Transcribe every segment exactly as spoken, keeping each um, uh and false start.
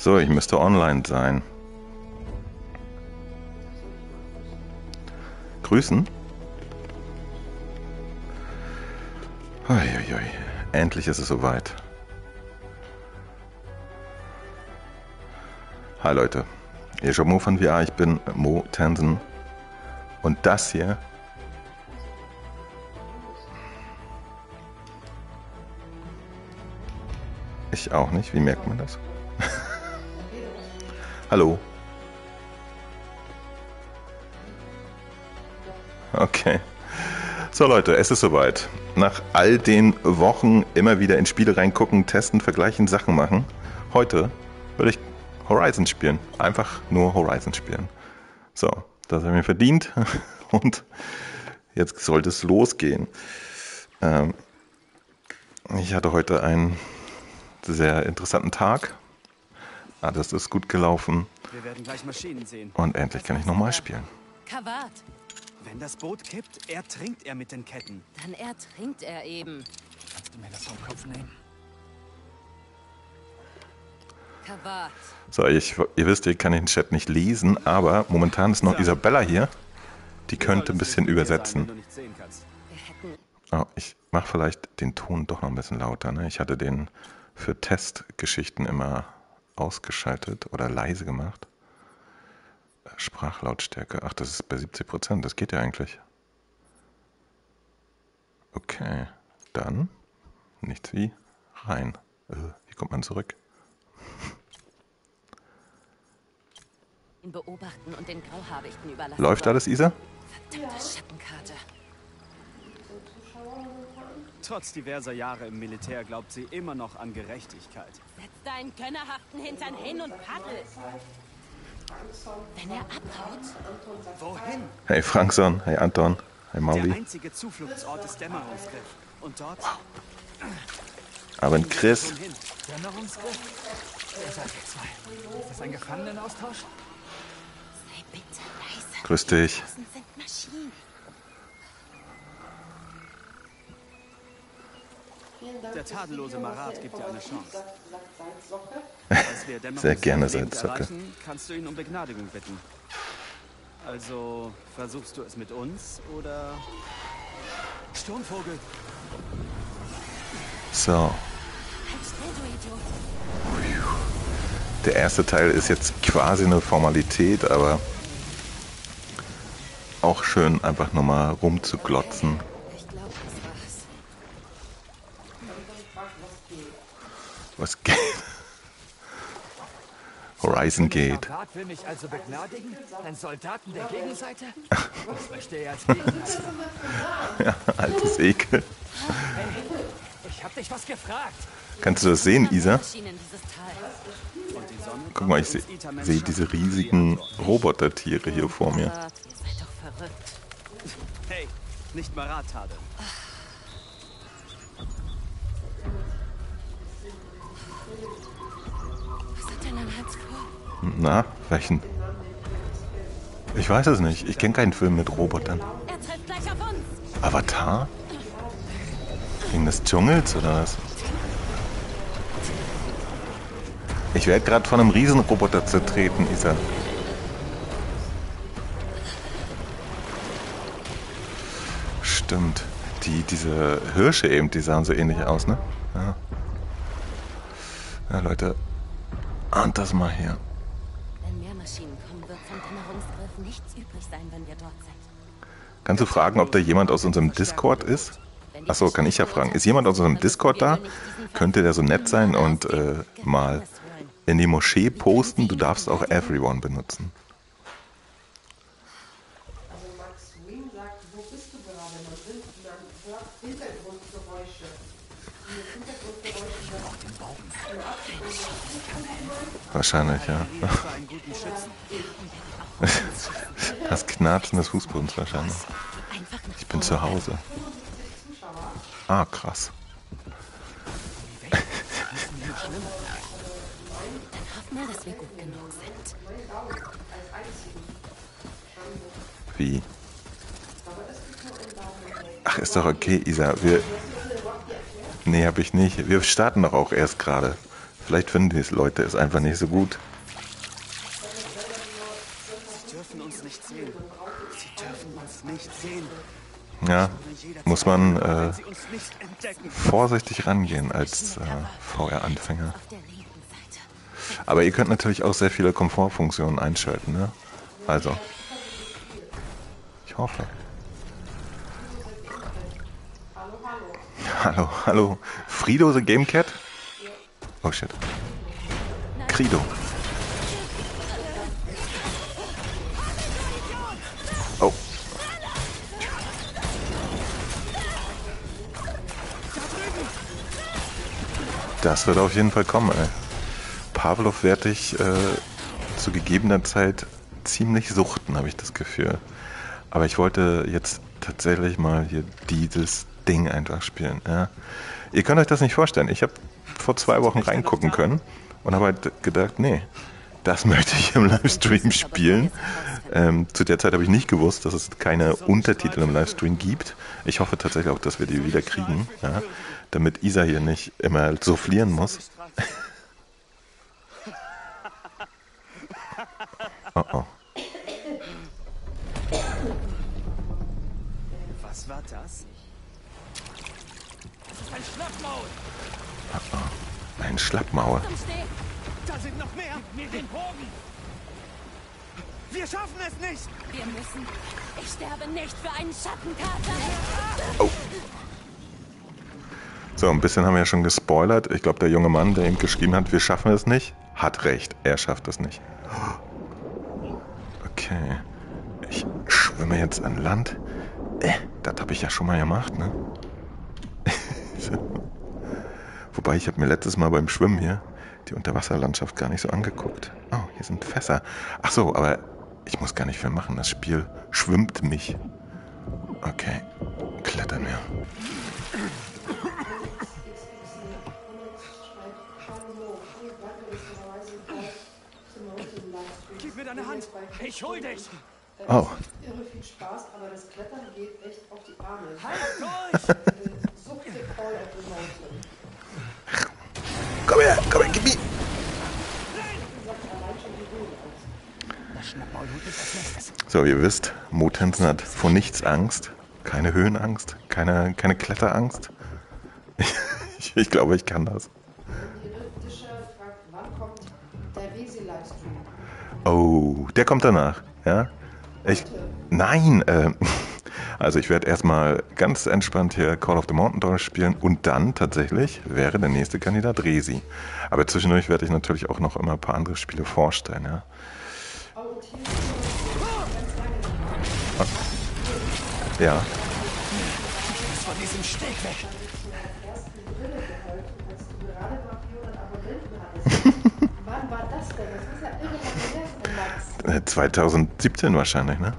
So, ich müsste online sein. Grüßen. Uiuiui. Endlich ist es soweit. Hi Leute, ihr seid Mo von V R, ich bin Mo Tensen und das hier ich auch nicht, wie merkt man das? Hallo. Okay. So Leute, es ist soweit. Nach all den Wochen immer wieder in Spiele reingucken, testen, vergleichen, Sachen machen. Heute würde ich Horizon spielen. Einfach nur Horizon spielen. So, das habe ich mir verdient. Und jetzt sollte es losgehen. Ähm, ich hatte heute einen sehr interessanten Tag. Alles ist gut gelaufen. Wir werden gleich Maschinen sehen. Und endlich kann ich nochmal spielen. Kawat. Wenn das Boot kippt, ertrinkt er mit den Ketten. Dann ertrinkt er eben. Kannst du mir das vom Kopf nehmen? Kawat. So, ich, ihr wisst, ich kann den Chat nicht lesen, aber momentan ist noch Isabella hier. Die könnte ein bisschen übersetzen. Oh, ich mache vielleicht den Ton doch noch ein bisschen lauter. Ne? Ich hatte den für Testgeschichten immer ausgeschaltet oder leise gemacht. Sprachlautstärke. Ach, das ist bei siebzig Prozent. Das geht ja eigentlich. Okay, dann nichts wie rein. Äh, wie kommt man zurück? Ihn beobachten und den Grauhabichten überlassen. Läuft alles, Isa? Verdammte Schattenkarte. Trotz diverser Jahre im Militär glaubt sie immer noch an Gerechtigkeit. Setz deinen gönnerhaften Hintern hin und paddel. Wenn er abhaut. Wohin? Hey Frankson, hey Anton, hey Der Mauli. einzige Zufluchtsort ist Dämmerungsgriff. Und dort... Aber ein Chris. Dämmerungsgriff? Wer seid ihr zwei? Ist das ein Gefangenenaustausch? Sei bitte leise. Grüß dich. Draußen sind Maschinen. Der tadellose Marat gibt dir eine Chance. Als wir Sehr gerne Dämmerungsgriff Salzsocke. erreichen, kannst du ihn um Begnadigung bitten. Also, versuchst du es mit uns, oder... Sturmvogel! So, Halt still, du Idiot. der erste Teil ist jetzt quasi eine Formalität, aber auch schön einfach nochmal rumzuglotzen. Ich glaube, das war's. Was geht? Horizon geht. Kavat will mich also begnadigen? Ein Soldaten der Gegenseite? Das möchte er als Gegenseite. Ja, altes Ekel. Hey, ich hab dich was gefragt. Kannst du das sehen, Isa? Maschinen dieses Tal. Und die Sonne Guck mal, ich sehe seh diese riesigen Robotertiere hier vor mir. Kawat, ihr seid doch verrückt. Hey, nicht Marat tadeln. Was hat denn dein Hals vor? Na, welchen? Ich weiß es nicht. Ich kenne keinen Film mit Robotern. Er trifft gleich auf uns. Avatar? Wegen des Dschungels oder was? Ich werde gerade von einem Riesenroboter zertreten, Isa. Stimmt. Die, diese Hirsche eben, die sahen so ähnlich aus, ne? Ja. Ja, Leute. Ahnt das mal hier. Wenn mehr Maschinen kommen, wird vom Dämmerungsgriff nichts übrig sein, wenn wir dort sind. Kannst du fragen, ob da jemand aus unserem Discord ist? Achso, kann ich ja fragen. Ist jemand aus unserem Discord da? Könnte der so nett sein und äh, mal in die Moschee posten? Du darfst auch Everyone benutzen. Also Max Wing sagt, wo bist du gerade? Man sind, man hört Hintergrundgeräusche. Und das Hintergrundgeräusche Wahrscheinlich, ja. Maria für einen guten Schützen. Das Knarzen des Fußbodens wahrscheinlich. Ich bin zu Hause. Ah, krass. Dann hoff mal, dass wir gut genug sind. Wie? Ach, ist doch okay, Isa. Wir. Nee, hab ich nicht. Wir starten doch auch erst gerade. Vielleicht finden die Leute es einfach nicht so gut. Sie dürfen uns nicht sehen. Sie dürfen uns nicht sehen. Ja, muss man äh, Sie uns nicht entdecken. vorsichtig rangehen als äh, V R-Anfänger. Auf der linken Seite. Aber ihr könnt natürlich auch sehr viele Komfortfunktionen einschalten, ne? Also, ich hoffe. Hallo, hallo. Frido the Game Cat? Oh shit. Crido. Oh. Das wird auf jeden Fall kommen, ey. Pavlov werde ich äh, zu gegebener Zeit ziemlich suchten, habe ich das Gefühl. Aber ich wollte jetzt tatsächlich mal hier dieses Ding einfach spielen. Ja. Ihr könnt euch das nicht vorstellen. Ich habe vor zwei Wochen reingucken können und habe halt gedacht, nee, das möchte ich im Livestream spielen. Ähm, zu der Zeit habe ich nicht gewusst, dass es keine Untertitel im Livestream gibt. Ich hoffe tatsächlich auch, dass wir die wieder kriegen, ja, damit Isa hier nicht immer soufflieren muss. Oh oh. Was war das? Das ist ein Schlappmaul. Oh oh. Ein Schlappmaul. Zum Stehen. Da sind noch mehr. Gib mir den Bogen. Wir schaffen es nicht. Wir müssen. Ich sterbe nicht für einen Schattenkater. Oh. So, ein bisschen haben wir ja schon gespoilert. Ich glaube, der junge Mann, der ihm geschrieben hat, wir schaffen es nicht, hat recht. Er schafft es nicht. Okay. Ich schwimme jetzt an Land. Äh, das habe ich ja schon mal gemacht, ne? Wobei, ich habe mir letztes Mal beim Schwimmen hier die Unterwasserlandschaft gar nicht so angeguckt. Oh, hier sind Fässer. Ach so, aber ich muss gar nicht viel machen. Das Spiel schwimmt mich. Okay, klettern wir. Gib mir deine Hand. Ich hol dich. Oh. Irre viel Spaß, aber das Klettern geht echt auf die Arme. Halt durch. Sucht the call at the mountain. Komm her, komm her, gib mir. Das Schnappmaul holt mich als nächstes. So, ihr wisst, Motensen hat vor nichts Angst. Keine Höhenangst, keine, keine Kletterangst. Ich, ich glaube, ich kann das. Die Tischer fragt, wann kommt der Resi-Livestream? Oh, der kommt danach, ja? Ich, nein, äh, also ich werde erstmal ganz entspannt hier Call of the Mountain durchspielen und dann tatsächlich wäre der nächste Kandidat Resi. Aber zwischendurch werde ich natürlich auch noch immer ein paar andere Spiele vorstellen, ja? Oh, und hier ist ganz lange. Ja. Ist von diesem Steg weg. Erst die Brille geholfen, als du gerade mal vierhundert Abonnenten hattest. Wann war das denn? Das ist ja irre lange her, Max. Äh, zwanzig siebzehn wahrscheinlich, ne?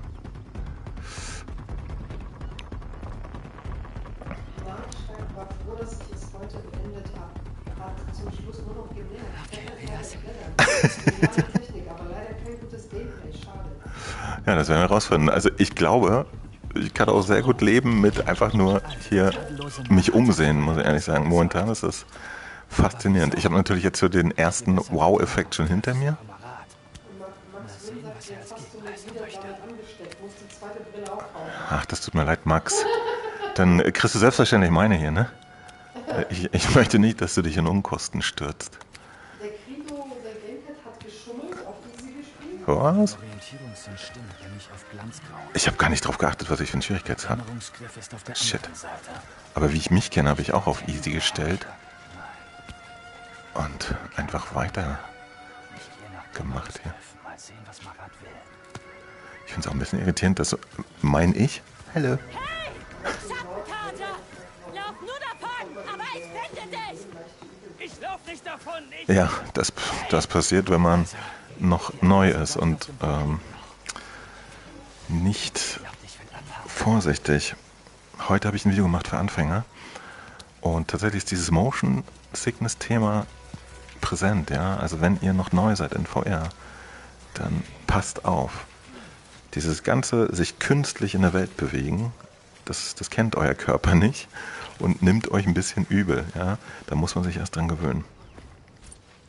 Warnstein war froh, dass ich es heute beendet habe. Hat zum Schluss nur noch genervt. Geniale Technik, aber leider kein gutes Gameplay. Schade. Ja, das werden wir rausfinden. Also ich glaube, ich kann auch sehr gut leben mit einfach nur hier mich umsehen, muss ich ehrlich sagen. Momentan ist das faszinierend. Ich habe natürlich jetzt so den ersten Wow-Effekt schon hinter mir. Max Wim sagt, jetzt hast du mich wieder damit angesteckt. Muss die zweite Brille aufhauen. Ach, das tut mir leid, Max. Dann kriegst du selbstverständlich meine hier, ne? Ich, ich möchte nicht, dass du dich in Unkosten stürzt. Der Krido, der Gamepad hat geschummelt, auf easy gespielt. Was? Orientierungssinn stimmt, nämlich auf Glanzgrau. Ich habe gar nicht drauf geachtet, was ich für einen Schwierigkeitsgrad habe. Erinnerungsgriff ist auf der Shit. anderen Seite. Aber wie ich mich kenne, habe ich auch auf Easy gestellt. Und einfach weiter Ich gehe nach dem gemacht hier. Erinnerungsgriff. Mal sehen, was Marat will. Ich finde es auch ein bisschen irritierend, dass so, mein ich. Hallo. Hey! Schattenkater! Lauf nur davon, aber ich finde dich! Ich lauf nicht davon. Ich Ja, das, das passiert, wenn man noch neu ist und ähm, nicht vorsichtig. Heute habe ich ein Video gemacht für Anfänger und tatsächlich ist dieses Motion Sickness Thema präsent, ja. Also wenn ihr noch neu seid in V R, dann passt auf. Dieses ganze sich künstlich in der Welt bewegen, das, das kennt euer Körper nicht und nimmt euch ein bisschen übel, ja. Da muss man sich erst dran gewöhnen.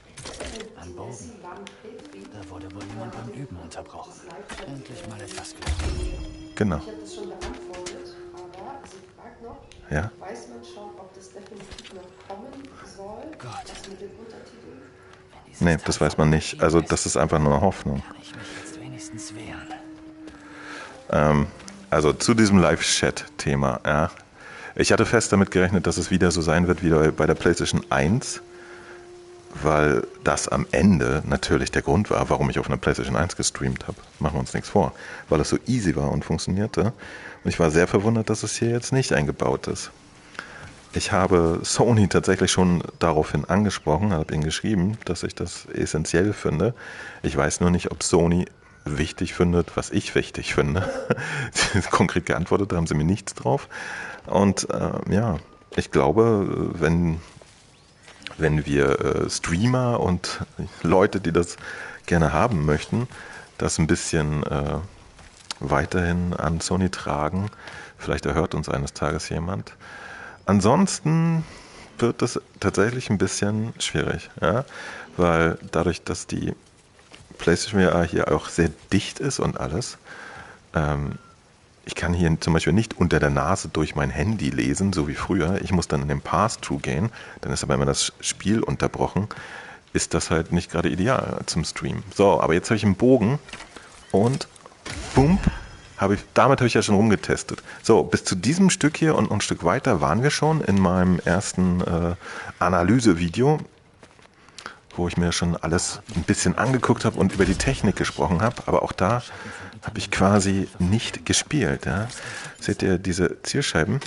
jemand beim Üben unterbrochen. Endlich mal etwas geübt. Genau. Ich habe das schon beantwortet, aber sie fragt noch, Ja. weiß man schon, ob das definitiv noch kommen soll? Gott. Was mit den Untertiteln? Nee, das weiß man nicht. Also das ist einfach nur eine Hoffnung. Kann ich mich jetzt wenigstens wehren? Ähm, also zu diesem Live-Chat-Thema, ja. Ich hatte fest damit gerechnet, dass es wieder so sein wird wie bei der PlayStation eins, weil das am Ende natürlich der Grund war, warum ich auf einer PlayStation eins gestreamt habe. Machen wir uns nichts vor. Weil es so easy war und funktionierte. Und ich war sehr verwundert, dass es hier jetzt nicht eingebaut ist. Ich habe Sony tatsächlich schon daraufhin angesprochen, habe ihnen geschrieben, dass ich das essentiell finde. Ich weiß nur nicht, ob Sony wichtig findet, was ich wichtig finde. Konkret geantwortet haben sie mir nichts drauf. Und äh, ja, ich glaube, wenn, wenn wir äh, Streamer und Leute, die das gerne haben möchten, das ein bisschen äh, weiterhin an Sony tragen, vielleicht erhört uns eines Tages jemand. Ansonsten wird es tatsächlich ein bisschen schwierig, ja? Weil dadurch, dass die PlayStation V R hier auch sehr dicht ist und alles, ähm, ich kann hier zum Beispiel nicht unter der Nase durch mein Handy lesen, so wie früher. Ich muss dann in den Pass-Through gehen, dann ist aber immer das Spiel unterbrochen. Ist das halt nicht gerade ideal zum Stream. So, aber jetzt habe ich einen Bogen und bump. Habe ich, damit habe ich ja schon rumgetestet. So, bis zu diesem Stück hier und ein Stück weiter waren wir schon in meinem ersten äh, Analysevideo, wo ich mir schon alles ein bisschen angeguckt habe und über die Technik gesprochen habe. Aber auch da habe ich quasi nicht gespielt. Ja. Seht ihr diese Zielscheiben?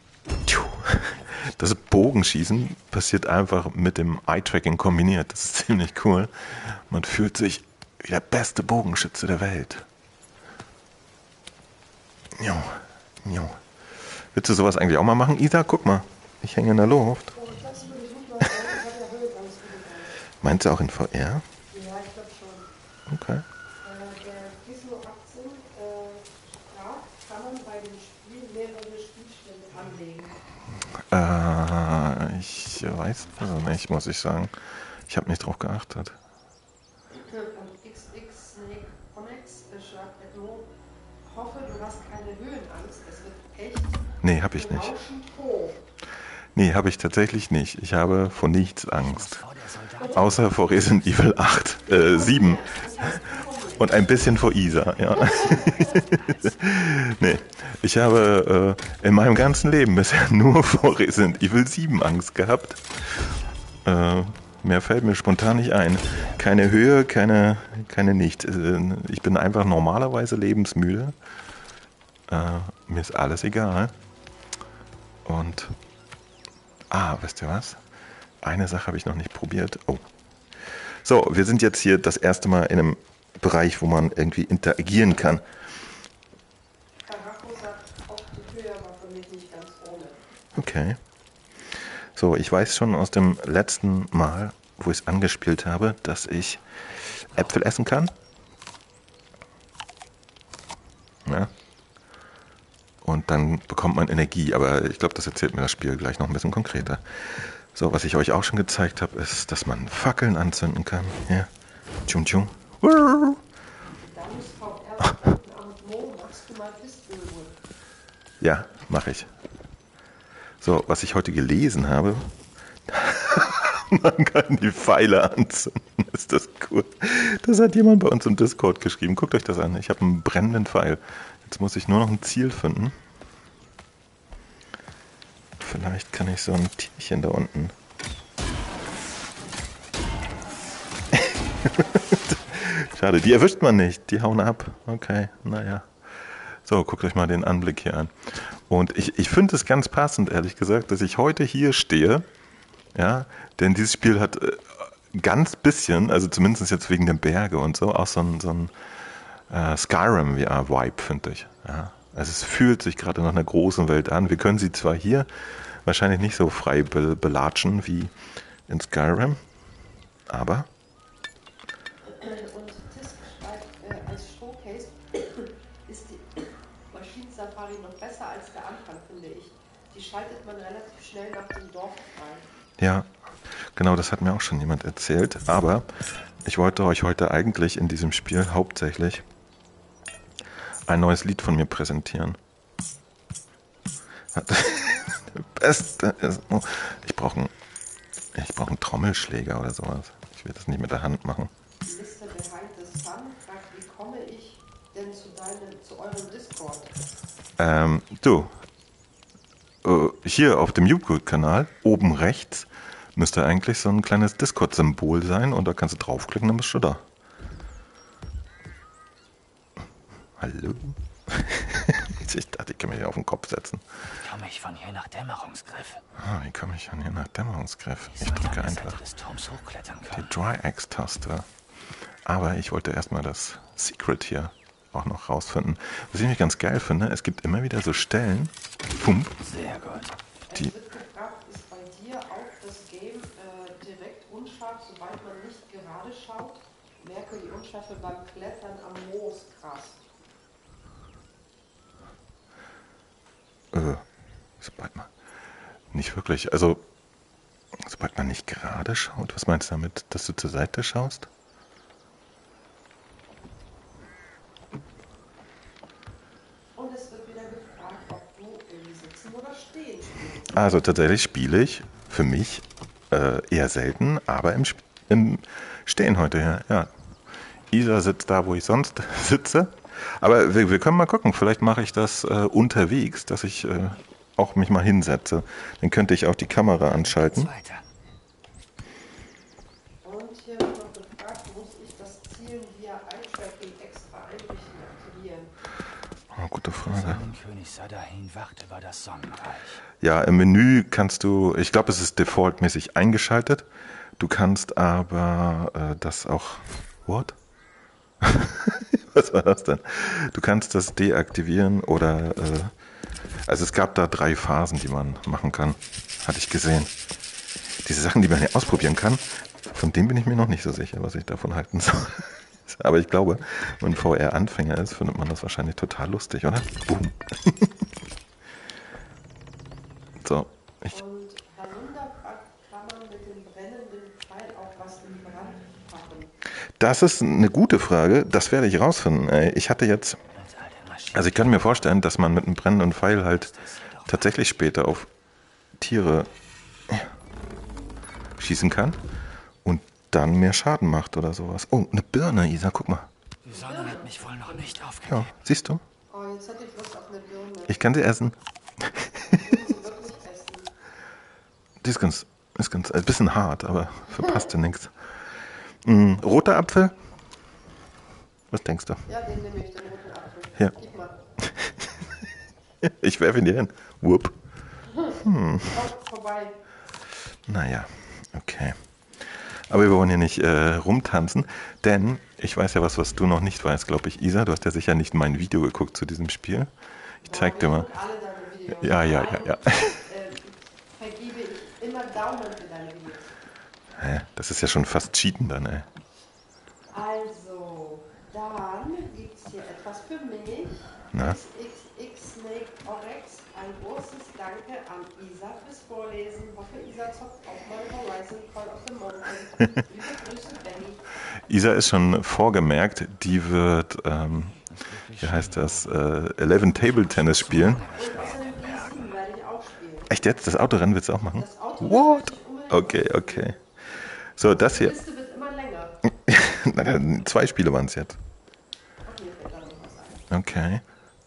Das Bogenschießen passiert einfach mit dem Eye-Tracking kombiniert. Das ist ziemlich cool. Man fühlt sich wie der beste Bogenschütze der Welt. Jo, jo. Willst du sowas eigentlich auch mal machen, Isa? Guck mal, ich hänge in der Luft. Meinst du auch in V R? Ja, ich glaube schon. Okay. Äh, der Gizmo achtzehn äh, fragt, kann man bei dem Spiel mehrere Spielstände anlegen? Äh, ich weiß also nicht, muss ich sagen. Ich habe nicht drauf geachtet. Und X X Snake Onyx schreibt Edmo, hoffe, du hast keine Höhenangst, es wird echt Nee, habe ich nicht. berauschend hoch. Nee, habe ich tatsächlich nicht. Ich habe vor nichts Angst. Außer vor Resident Evil acht, äh, sieben. Und ein bisschen vor Isa, ja. Nee, ich habe äh, in meinem ganzen Leben bisher nur vor Resident Evil sieben Angst gehabt. Äh, mehr fällt mir spontan nicht ein. Keine Höhe, keine, keine nichts. Äh, ich bin einfach normalerweise lebensmüde. Äh, mir ist alles egal. Und, ah, wisst ihr was? Eine Sache habe ich noch nicht probiert. Oh. So, wir sind jetzt hier das erste Mal in einem Bereich, wo man irgendwie interagieren kann. Karacho sagt, auch die Höhe war für mich nicht ganz ohne. Okay. So, ich weiß schon aus dem letzten Mal, wo ich es angespielt habe, dass ich Äpfel essen kann. Ja. Und dann bekommt man Energie, aber ich glaube, das erzählt mir das Spiel gleich noch ein bisschen konkreter. So, was ich euch auch schon gezeigt habe, ist, dass man Fackeln anzünden kann. Ja. Tschum, tschum. Da muss V R und Mo, machst du mal Pistolwood? Ja, mache ich. So, was ich heute gelesen habe, man kann die Pfeile anzünden. Ist das cool? Das hat jemand bei uns im Discord geschrieben. Guckt euch das an. Ich habe einen brennenden Pfeil. Jetzt muss ich nur noch ein Ziel finden. Vielleicht kann ich so ein Tierchen da unten. Schade, die erwischt man nicht. Die hauen ab. Okay, naja. So, guckt euch mal den Anblick hier an. Und ich, ich finde es ganz passend, ehrlich gesagt, dass ich heute hier stehe. Ja, denn dieses Spiel hat äh, ganz bisschen, also zumindest jetzt wegen der Berge und so, auch so ein, so ein äh, Skyrim-V R-Vibe, finde ich. Ja. Also es fühlt sich gerade nach einer großen Welt an. Wir können sie zwar hier wahrscheinlich nicht so frei be belatschen wie in Skyrim, aber... Und Tisk schreibt, äh, als Showcase ist die Maschinen-Safari noch besser als der Anfang, finde ich. Die schaltet man relativ schnell nach dem Dorf frei. Ja, genau, das hat mir auch schon jemand erzählt, aber ich wollte euch heute eigentlich in diesem Spiel hauptsächlich ein neues Lied von mir präsentieren. Beste ist, oh, ich brauche einen, ich brauche einen Trommelschläger oder sowas. Ich will das nicht mit der Hand machen. Mister Behind the Sun fragt, wie komme ich denn zu deinem, zu eurem Discord? Ähm, du, äh, hier auf dem YouTube-Kanal, oben rechts, müsste eigentlich so ein kleines Discord-Symbol sein und da kannst du draufklicken, dann bist du da. Hallo? Ich dachte, ich kann mich hier auf den Kopf setzen. Wie komme ich von hier nach Dämmerungsgriff? Ah, wie komme ich von hier nach Dämmerungsgriff? Wie Ich soll ich drücke an die einfach Seite des Turms hochklettern die können? Dry-Axe-Taste. Aber ich wollte erstmal das Secret hier auch noch rausfinden. Was ich nämlich ganz geil finde, es gibt immer wieder so Stellen, pump, Sehr gut. die, Es wird gefragt, ist bei dir auch das Game äh, direkt unscharf, sobald man nicht gerade schaut? Merke die Unschärfe beim Klettern am Moos krass. äh, sobald man, nicht wirklich, also, sobald man nicht gerade schaut, was meinst du damit, dass du zur Seite schaust? Und es wird wieder gefragt, ob du im Sitzen oder Stehen spielst. Also tatsächlich spiele ich für mich äh, eher selten, aber im, Sp- im Stehen heute her. Ja. Isa sitzt da, wo ich sonst sitze. Aber wir, wir können mal gucken. Vielleicht mache ich das äh, unterwegs, dass ich äh, auch mich mal hinsetze. Dann könnte ich auch die Kamera anschalten. Zweiter. Und hier wird noch gefragt, muss ich das Zielen via Eye-Tracking extra einrichten, aktivieren? Oh, gute Frage. Sonnenkönig Sadahin wacht über das Sonnenreich. Ja, im Menü kannst du, ich glaube, es ist defaultmäßig eingeschaltet. Du kannst aber äh, das auch. What? Was war das denn? Du kannst das deaktivieren oder. Äh, also es gab da drei Phasen, die man machen kann. Hatte ich gesehen. Diese Sachen, die man hier ausprobieren kann, von denen bin ich mir noch nicht so sicher, was ich davon halten soll. Aber ich glaube, wenn man V R-Anfänger ist, findet man das wahrscheinlich total lustig, oder? Boom. So, ich. Und Halunda fragt, kann man mit dem brennenden Pfeil auch was in Brand machen? Das ist eine gute Frage. Das werde ich rausfinden. Ey, Ich hatte jetzt. Mit all den Maschinen. Also ich kann mir vorstellen, dass man mit einem brennenden Pfeil halt tatsächlich später auf Tiere schießen kann und dann mehr Schaden macht oder sowas. Oh, eine Birne, Isa, guck mal. Die Sonne hat mich wohl noch nicht Ja, aufgegeben. siehst du? Oh, jetzt hätte ich Lust auf eine Birne. Ich kann sie essen. Ich will sie wirklich essen. Die ist ganz, ist ganz, ein bisschen hart, aber verpasst dir nichts. Mm, roter Apfel? Was denkst du? Ja, den nehme ich, den roten Apfel. Ja. Gib mal. Ich werfe ihn dir hin. Whoop. Komm, vorbei. Naja, okay. Aber wir wollen hier nicht äh, rumtanzen, denn ich weiß ja was, was du noch nicht weißt, glaube ich, Isa. Du hast ja sicher nicht mein Video geguckt zu diesem Spiel. Ich zeig dir mal. Ich gucke alle deine Videos. Ja, ja, ja, ja. Äh, vergebe ich immer Daumen für deine Videos. Hä? Das ist ja schon fast Cheaten dann, ey. Also, dann gibt es hier etwas für mich. Na? X X Snake Orex, ein großes Danke an Isa fürs Vorlesen. Hoffe, Isa zockt auch mal Horizon Call of the Mountain. Liebe Grüße, Benny. Isa ist schon vorgemerkt, die wird, ähm, wie heißt das, äh, Eleven Table Tennis spielen. Und außerdem D C werde ich auch spielen. Echt jetzt? Das Autorennen willst du auch machen? Das Auto What? möchte ich unbedingt Okay, okay. So, das Die hier. Liste wird immer länger. Na, dann, zwei Spiele waren es jetzt. Okay, mir fällt da noch was ein. Okay.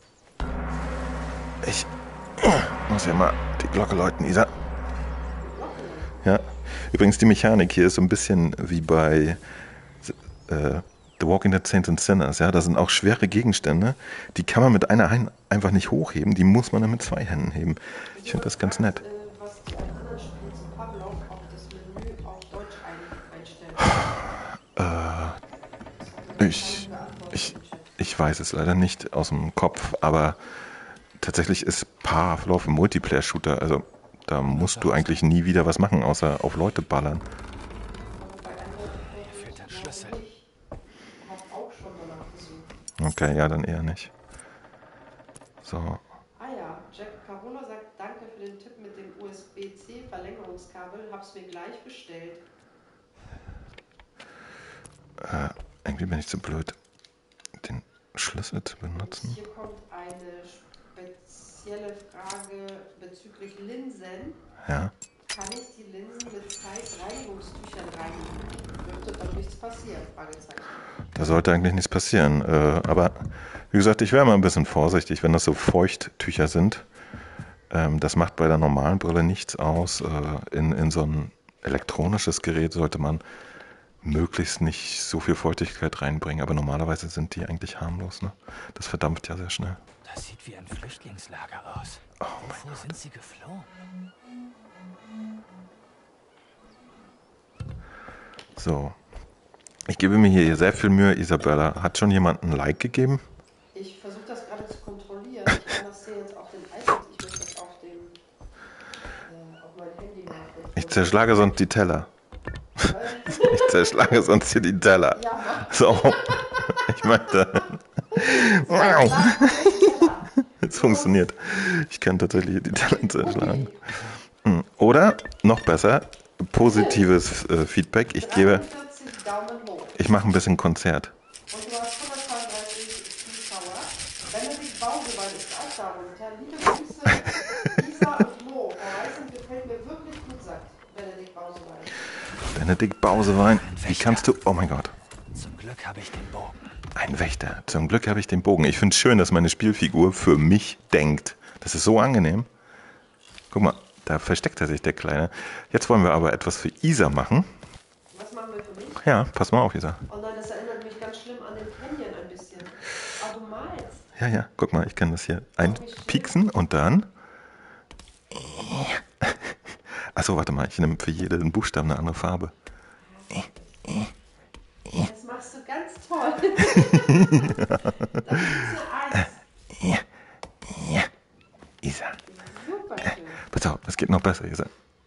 Ich muss ja mal die Glocke läuten, Isa. Ja. Übrigens, die Mechanik hier ist so ein bisschen wie bei äh, The Walking Dead Saints and Sinners. Ja, da sind auch schwere Gegenstände. Die kann man mit einer Hand einfach nicht hochheben. Die muss man dann mit zwei Händen heben. Ich finde das ganz nett. Äh, was die an anderen Spielen zu Pavlov auf das Menü auf Deutsch ein, einstellen. Ich, ich, ich weiß es leider nicht aus dem Kopf, aber tatsächlich ist Pavlov ein Multiplayer-Shooter. Also da musst du eigentlich nie wieder was machen, außer auf Leute ballern. Hier fehlt ein Schlüssel. Ich habe auch schon danach gesucht. Okay, ja, dann eher nicht. So, Ah ja, Jack Carola sagt, danke für den Tipp mit dem U S B C Verlängerungskabel. Hab's mir gleich bestellt. Äh, irgendwie bin ich zu blöd, den Schlüssel zu benutzen. Hier kommt eine spezielle Frage bezüglich Linsen. Ja. Kann ich die Linsen mit Zeitreinigungstüchern reinigen? Dürfte dann nichts passieren? Fragezeichen. Da sollte eigentlich nichts passieren. Äh, aber wie gesagt, ich wäre mal ein bisschen vorsichtig, wenn das so Feuchttücher sind. Ähm, das macht bei der normalen Brille nichts aus. Äh, in, in so ein elektronisches Gerät sollte man möglichst nicht so viel Feuchtigkeit reinbringen. Aber normalerweise sind die eigentlich harmlos. Ne? Das verdampft ja sehr schnell. Das sieht wie ein Flüchtlingslager aus. Oh mein Wovor Gott. sind sie geflohen? So. Ich gebe mir hier sehr viel Mühe, Isabella. Hat schon jemand ein Like gegeben? Ich versuche das gerade zu kontrollieren. Ich kann das hier jetzt auf dem iPad. Ich möchte das auf dem äh, auf mein Handy nachrichten. Ich zerschlage sonst die Teller. Ich zerschlage sonst hier die Teller. Ja, So. Ich möchte. Wow. Es funktioniert. Ich kann tatsächlich die Teller zerschlagen. Hm. Oder, noch besser, positives äh, Feedback. Ich gebe, dreiundvierzig Daumen hoch. ich mache ein bisschen Konzert. Und du hast hundertzweiunddreißig Zuschauer. Benedikt Bausewald ist auch darunter. Liebe Grüße, Isa und Mo. Horizon gefällt mir wirklich gut, sagt Benedikt Bausewald. Benedikt Bausewein. Wie kannst du. Oh mein Gott. Zum Glück habe ich den Bogen. Ein Wächter. Zum Glück habe ich den Bogen. Ich finde es schön, dass meine Spielfigur für mich denkt. Das ist so angenehm. Guck mal, da versteckt er sich, der Kleine. Jetzt wollen wir aber etwas für Isa machen. Was machen wir für mich? Ja, pass mal auf, Isa. Oh nein, das erinnert mich ganz schlimm an den Canyon ein bisschen. Ah, du malst. Ja, ja, guck mal, ich kann das hier einpieksen und dann. Achso, warte mal, ich nehme für jeden Buchstaben eine andere Farbe. Das machst du ganz toll. Das ist eine Eins. Isa. Super schön. Pass auf, es geht noch besser, Isa.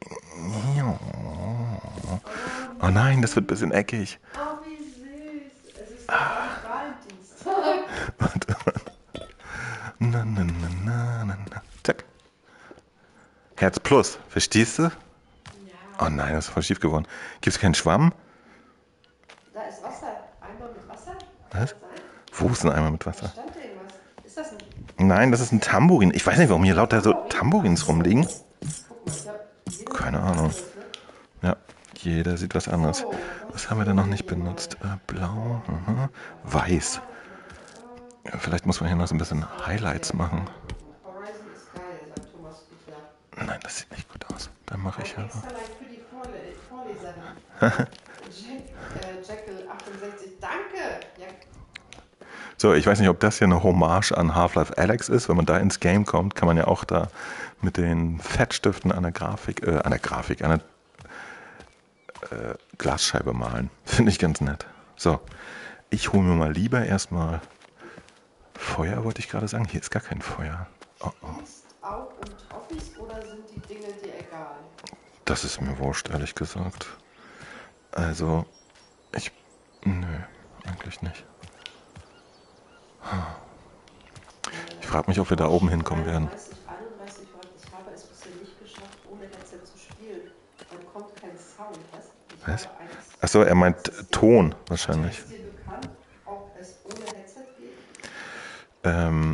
Oh nein, das wird ein bisschen eckig. Oh, wie süß. Es ist ein Valentinstag. Warte. Na, na, na, na, na, na. Zack. Herz plus, verstehst du? Oh nein, das ist voll schief geworden. Gibt es keinen Schwamm? Da ist Wasser. Einmal mit Wasser? Was? Kann das sein? Wo ist denn einmal mit Da Wasser? stand irgendwas. Ist das ein... Nein, das ist ein Tambourin. Ich weiß nicht, warum hier lauter so Tambourins rumliegen. Guck mal, ich hab... jeder Keine sieht was Ahnung. anderes, ne? Ja, jeder sieht was anderes. Was haben wir denn noch nicht benutzt? Äh, blau, mhm. Weiß. Ja, vielleicht muss man hier noch so ein bisschen Highlights machen. Horizon ist geil, sagt Thomas Bittler. Nein, das sieht nicht gut aus. Dann mache ich ja so. Extra like für die Vorle Vorleserin. Jack, äh, Jekyll achtundsechzig. Danke! Ja, So, ich weiß nicht, ob das hier eine Hommage an Half-Life Alyx ist. Wenn man da ins Game kommt, kann man ja auch da mit den Fettstiften an der Grafik, äh, an der Grafik, an der äh, Glasscheibe malen. Finde ich ganz nett. So, ich hole mir mal lieber erstmal Feuer, wollte ich gerade sagen. Hier ist gar kein Feuer. Oh, oh. spielst auch um Toffees oder sind die Dinge dir egal? Das ist mir wurscht, ehrlich gesagt. Also, ich... Nö, eigentlich nicht. Ich frage mich, ob wir da oben hinkommen werden. einunddreißig, einunddreißig, ich habe es bisher nicht geschafft, ohne Headset zu spielen. Dann kommt kein Sound, was? Ich Was? habe eins. Achso, er meint Ton wahrscheinlich. Ist dir bekannt, ob es ohne Headset geht? Ähm,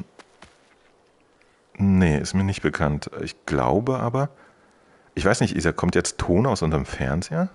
nee, ist mir nicht bekannt. Ich glaube aber, ich weiß nicht, Isa, kommt jetzt Ton aus unserem Fernseher?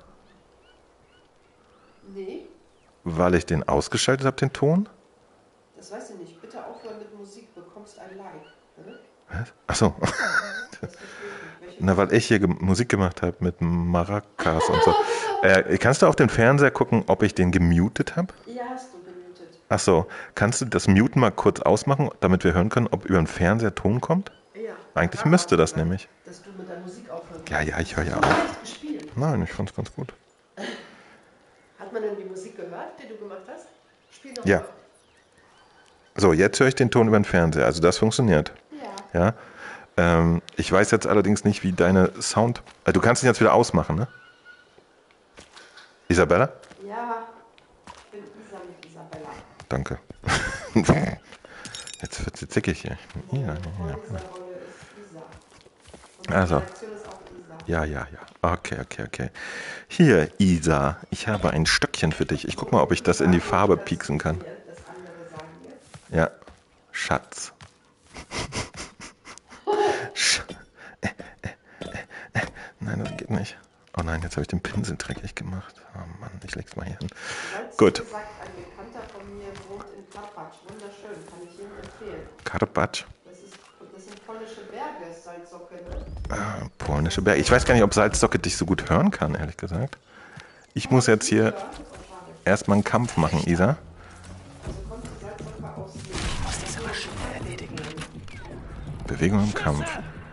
Nee, Weil ich den ausgeschaltet habe, den Ton? das weiß ich nicht. Bitte aufhören mit Musik, bekommst ein Like. Ne? Was? Achso. Das verstehe ich nicht. Welche Na, weil ich hier ge Musik gemacht habe mit Maracas und so. Äh, kannst du auf den Fernseher gucken, ob ich den gemutet habe? Ja, hast du gemutet. Achso, kannst du das Muten mal kurz ausmachen, damit wir hören können, ob über den Fernseher Ton kommt? Ja. Eigentlich müsste das nämlich. Dass du mit der Musik aufhören Ja, ja, ich höre ja Hast du auf. leicht gespielt? Nein, ich fand's ganz gut. Hat man denn die Musik gehört, die du gemacht hast? Spiel noch Ja. mal. So, jetzt höre ich den Ton über den Fernseher. Also das funktioniert. Ja. Ja. Ähm, ich weiß jetzt allerdings nicht, wie deine Sound... Äh, du kannst ihn jetzt wieder ausmachen, ne? Isabella? Ja. Ich bin Isa mit Isabella. Danke. Jetzt wird sie zickig hier. Ja, ja, ja. Vorleserrolle ist Isa. Und die Also. Reaktion ist auch Isa. Ja, ja, ja. Okay, okay, okay. Hier, Isa, ich habe ein Stöckchen für dich. Ich guck mal, ob ich das in die Farbe pieksen kann. Das andere sagen jetzt. Ja, Schatz. Sch äh, äh, äh, äh. Nein, das geht nicht. Oh nein, jetzt habe ich den Pinsel dreckig gemacht. Oh Mann, ich leg's mal hier hin. Gut. Wie gesagt, ein Bekannter von mir wohnt in Karpacz. Wunderschön, kann ich Ihnen empfehlen. Karpacz. Das, ist, das sind polnische Berge, Salzsocke. Ah, polnische Berge. Ich weiß gar nicht, ob Salzsocke dich so gut hören kann, ehrlich gesagt. Ich muss jetzt hier erstmal einen Kampf machen, Isa. Also kommt die Salzsocke aus dem Muss diese Maschine erledigen. Bewegung im Kampf.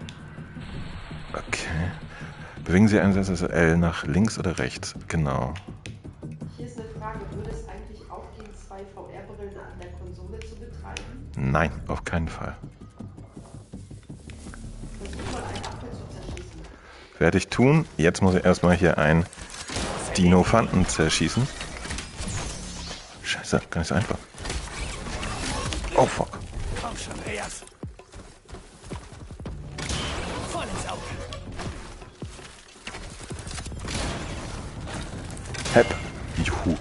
Okay. Bewegen Sie ein L nach links oder rechts. Genau. Hier ist eine Frage, würde es eigentlich aufgehen, zwei V R-Brillen an der Konsole zu betreiben? Nein, auf keinen Fall. Versuch mal einen Apfel zu zerschießen. Werde ich tun. Jetzt muss ich erstmal hier ein Dinofanten zerschießen. Scheiße, gar nicht so einfach. Oh fuck. Komm schon, Reas. Voll ins Auge. Hepp. Juhu.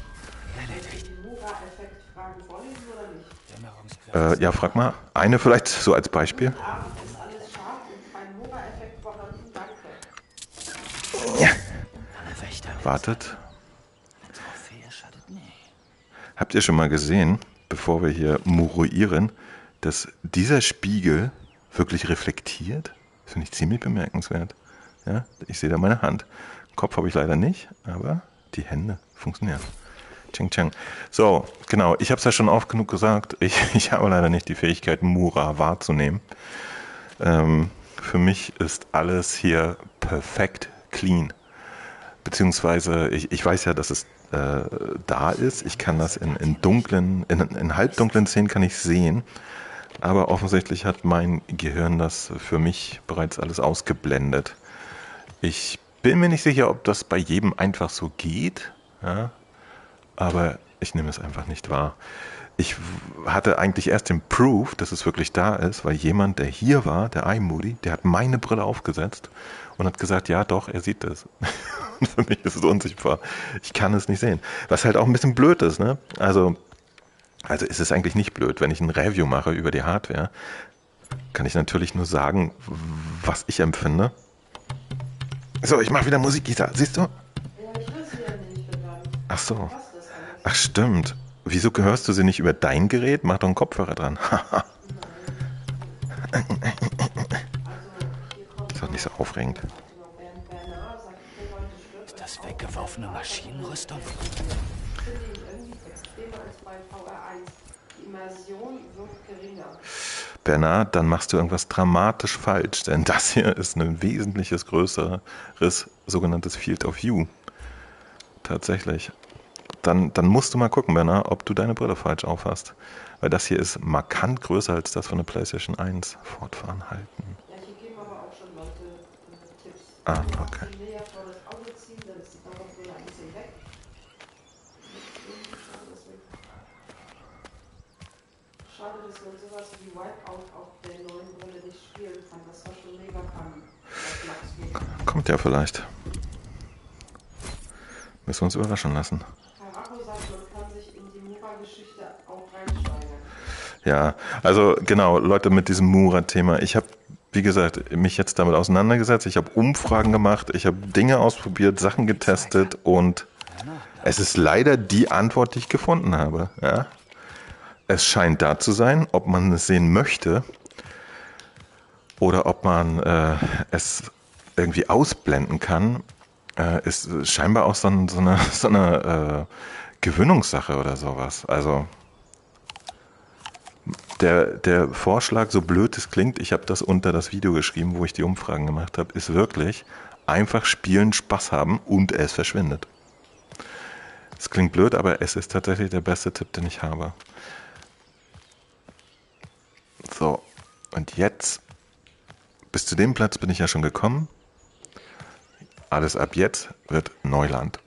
Den Mura-Effekt fragen vorlesen oder nicht? Dämmerungsgriff. Äh, ja, frag mal. Eine vielleicht so als Beispiel. Ja, ist alles scharf und kein Mura-Effekt vorhanden? Danke. Alle Wächter. Wartet. Trophäe schadet nie. Habt ihr schon mal gesehen, bevor wir hier muruieren, dass dieser Spiegel wirklich reflektiert? Das finde ich ziemlich bemerkenswert. Ja, ich sehe da meine Hand. Kopf habe ich leider nicht, aber die Hände funktionieren. Ching Chang. So, genau. Ich habe es ja schon oft genug gesagt. Ich, ich habe leider nicht die Fähigkeit, Mura wahrzunehmen. Ähm, für mich ist alles hier perfekt clean. Beziehungsweise, ich, ich weiß ja, dass es äh, da ist. Ich kann das in, in dunklen, in, in halbdunklen Szenen kann ich sehen. Aber offensichtlich hat mein Gehirn das für mich bereits alles ausgeblendet. Ich bin mir nicht sicher, ob das bei jedem einfach so geht. Ja? Aber ich nehme es einfach nicht wahr. Ich hatte eigentlich erst den Proof, dass es wirklich da ist, weil jemand, der hier war, der iMoody, der hat meine Brille aufgesetzt und hat gesagt, ja doch, er sieht das. Und für mich ist es unsichtbar. Ich kann es nicht sehen. Was halt auch ein bisschen blöd ist, ne? Also, also ist es eigentlich nicht blöd, wenn ich ein Review mache über die Hardware, kann ich natürlich nur sagen, was ich empfinde. So, ich mache wieder Musik, Gita. Siehst du? Ja, ich will sie ja nicht verdammt. Ach so. Was das alles? Ach stimmt. Wieso hörst du sie nicht über dein Gerät? Mach doch einen Kopfhörer dran. Also, hier kommt Ist doch nicht so aufregend. noch Bernd Bernard, sagt, vier Leute stürzen. Das weggeworfene Maschinenrüstung? Ich finde ihn irgendwie extremer als bei V R eins. Die Immersion wird geringer. Bernard, dann machst du irgendwas dramatisch falsch, denn das hier ist ein wesentliches größeres sogenanntes Field of View. Tatsächlich. Dann, dann musst du mal gucken, Bernard, ob du deine Brille falsch aufhast. Weil das hier ist markant größer als das von der PlayStation eins. Fortfahren halten. Ja, hier geben aber auch schon Leute äh, Tipps. Ah, Du okay. musst sie näher vor das Auge ziehen, dann ist die Dauerbrille ein bisschen weg. Schade, dass man sowas wie Wipeout auf der neuen Brille nicht spielen kann. Das war schon mega fun. Das magst du. Kommt ja vielleicht. Müssen wir uns überraschen lassen. Karacho sagt, man kann sich in die Mura-Geschichte auch reinsteigern. Ja, also genau, Leute mit diesem Mura-Thema. Ich habe, wie gesagt, mich jetzt damit auseinandergesetzt. Ich habe Umfragen gemacht, ich habe Dinge ausprobiert, Sachen getestet und es ist leider die Antwort, die ich gefunden habe. Ja? Es scheint da zu sein, ob man es sehen möchte oder ob man äh, es irgendwie ausblenden kann, äh, ist scheinbar auch so, ein, so eine, so eine äh, Gewöhnungssache oder sowas. Also der, der Vorschlag, so blöd es klingt, ich habe das unter das Video geschrieben, wo ich die Umfragen gemacht habe, ist wirklich einfach spielen, Spaß haben und es verschwindet. Es klingt blöd, aber es ist tatsächlich der beste Tipp, den ich habe. So, und jetzt, bis zu dem Platz bin ich ja schon gekommen. Alles ab jetzt wird Neuland.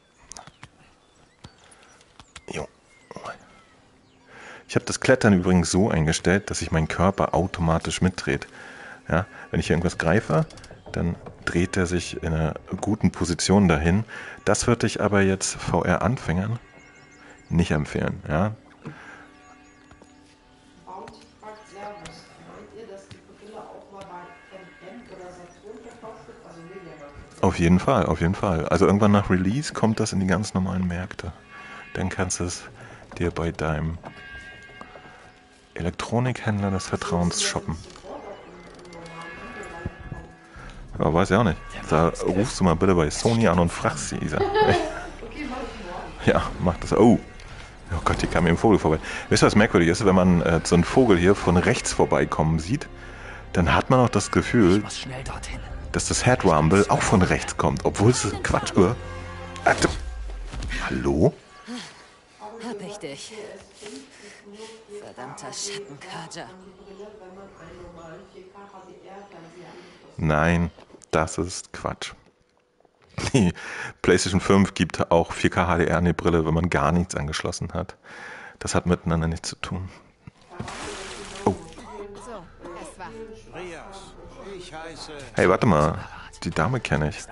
Jo. Ich habe das Klettern übrigens so eingestellt, dass sich mein Körper automatisch mitdreht. Ja, wenn ich hier irgendwas greife, dann dreht er sich in einer guten Position dahin. Das würde ich aber jetzt V R-Anfängern nicht empfehlen. Ja? Bounty fragt Servus. Meint ihr, dass die Brille auch mal bei M M oder Saturn verkauft wird? Also Mediamarkt. Auf jeden Fall, auf jeden Fall. Also irgendwann nach Release kommt das in die ganz normalen Märkte. Dann kannst du es dir bei deinem Elektronikhändler des Vertrauens shoppen. Ja, weiß ich auch nicht. Da rufst du mal bitte bei Sony an und fragst sie, Isa. Ja, mach das. Oh. Oh Gott, hier kam mir ein Vogel vorbei. Weißt du, was merkwürdig ist? Wenn man äh, so einen Vogel hier von rechts vorbeikommen sieht, dann hat man auch das Gefühl, dass das Head Rumble auch von rechts kommt. Obwohl es Quatsch ist. Äh, hallo? Hab ich dich. Verdammter Schattenkater. Nein, das ist Quatsch. Die PlayStation fünf gibt auch vier K H D R in die Brille, wenn man gar nichts angeschlossen hat. Das hat miteinander nichts zu tun. Oh. Hey, warte mal. Die Dame kenne ich.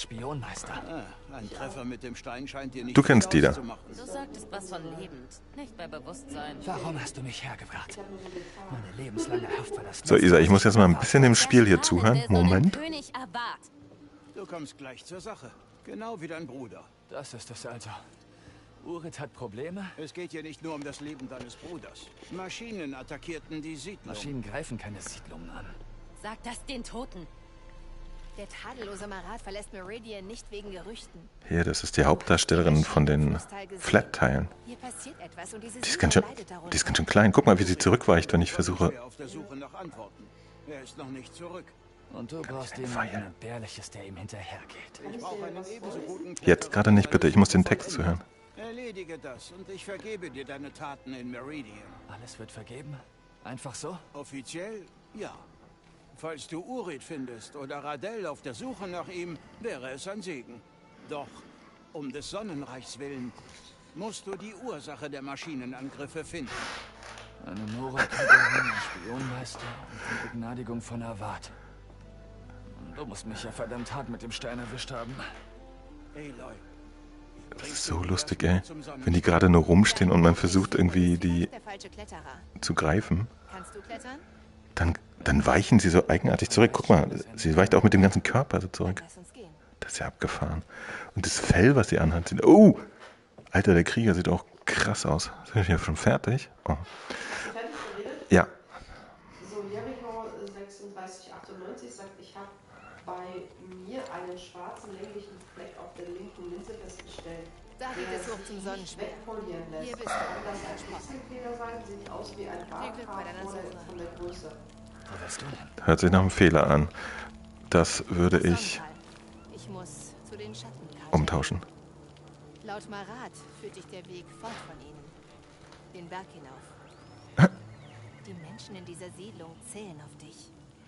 Ein Treffer mit dem Stein scheint dir nicht Du kennst die da. Du sagtest was von lebend, nicht bei Bewusstsein. Warum hast du mich hergebracht? Meine lebenslange Haft war das. So, Isa, ich muss jetzt mal ein bisschen dem Spiel hier zuhören. Moment. König Abat. Du kommst gleich zur Sache. Genau wie dein Bruder. Das ist es also. Urit hat Probleme? Es geht hier nicht nur um das Leben deines Bruders. Maschinen attackierten die Siedlung. Maschinen greifen keine Siedlungen an. Sag das den Toten. Der tadellose Marat verlässt Meridian nicht wegen Gerüchten. Hier, das ist die Hauptdarstellerin von den Flat-Teilen. Hier passiert etwas und diese Die ist ganz schön, die ist ganz schön klein. Guck mal, wie sie zurückweicht, wenn ich versuche. Auf der Suche nach Antworten. Er ist noch nicht zurück. Und du brauchst jemanden Entbehrliches, der ihm hinterhergeht. Ich brauche einen ebenso guten Jetzt gerade nicht, bitte. Ich muss den Text zuhören. Erledige das und ich vergebe dir deine Taten in Meridian. Alles wird vergeben? Einfach so? Offiziell, ja. Falls du Urit findest oder Radell auf der Suche nach ihm, wäre es ein Segen. Doch, um des Sonnenreichs willen, musst du die Ursache der Maschinenangriffe finden. Eine Nora-Kriegerin, ein Spionmeister und die Begnadigung von Avat. Du musst mich ja verdammt hart mit dem Stein erwischt haben. Aloy. Das ist so lustig, ey. Wenn die gerade nur rumstehen und man versucht irgendwie die Der falsche Kletterer. zu greifen, Kannst du klettern? dann, dann weichen sie so eigenartig zurück. Guck mal, sie weicht auch mit dem ganzen Körper so zurück. Lass uns gehen. Das ist ja abgefahren. Und das Fell, was sie anhat, sieht... Oh! Alter, der Krieger sieht auch krass aus. Sind wir hier schon fertig? Oh. Fertig geredet? Ja. So, Jericho sechsunddreißig achtundneunzig sagt, ich habe bei mir einen schwarzen länglichen Fleck auf der linken Linse festgestellt. Da geht es hoch zum Sonnenschwer. Wegpolieren lässt. Hier bist du. Kann das ein Pixelfehler sein? Sieht aus wie ein Viel Glück bei deiner Barthaar Suche. von der Größe. Wo willst du denn? Hört sich nach einem Fehler an. Das würde ich Sonnenheim. Ich muss zu den Schattenkatern. umtauschen. Laut Marat führt dich der Weg fort von ihnen. Den Berg hinauf. Die Menschen in dieser Siedlung zählen auf dich.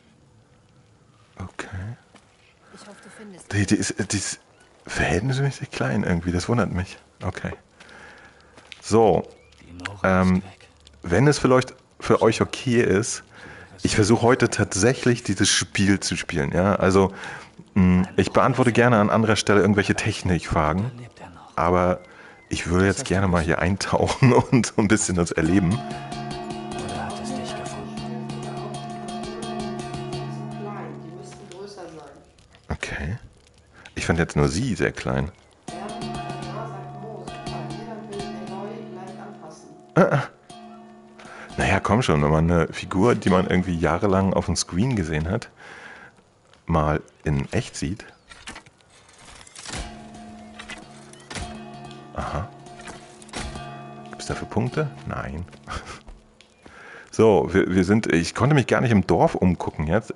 Okay. Ich hoffe, du findest Die, die, ist, die ist verhältnismäßig klein irgendwie. Das wundert mich. Okay. So. Die Nora Ähm, ist weg. Wenn es vielleicht für euch okay ist, ich versuche heute tatsächlich dieses Spiel zu spielen. Ja, also mh, ich beantworte gerne an anderer Stelle irgendwelche Technikfragen, Lebt er noch? aber ich würde jetzt gerne mal hier eintauchen und so ein bisschen das erleben. Oder hat es dich gefunden? Klein, die müssten größer sein. Okay. Ich fand jetzt nur sie sehr klein. Ja, sagt Moos, weil jeder will Aloy gleich anfassen. Naja, komm schon, wenn man eine Figur, die man irgendwie jahrelang auf dem Screen gesehen hat, mal in echt sieht. Aha. Gibt es dafür Punkte? Nein. So, wir, wir sind, ich konnte mich gar nicht im Dorf umgucken jetzt.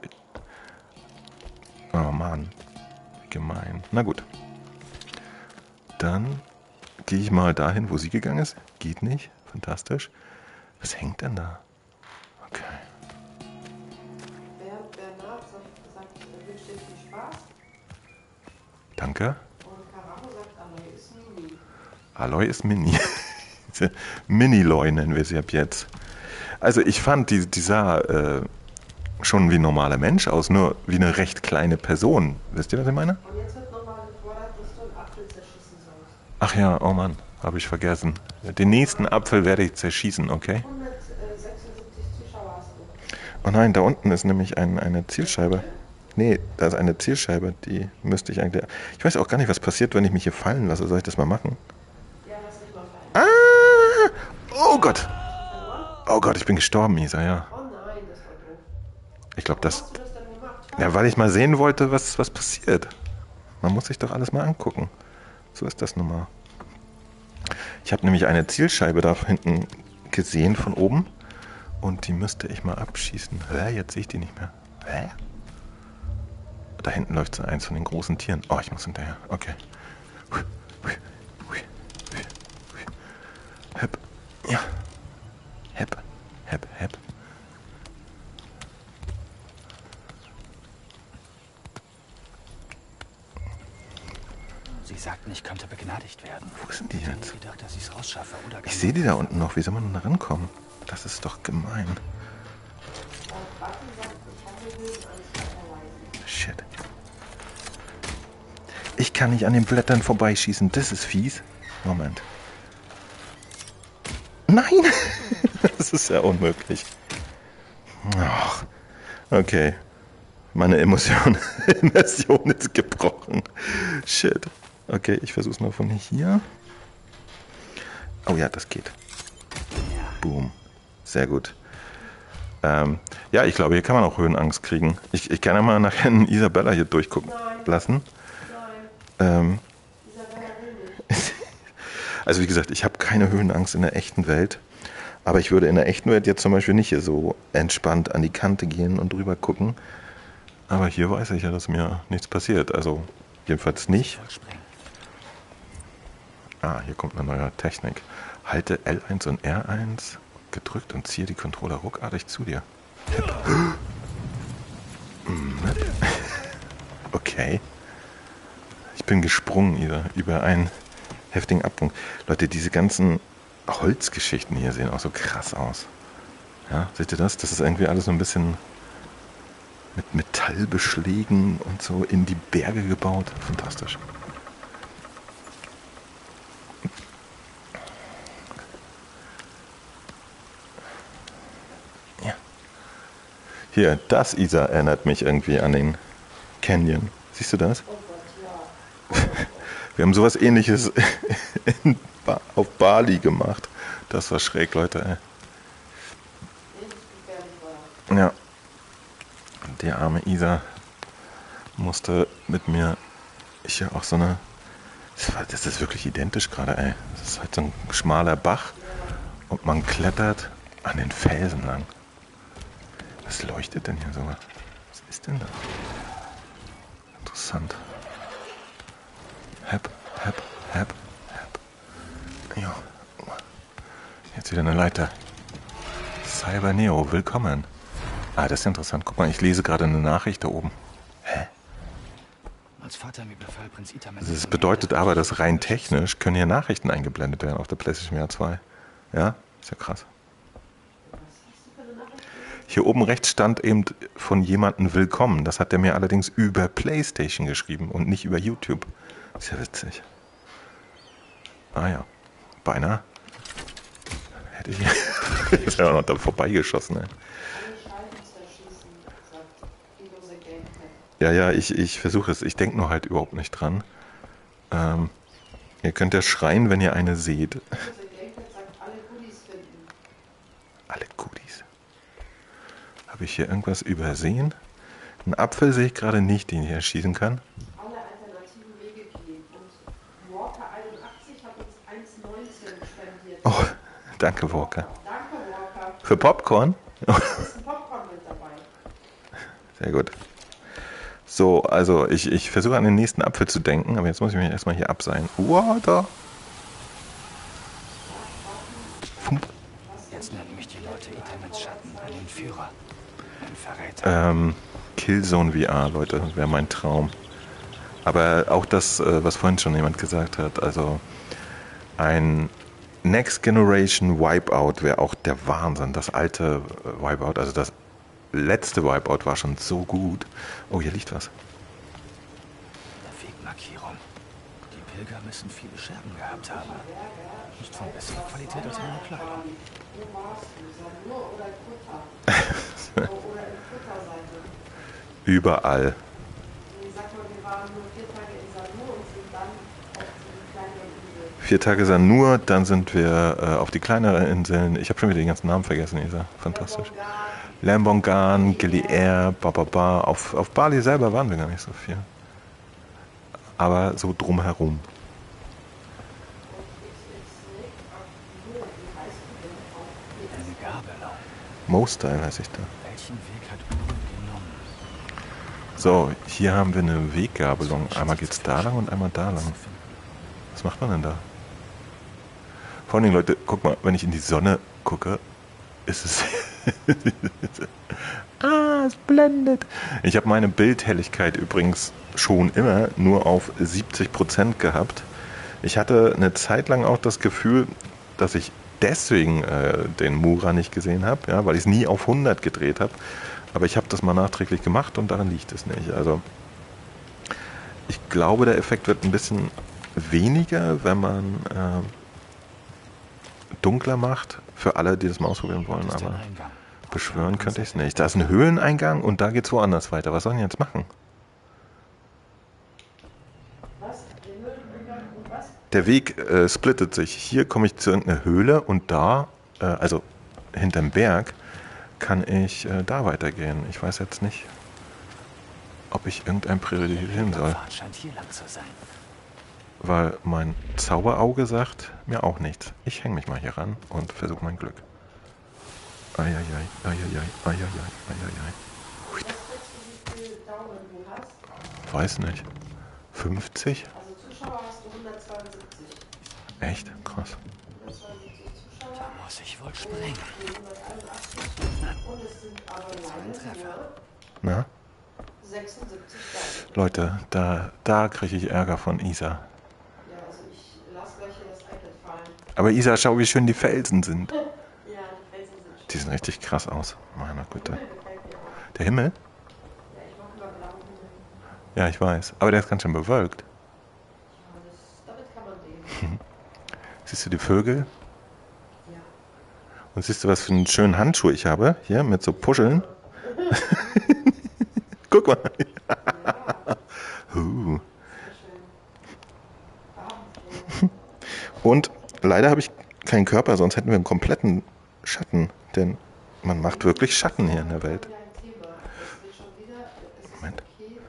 Oh Mann, wie gemein. Na gut. Dann gehe ich mal dahin, wo sie gegangen ist. Geht nicht. Fantastisch. Was hängt denn da? Okay. Bernd Bernhard sagt, sagt er wünscht dir viel Spaß. Danke. Und Karacho sagt, Aloy ist Mini. Aloy ist Mini. Mini-Loy nennen wir sie ab jetzt. Also ich fand, die, die sah äh, schon wie ein normaler Mensch aus, nur wie eine recht kleine Person. Wisst ihr, was ich meine? Und jetzt wird nochmal gefordert, dass du einen Apfel zerschießen sollst. Ach ja, oh Mann, habe ich vergessen. Den nächsten Apfel werde ich zerschießen, okay? hundertsechsundsiebzig Zuschauer hast du. Oh nein, da unten ist nämlich ein, eine Zielscheibe. Nee, da ist eine Zielscheibe, die müsste ich eigentlich... Ich weiß auch gar nicht, was passiert, wenn ich mich hier fallen lasse. Soll ich das mal machen? Ja, lass dich mal fallen. Ah! Oh Gott! Oh Gott, ich bin gestorben, Isa, ja. Oh nein, das war doof. Ich glaube, das... Hast du das dann gemacht? Ja, weil ich mal sehen wollte, was, was passiert. Man muss sich doch alles mal angucken. So ist das nun mal. Ich habe nämlich eine Zielscheibe da hinten gesehen von oben. Und die müsste ich mal abschießen. Hä, jetzt sehe ich die nicht mehr. Hä? Da hinten läuft so eins von den großen Tieren. Oh, ich muss hinterher. Okay. Hep. Ja. Hep. Hep. Hep. Sie sagten, ich könnte begnadigt werden. Wo sind die Ich hätte jetzt? nie gedacht, dass ich es rausschaffe oder Ich sehe die da unten noch. Wie soll man denn da rankommen? Das ist doch gemein. Shit. Ich kann nicht an den Blättern vorbeischießen. Das ist fies. Moment. Nein! Das ist ja unmöglich. Ach. Okay. Meine Emotion, Immersion ist gebrochen. Shit. Okay, ich versuch's mal von hier. Oh ja, das geht. Boom. Sehr gut. Ähm, ja, ich glaube, hier kann man auch Höhenangst kriegen. Ich, ich kann ja mal nachher einen Isabella hier durchgucken lassen. Ähm, also wie gesagt, ich habe keine Höhenangst in der echten Welt. Aber ich würde in der echten Welt jetzt zum Beispiel nicht hier so entspannt an die Kante gehen und drüber gucken. Aber hier weiß ich ja, dass mir nichts passiert. Also jedenfalls nicht. Ah, hier kommt eine neue Technik. Halte L eins und R eins gedrückt und ziehe die Controller ruckartig zu dir. Okay. Ich bin gesprungen über, über einen heftigen Abpunkt. Leute, diese ganzen Holzgeschichten hier sehen auch so krass aus. Ja, seht ihr das? Das ist irgendwie alles so ein bisschen mit Metallbeschlägen und so in die Berge gebaut. Fantastisch. Ja. Hier, das Isa erinnert mich irgendwie an den Canyon. Siehst du das? Wir haben sowas Ähnliches in ba- auf Bali gemacht. Das war schräg, Leute. Ey. Ja. Die arme Isa musste mit mir hier auch so eine... Das, war, das ist wirklich identisch gerade, ey. Das ist halt so ein schmaler Bach und man klettert an den Felsen lang. Was leuchtet denn hier so? Was ist denn da? Interessant. Hep, hep, hep, hep. Ja. Jetzt wieder eine Leiter. Cyber Neo, willkommen. Ah, das ist interessant. Guck mal, ich lese gerade eine Nachricht da oben. Hä? Als Vater mir befahl, Prinz Itamen... Das bedeutet aber, dass rein technisch können hier Nachrichten eingeblendet werden auf der PlayStation V R zwei. Ja, ist ja krass. Hier oben rechts stand eben von jemandem willkommen. Das hat er mir allerdings über PlayStation geschrieben und nicht über YouTube. Ist ja witzig. Ah ja, beinahe. Hätte ich jetzt ja auch noch da vorbeigeschossen. Ey. Ja, ja, ich, ich versuche es. Ich denke nur halt überhaupt nicht dran. Ähm, ihr könnt ja schreien, wenn ihr eine seht. Alle Goodies. Habe ich hier irgendwas übersehen? Einen Apfel sehe ich gerade nicht, den ich erschießen kann. Alle alternativen Wege gehen. Und Walker einundachtzig hat uns eins neunzehn spendiert. Oh, danke, Walker. Danke, Walker. Für Popcorn? Da ist ein Popcorn mit dabei. Sehr gut. So, also ich, ich versuche an den nächsten Apfel zu denken, aber jetzt muss ich mich erstmal hier abseilen. Wow, da. Fump. Jetzt nennen mich die Leute Itamens Schatten, einen Führer, ein Verräter. Ähm, Killzone V R, Leute, wäre mein Traum. Aber auch das, äh, was vorhin schon jemand gesagt hat, also ein Next Generation Wipeout wäre auch der Wahnsinn. Das alte äh, Wipeout, also das letzte Wipeout war schon so gut. Oh, hier liegt was. Eine Wegmarkierung. Die Pilger müssen viele Scherben gehabt haben. Nicht von besserer Qualität als meine Kleidung. Wo warst du? Sanur oder Kutter? Oder in Kutterseite? Überall. Ich sag mal, wir waren nur vier Tage in Sanur und sind dann auf die kleineren Inseln. Vier Tage Sanur, dann sind wir äh, auf die kleineren Inseln. Ich habe schon wieder den ganzen Namen vergessen, Isa. Fantastisch. Lambongan, Gili-Air, Bababa. Auf, auf Bali selber waren wir gar nicht so viel. Aber so drumherum. Eine Gabelung. Mo-Style heiße ich da. Welchen Weg hat Uri genommen? So, hier haben wir eine Weggabelung. Einmal geht's da lang und einmal da lang. Was macht man denn da? Vor allen Dingen, Leute, guck mal, wenn ich in die Sonne gucke, ist es... ah, es blendet. Ich habe meine Bildhelligkeit übrigens schon immer nur auf siebzig Prozent gehabt. Ich hatte eine Zeit lang auch das Gefühl, dass ich deswegen äh, den Mura nicht gesehen habe, ja, weil ich es nie auf hundert gedreht habe. Aber ich habe das mal nachträglich gemacht und daran liegt es nicht. Also ich glaube, der Effekt wird ein bisschen weniger, wenn man äh, dunkler macht, für alle, die das mal ausprobieren wollen. Aber beschwören könnte ich es nicht. Da ist ein Höhleneingang und da geht es woanders weiter. Was sollen die jetzt machen? Was? Den Höhleneingang und was? Der Weg äh, splittet sich. Hier komme ich zu irgendeiner Höhle und da, äh, also hinterm Berg, kann ich äh, da weitergehen. Ich weiß jetzt nicht, ob ich irgendein priorisieren soll. Scheint hier lang zu sein. Weil mein Zauberauge sagt mir auch nichts. Ich hänge mich mal hier ran und versuche mein Glück. Eieiei, eieiei, eieiei, eieiei. Hui. Wie viele Daumen du hast? Weiß nicht. fünfzig? Also Zuschauer hast du hundertzweiundsiebzig. Echt? Krass. hundertzweiundsiebzig Zuschauer. Da muss ich wohl springen. hunderteinundachtzig. Und es sind aber leider nur Na? sechsundsiebzig Daumen. Leute, da, da kriege ich Ärger von Isa. Ja, also ich lasse gleich hier das iPad fallen. Aber Isa, schau, wie schön die Felsen sind. Ja, die Felsen sind schön. Die sehen richtig krass aus. Meine Güte. Gefällt mir auch. Der Himmel? Ja, ich mache immer blauen Himmel. Ja, ich weiß. Aber der ist ganz schön bewölkt. Ja, das, damit kann man leben. Siehst du die Vögel? Ja. Und siehst du, was für einen schönen Handschuh ich habe? Hier mit so Puscheln. Guck mal. huh. Und leider habe ich keinen Körper, sonst hätten wir einen kompletten Schatten. Denn man macht wirklich Schatten hier in der Welt. Moment.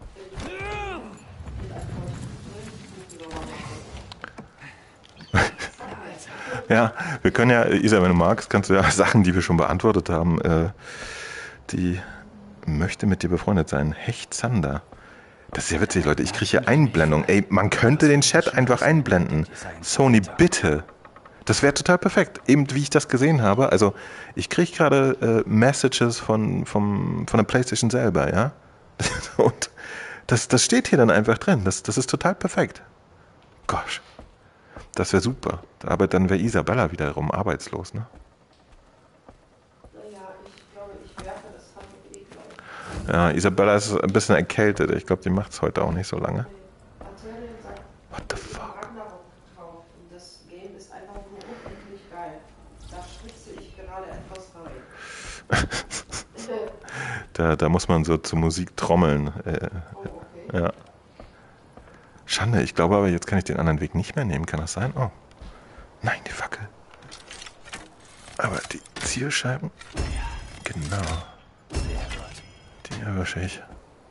Ja, wir können ja, Isa, wenn du magst, kannst du ja Sachen, die wir schon beantwortet haben, äh, die möchte mit dir befreundet sein. Hecht Zander. Das ist ja witzig, Leute. Ich kriege hier Einblendung. Ey, man könnte den Chat einfach einblenden. Sony, bitte. Das wäre total perfekt. Eben wie ich das gesehen habe. Also, ich kriege gerade äh, Messages von, vom, von der PlayStation selber, ja. Und das, das steht hier dann einfach drin. Das, das ist total perfekt. Gosh. Das wäre super. Aber dann wäre Isabella wiederum arbeitslos, ne? Naja, ich glaube, ich werfe das Handtuch eh gleich. Ja, Isabella ist ein bisschen erkältet. Ich glaube, die macht es heute auch nicht so lange. Antonio sagt, What the fuck? Ragnarok gekauft und das Game ist einfach nur unendlich geil. Da schwitze ich gerade etwas rein. Da, da muss man so zur Musik trommeln. Äh, Oh, okay. ja. Schande, ich glaube aber, jetzt kann ich den anderen Weg nicht mehr nehmen. Kann das sein? Oh. Nein, die Fackel. Aber die Zielscheiben. Genau. Die erwische ich.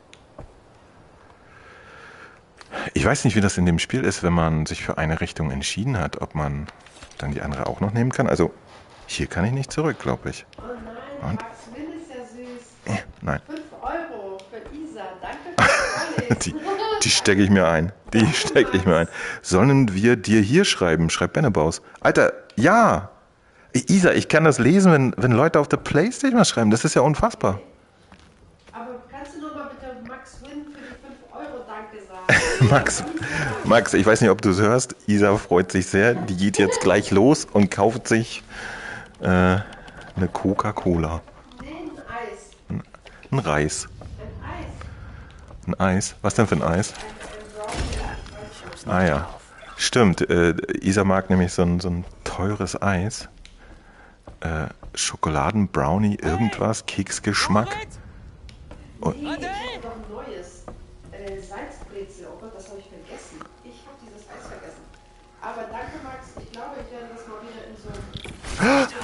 Ich weiß nicht, wie das in dem Spiel ist, wenn man sich für eine Richtung entschieden hat, ob man dann die andere auch noch nehmen kann. Also, hier kann ich nicht zurück, glaube ich. Oh nein, Und? Max Win ist ja süß. Äh, nein. fünf Euro für Isa. Danke fürs Vorlesen. Die, die stecke ich mir ein. Die stecke ich mir ein. Sollen wir dir hier schreiben? Schreibt Bennebaus. Alter, ja. Isa, ich kann das lesen, wenn, wenn Leute auf der Playstation was schreiben. Das ist ja unfassbar. Aber kannst du nur mal bitte Max Win für die fünf Euro Danke sagen? Max, Max, ich weiß nicht, ob du es hörst. Isa freut sich sehr. Die geht jetzt gleich los und kauft sich äh, eine Coca-Cola. Den Eis. Ein Reis. Ein Eis. Ein Eis? Was denn für ein Eis? Ein, ein Brownie. Ah ja. Stimmt. Äh, Isa mag nämlich so ein, so ein teures Eis. Äh, Schokoladen-Brownie, irgendwas, Keksgeschmack. Und, Nee, ich hab doch ein neues. Äh, Salzbrezel. Oh Gott, das habe ich vergessen. Ich habe dieses Eis vergessen. Aber danke, Max. Ich glaube, ich werde das mal wieder in so ein Eis.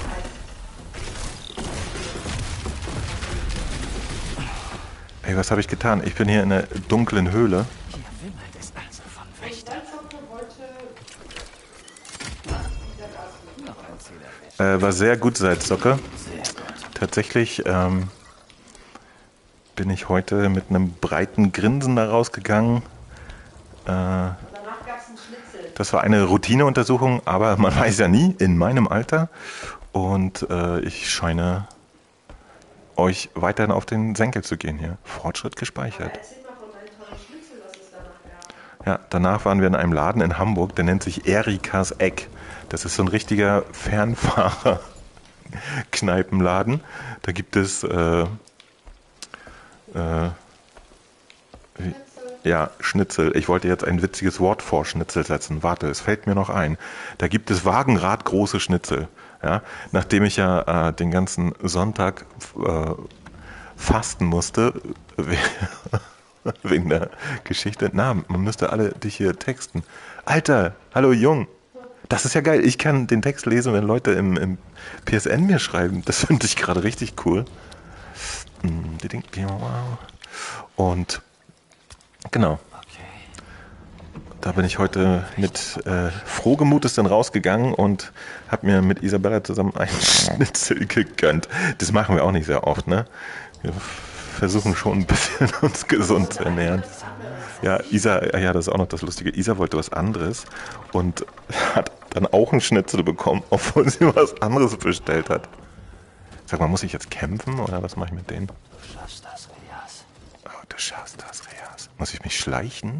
ey, was habe ich getan? Ich bin hier in einer dunklen Höhle. Hier wimmelt es also von Und Wächtern. dann Zocke wollte... Noch ein Zählerwisch. Äh, war sehr gut, Salzsocke. Sehr gut. Tatsächlich ähm, bin ich heute mit einem breiten Grinsen da rausgegangen. Äh, Danach gab es einen Schnitzel. das war eine Routineuntersuchung, aber man weiß ja nie, in meinem Alter. Und äh, ich scheine euch weiterhin auf den Senkel zu gehen hier. Fortschritt gespeichert. Erzähl mal von deinem tollen Schnitzel, was es danach gab. Ja, danach waren wir in einem Laden in Hamburg, der nennt sich Erikas Eck. Das ist so ein richtiger Fernfahrer-Kneipenladen. Da gibt es äh, äh, wie, ja, Schnitzel. Ich wollte jetzt ein witziges Wort vor Schnitzel setzen. Warte, es fällt mir noch ein. Da gibt es wagenradgroße Schnitzel. Ja, nachdem ich ja äh, den ganzen Sonntag äh, fasten musste, wegen der Geschichte. Na, man müsste alle dich hier texten. Alter, hallo Jung. Das ist ja geil. Ich kann den Text lesen, wenn Leute im, im P S N mir schreiben. Das finde ich gerade richtig cool. Und genau. Da bin ich heute mit äh, frohgemutes dann rausgegangen und habe mir mit Isabella zusammen einen Schnitzel gegönnt. Das machen wir auch nicht sehr oft, ne? Wir versuchen schon ein bisschen uns gesund zu ernähren. Ja, Isa, ja, das ist auch noch das Lustige. Isa wollte was anderes und hat dann auch einen Schnitzel bekommen, obwohl sie was anderes bestellt hat. Sag mal, muss ich jetzt kämpfen oder was mache ich mit denen? Du schaffst das, Rias. Oh, du schaffst das, Rias. Muss ich mich schleichen?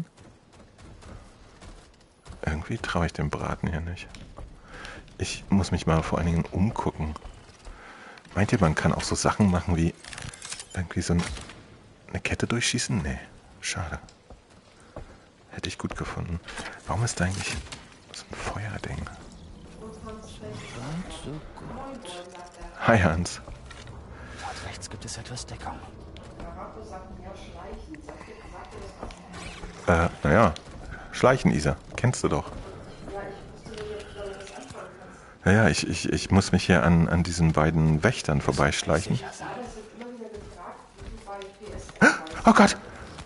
Irgendwie traue ich dem Braten hier nicht. Ich muss mich mal vor allen Dingen umgucken. Meint ihr, man kann auch so Sachen machen wie irgendwie so ein, eine Kette durchschießen? Nee, schade. Hätte ich gut gefunden. Warum ist da eigentlich so ein Feuerding? Und so gut. Hi Hans. Dort rechts gibt es etwas Deckung. Äh, naja. Schleichen, Isa. Kennst du doch. Ja, ja, ich, ich, ich muss mich hier an, an diesen beiden Wächtern vorbeischleichen. Oh Gott!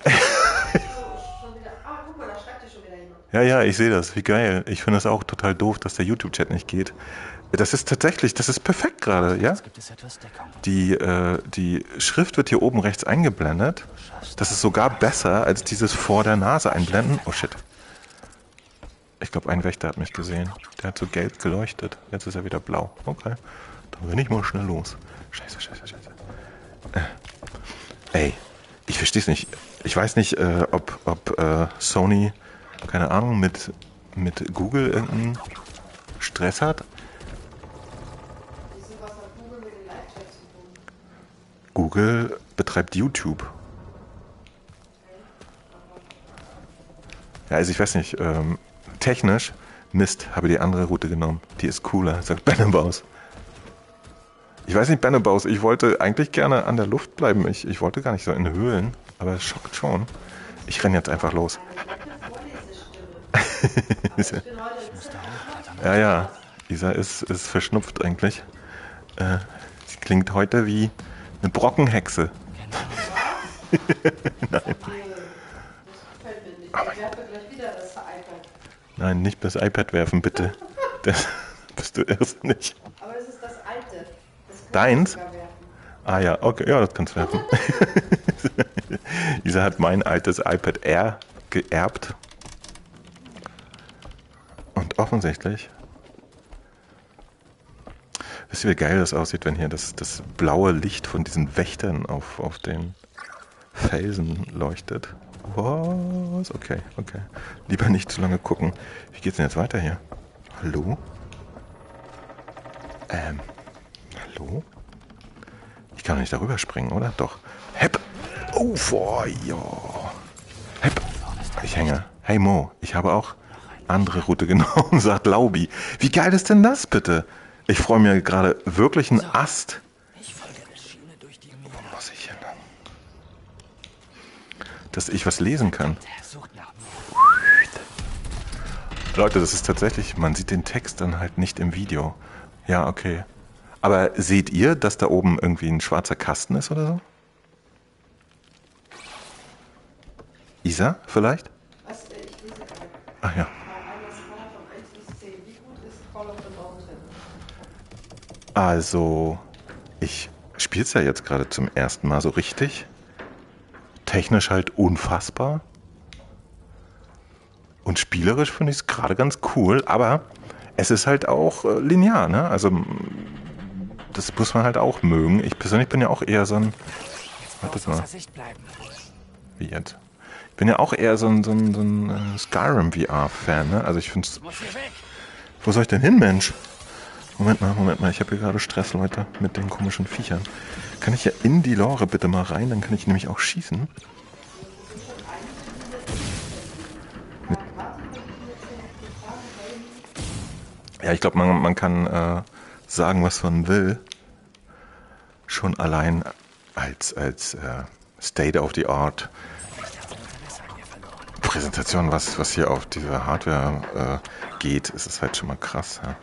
Ja, ja, ich sehe das. Wie geil. Ich finde es auch total doof, dass der YouTube-Chat nicht geht. Das ist tatsächlich, das ist perfekt gerade, ja? Die, äh, die Schrift wird hier oben rechts eingeblendet. Das ist sogar besser als dieses vor der Nase einblenden. Oh shit. Ich glaube, ein Wächter hat mich gesehen. Der hat so gelb geleuchtet. Jetzt ist er wieder blau. Okay. Dann bin ich mal schnell los. Scheiße, scheiße, scheiße. Äh. Ey, ich verstehe es nicht. Ich weiß nicht, äh, ob, ob äh, Sony, keine Ahnung, mit, mit Google irgendeinen Stress hat. Google betreibt YouTube. Ja, also ich weiß nicht, ähm, technisch, Mist, habe die andere Route genommen. Die ist cooler, sagt Bennebaus. Ich weiß nicht, Bennebaus, ich wollte eigentlich gerne an der Luft bleiben. Ich, ich wollte gar nicht so in Höhlen, aber es schockt schon. Ich renne jetzt einfach los. Ja, ja, Isa ist, ist verschnupft eigentlich. Äh, sie klingt heute wie eine Brockenhexe. Nein. Nein, nicht das iPad werfen, bitte. Das bist du irrsinnig. Aber das ist das alte. Das Deins? Ah ja, okay, ja, das kannst du werfen. Isa hat mein altes iPad Air geerbt. Und offensichtlich... Wisst ihr, wie geil das aussieht, wenn hier das, das blaue Licht von diesen Wächtern auf, auf den Felsen leuchtet? Was? Okay, okay. Lieber nicht zu lange gucken. Wie geht's denn jetzt weiter hier? Hallo? Ähm, hallo? Ich kann doch nicht darüber springen, oder? Doch. Hepp. Oh, boah, ja. Hepp. Ich hänge. Hey Mo, ich habe auch andere Route genommen, sagt Laubi. Wie geil ist denn das bitte? Ich freue mich gerade wirklich einen Ast. Ich folge der Schiene durch die Mine. Wo muss ich hin? Dass ich was lesen kann. Der sucht nach mir. Leute, das ist tatsächlich, man sieht den Text dann halt nicht im Video. Ja, okay. Aber seht ihr, dass da oben irgendwie ein schwarzer Kasten ist oder so? Isa, vielleicht? Was, äh, ich lese gerade. Ach ja. Bei einer Skala von eins bis zehn. Wie gut ist Call of the Mountain? Also, ich spiele es ja jetzt gerade zum ersten Mal so richtig. Technisch halt unfassbar. Und spielerisch finde ich es gerade ganz cool, aber es ist halt auch äh, linear, ne? Also, das muss man halt auch mögen. Ich persönlich bin ja auch eher so ein... Warte mal. Wie jetzt? Ich bin ja auch eher so ein, so ein, so ein äh, Skyrim-V R-Fan, ne? Also ich finde es... Wo soll ich denn hin, Mensch? Moment mal, Moment mal. Ich habe hier gerade Stress, Leute, mit den komischen Viechern. Kann ich ja in die Lore bitte mal rein? Dann kann ich nämlich auch schießen. Mit ja, ich glaube, man, man kann äh, sagen, was man will. Schon allein als, als äh, State of the Art Präsentation, was, was hier auf dieser Hardware äh, geht, ist es halt schon mal krass. Ja.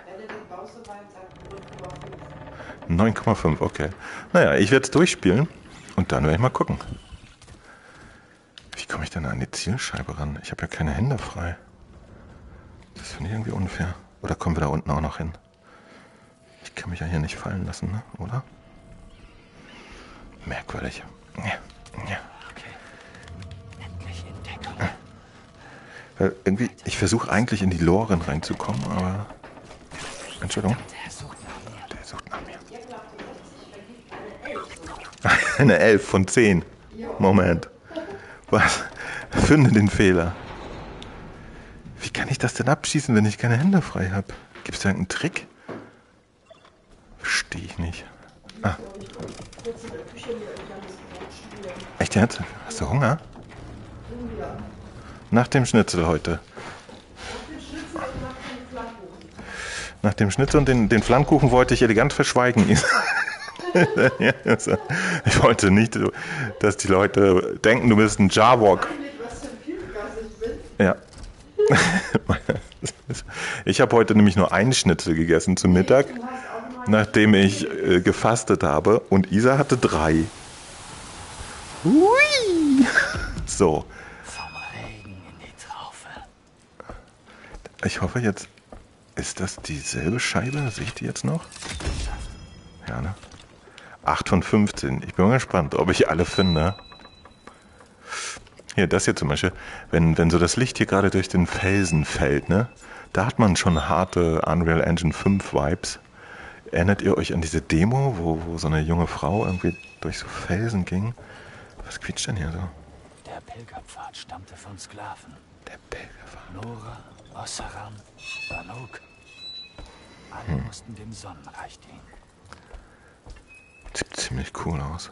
neun Komma fünf, okay. Naja, ich werde es durchspielen und dann werde ich mal gucken. Wie komme ich denn an die Zielscheibe ran? Ich habe ja keine Hände frei. Das finde ich irgendwie unfair. Oder kommen wir da unten auch noch hin? Ich kann mich ja hier nicht fallen lassen, ne? Oder? Merkwürdig. Ja, ja. Weil irgendwie, ich versuche eigentlich in die Loren reinzukommen, aber... Entschuldigung. Der sucht nach mir. Eine elf von zehn. Moment. Was? Finde den Fehler. Wie kann ich das denn abschießen, wenn ich keine Hände frei habe? Gibt es da irgendeinen Trick? Verstehe ich nicht. Ah. Echt jetzt? Hast du Hunger? Nach dem Schnitzel heute. Nach dem Schnitzel und den, den Flammkuchen wollte ich elegant verschweigen. Ich wollte nicht, dass die Leute denken, du bist ein Jarwok. Ja. Ich habe heute nämlich nur einen Schnitzel gegessen zum Mittag, nachdem ich äh, gefastet habe. Und Isa hatte drei. Hui. So. Ich hoffe jetzt, ist das dieselbe Scheibe? Sehe ich die jetzt noch? Ja, ne? acht von fünfzehn. Ich bin mal gespannt, ob ich alle finde. Hier, das hier zum Beispiel. Wenn, wenn so das Licht hier gerade durch den Felsen fällt, ne? Da hat man schon harte Unreal Engine fünf Vibes. Erinnert ihr euch an diese Demo, wo, wo so eine junge Frau irgendwie durch so Felsen ging? Was quietscht denn hier so? Der Pilgerpfad stammte von Sklaven. Der Pilgerpfad. Nora, Ossaran, Banuk. Alle hm. mussten dem Sonnenreich dienen. Sieht ziemlich cool aus.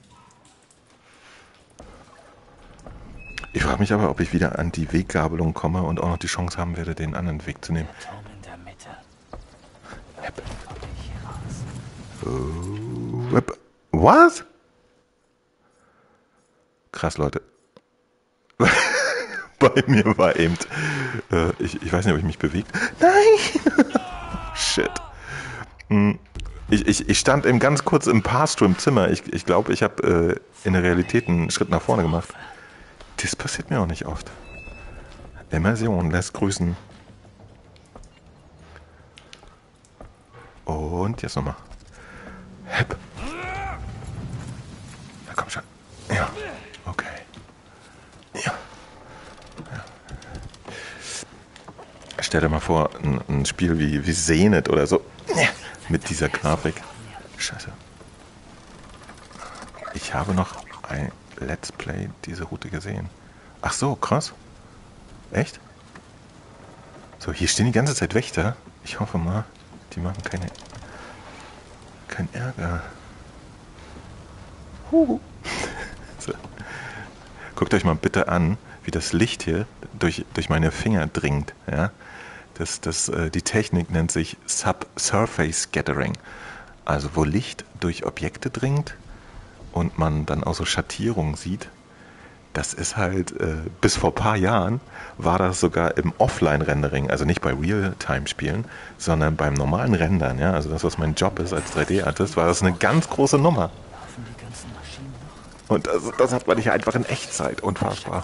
Ich frage mich aber, ob ich wieder an die Weggabelung komme und auch noch die Chance haben werde, den anderen Weg zu nehmen. Der Turm in der Mitte. Yep. Oh, yep. Was? Krass, Leute. Bei mir war eben... Äh, ich, ich weiß nicht, ob ich mich bewegt. Nein! Shit. Ich, ich, ich stand eben ganz kurz im Pass-Through im Zimmer. Ich glaube, ich, glaub, ich habe äh, in der Realität einen Schritt nach vorne gemacht. Das passiert mir auch nicht oft. Immersion lässt grüßen. Und jetzt nochmal. Hepp. Na komm schon. Ja. Okay. Ja. Ja. Stell dir mal vor, ein, ein Spiel wie, wie Zenith oder so. Ja. Mit dieser Grafik. Scheiße. Ich habe noch ein Let's Play diese Route gesehen. Ach so, krass. Echt? So, hier stehen die ganze Zeit Wächter. Ich hoffe mal, die machen keine, keinen Ärger. Huh. Guckt euch mal bitte an, wie das Licht hier durch, durch meine Finger dringt. Ja? Das, das, äh, die Technik nennt sich Subsurface Scattering. Also wo Licht durch Objekte dringt und man dann auch so Schattierungen sieht. Das ist halt, äh, bis vor ein paar Jahren war das sogar im Offline-Rendering, also nicht bei Real-Time-Spielen, sondern beim normalen Rendern, ja, also das, was mein Job ist als drei D-Artist, war das eine ganz große Nummer. Und das, das hat man nicht einfach in Echtzeit, unfassbar.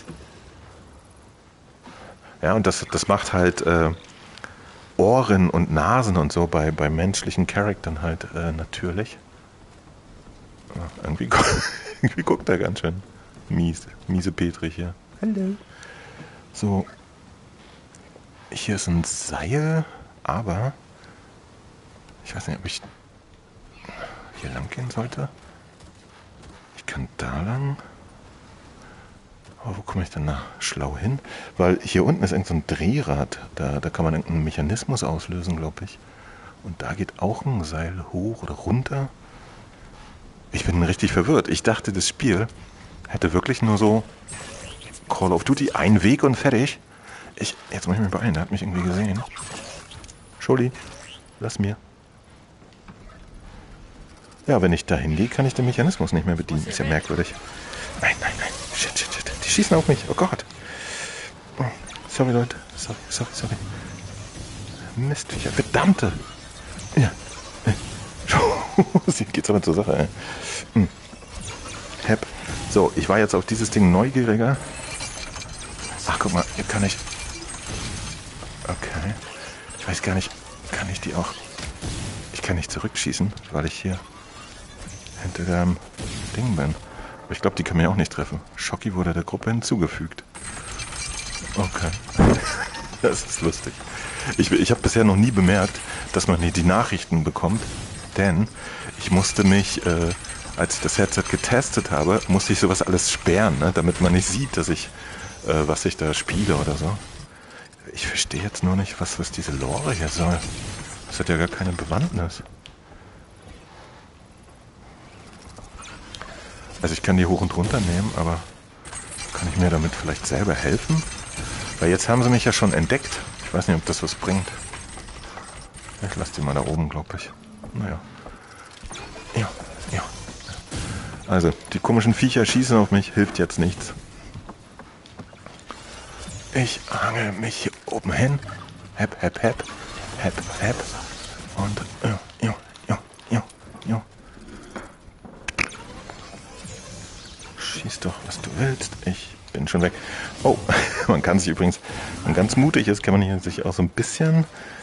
Ja, und das, das macht halt äh, Ohren und Nasen und so bei, bei menschlichen Charaktern halt äh, natürlich. Ja, irgendwie, irgendwie guckt er ganz schön. Mies, miese Petrich hier. Hallo. So. Hier ist ein Seil, aber ich weiß nicht, ob ich hier lang gehen sollte. Ich kann da lang. Aber wo komme ich denn da schlau hin? Weil hier unten ist irgend so ein Drehrad. Da, da kann man irgendeinen Mechanismus auslösen, glaube ich. Und da geht auch ein Seil hoch oder runter. Ich bin richtig verwirrt. Ich dachte, das Spiel hätte wirklich nur so Call of Duty, ein Weg und fertig. Ich, jetzt muss ich mich beeilen, der hat mich irgendwie gesehen. Schulli, lass mir. Ja, wenn ich da hingehe, kann ich den Mechanismus nicht mehr bedienen. Ist ja merkwürdig. Nein, nein, nein. Shit, shit, shit. Die schießen auf mich. Oh Gott. Oh, sorry, Leute. Sorry, sorry, sorry. Mistviecher. Verdammte. Ja. Jetzt geht's aber zur Sache, ey. Hm. Hep. So, ich war jetzt auf dieses Ding neugieriger. Ach, guck mal, hier kann ich... Okay. Ich weiß gar nicht, kann ich die auch... Ich kann nicht zurückschießen, weil ich hier hinter dem Ding bin. Aber ich glaube, die können mich auch nicht treffen. Schocki wurde der Gruppe hinzugefügt. Okay. Das ist lustig. Ich, ich habe bisher noch nie bemerkt, dass man die Nachrichten bekommt, denn ich musste mich... Äh, als ich das Headset getestet habe, musste ich sowas alles sperren, ne, damit man nicht sieht, dass ich, äh, was ich da spiele oder so. Ich verstehe jetzt nur nicht, was, was diese Lore hier soll. Das hat ja gar keine Bewandtnis. Also ich kann die hoch und runter nehmen, aber kann ich mir damit vielleicht selber helfen? Weil jetzt haben sie mich ja schon entdeckt. Ich weiß nicht, ob das was bringt. Ich lasse die mal da oben, glaube ich. Naja. Ja, ja. Also, die komischen Viecher schießen auf mich, hilft jetzt nichts. Ich hangel mich hier oben hin. Hep, hep, hep. Hep, hep. Und, ja, ja, ja, ja, ja. Schieß doch, was du willst. Ich bin schon weg. Oh, man kann sich übrigens, wenn man ganz mutig ist, kann man hier sich auch so ein bisschen...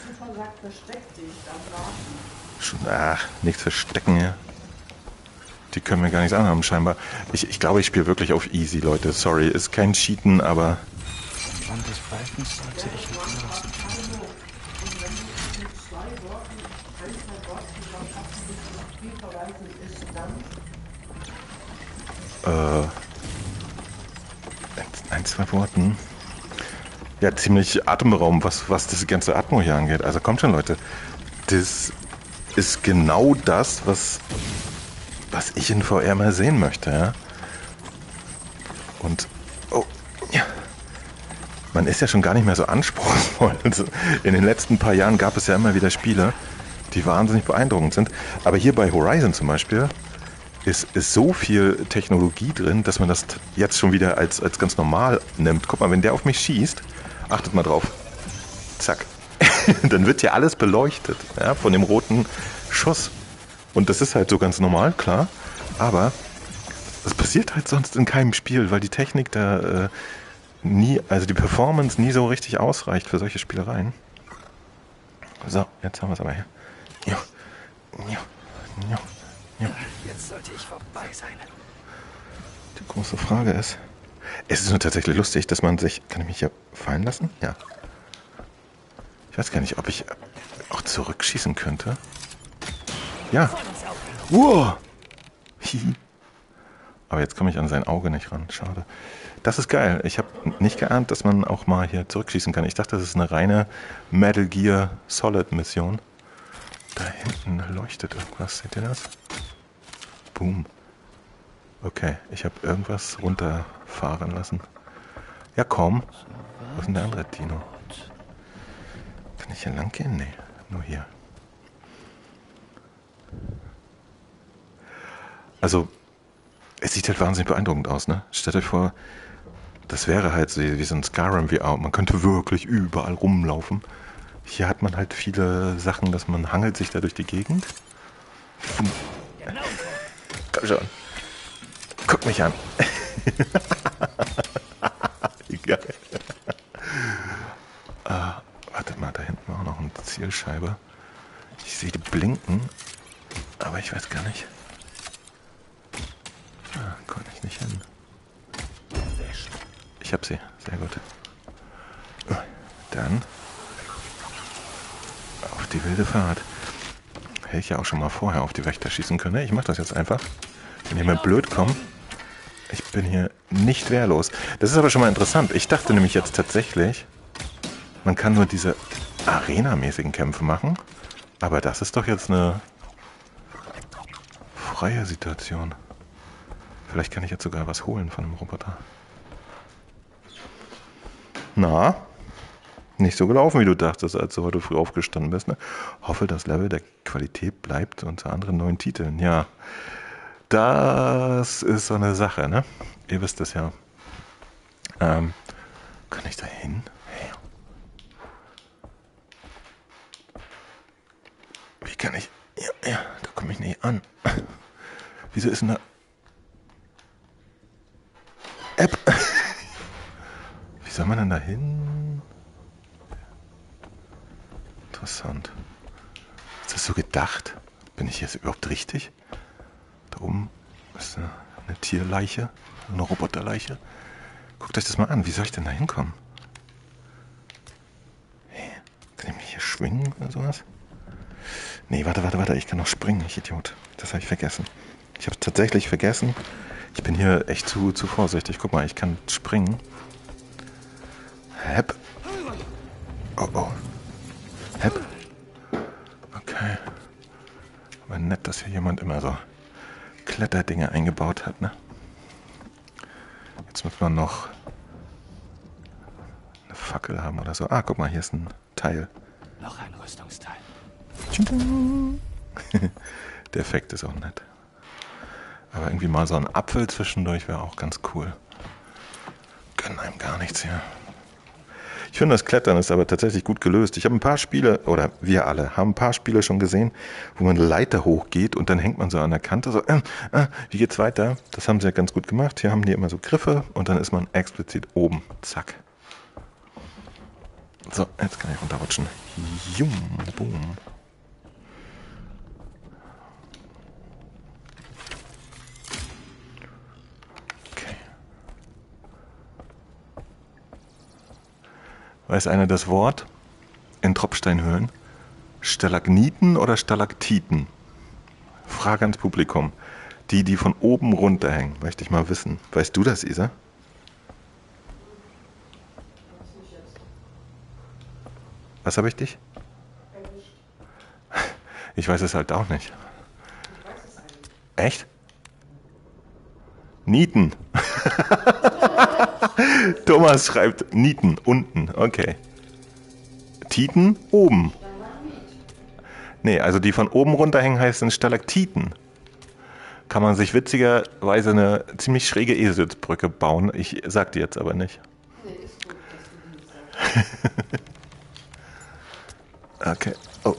Ach, nichts verstecken hier. Die können mir gar nichts anhaben, scheinbar. Ich, ich glaube, ich spiele wirklich auf easy, Leute. Sorry, ist kein Cheaten, aber... Und des Balkens sollte ich noch lassen. Äh... Ein, zwei Worten. Ja, ziemlich atemberaubend, was, was das ganze Atmo hier angeht. Also kommt schon, Leute. Das ist genau das, was... was ich in V R mal sehen möchte, ja. Und, oh, ja. Man ist ja schon gar nicht mehr so anspruchsvoll. In den letzten paar Jahren gab es ja immer wieder Spiele, die wahnsinnig beeindruckend sind. Aber hier bei Horizon zum Beispiel ist, ist so viel Technologie drin, dass man das jetzt schon wieder als, als ganz normal nimmt. Guck mal, wenn der auf mich schießt, achtet mal drauf. Zack. Dann wird ja alles beleuchtet, ja, von dem roten Schuss. Und das ist halt so ganz normal, klar. Aber das passiert halt sonst in keinem Spiel, weil die Technik da äh, nie, also die Performance nie so richtig ausreicht für solche Spielereien. So, jetzt haben wir es aber hier. Ja, ja, ja, ja. Jetzt sollte ich vorbei sein. Die große Frage ist, es ist nur tatsächlich lustig, dass man sich, kann ich mich hier fallen lassen? Ja. Ich weiß gar nicht, ob ich auch zurückschießen könnte. Ja. Wow. Aber jetzt komme ich an sein Auge nicht ran. Schade. Das ist geil. Ich habe nicht geahnt, dass man auch mal hier zurückschießen kann. Ich dachte, das ist eine reine Metal Gear Solid Mission. Da hinten leuchtet irgendwas. Seht ihr das? Boom. Okay, ich habe irgendwas runterfahren lassen. Ja, komm. Wo ist denn der andere Dino? Kann ich hier lang gehen? Nee, nur hier. Also, es sieht halt wahnsinnig beeindruckend aus, ne? Stellt euch vor, das wäre halt so wie so ein Skyrim V R. Man könnte wirklich überall rumlaufen. Hier hat man halt viele Sachen, dass man hangelt sich da durch die Gegend. Komm schon. Guck mich an. Geil. Ah, warte mal, da hinten war auch noch eine Zielscheibe. Ich sehe die blinken, aber ich weiß gar nicht. Ah, konnte ich nicht hin. Ich hab sie, sehr gut. Dann auf die wilde Fahrt. Hätte ich ja auch schon mal vorher auf die Wächter schießen können. Ich mache das jetzt einfach. Wenn ihr mir blöd kommt. Ich bin hier nicht wehrlos. Das ist aber schon mal interessant. Ich dachte nämlich jetzt tatsächlich, man kann nur diese Arena-mäßigen Kämpfe machen. Aber das ist doch jetzt eine freie Situation. Vielleicht kann ich jetzt sogar was holen von einem Roboter. Na? Nicht so gelaufen, wie du dachtest, als du heute früh aufgestanden bist. Ne? Hoffe, das Level der Qualität bleibt unter anderen neuen Titeln. Ja, das ist so eine Sache, ne? Ihr wisst es ja. Ähm, kann ich da hin? Hey. Wie kann ich... Ja, ja, da komme ich nicht an. Wieso ist denn da... App? Wie soll man denn da hin? Interessant. Ist das so gedacht? Bin ich jetzt überhaupt richtig? Da oben ist eine, eine Tierleiche, eine Roboterleiche. Guckt euch das mal an. Wie soll ich denn da hinkommen? Hey, kann ich mich hier schwingen oder sowas? Nee, warte, warte, warte. Ich kann noch springen, ich Idiot. Das habe ich vergessen. Ich habe es tatsächlich vergessen. Ich bin hier echt zu, zu vorsichtig. Guck mal, ich kann springen. Hepp. Oh, oh. Hepp. Okay. Aber nett, dass hier jemand immer so Kletterdinge eingebaut hat, ne? Jetzt muss man noch eine Fackel haben oder so. Ah, guck mal, hier ist ein Teil. Noch ein Rüstungsteil. Der Effekt ist auch nett. Aber irgendwie mal so ein Apfel zwischendurch wäre auch ganz cool. Gönnen einem gar nichts hier. Ich finde, das Klettern ist aber tatsächlich gut gelöst. Ich habe ein paar Spiele, oder wir alle, haben ein paar Spiele schon gesehen, wo man eine Leiter hochgeht und dann hängt man so an der Kante, so, äh, äh, wie geht's weiter? Das haben sie ja ganz gut gemacht. Hier haben die immer so Griffe und dann ist man explizit oben. Zack. So, jetzt kann ich runterrutschen. Jum, boom. Okay. Weiß einer das Wort in Tropfsteinhöhlen? Stalagniten oder Stalaktiten? Frage ans Publikum. Die, die von oben runterhängen. Möchte ich mal wissen. Weißt du das, Isa? Was habe ich dich? Ich weiß es halt auch nicht. Echt? Nieten. Thomas schreibt Nieten, unten, okay. Titen, oben. Nee, also die von oben runterhängen heißen Stalaktiten. Kann man sich witzigerweise eine ziemlich schräge Eselsbrücke bauen. Ich sag die jetzt aber nicht. Okay, oh.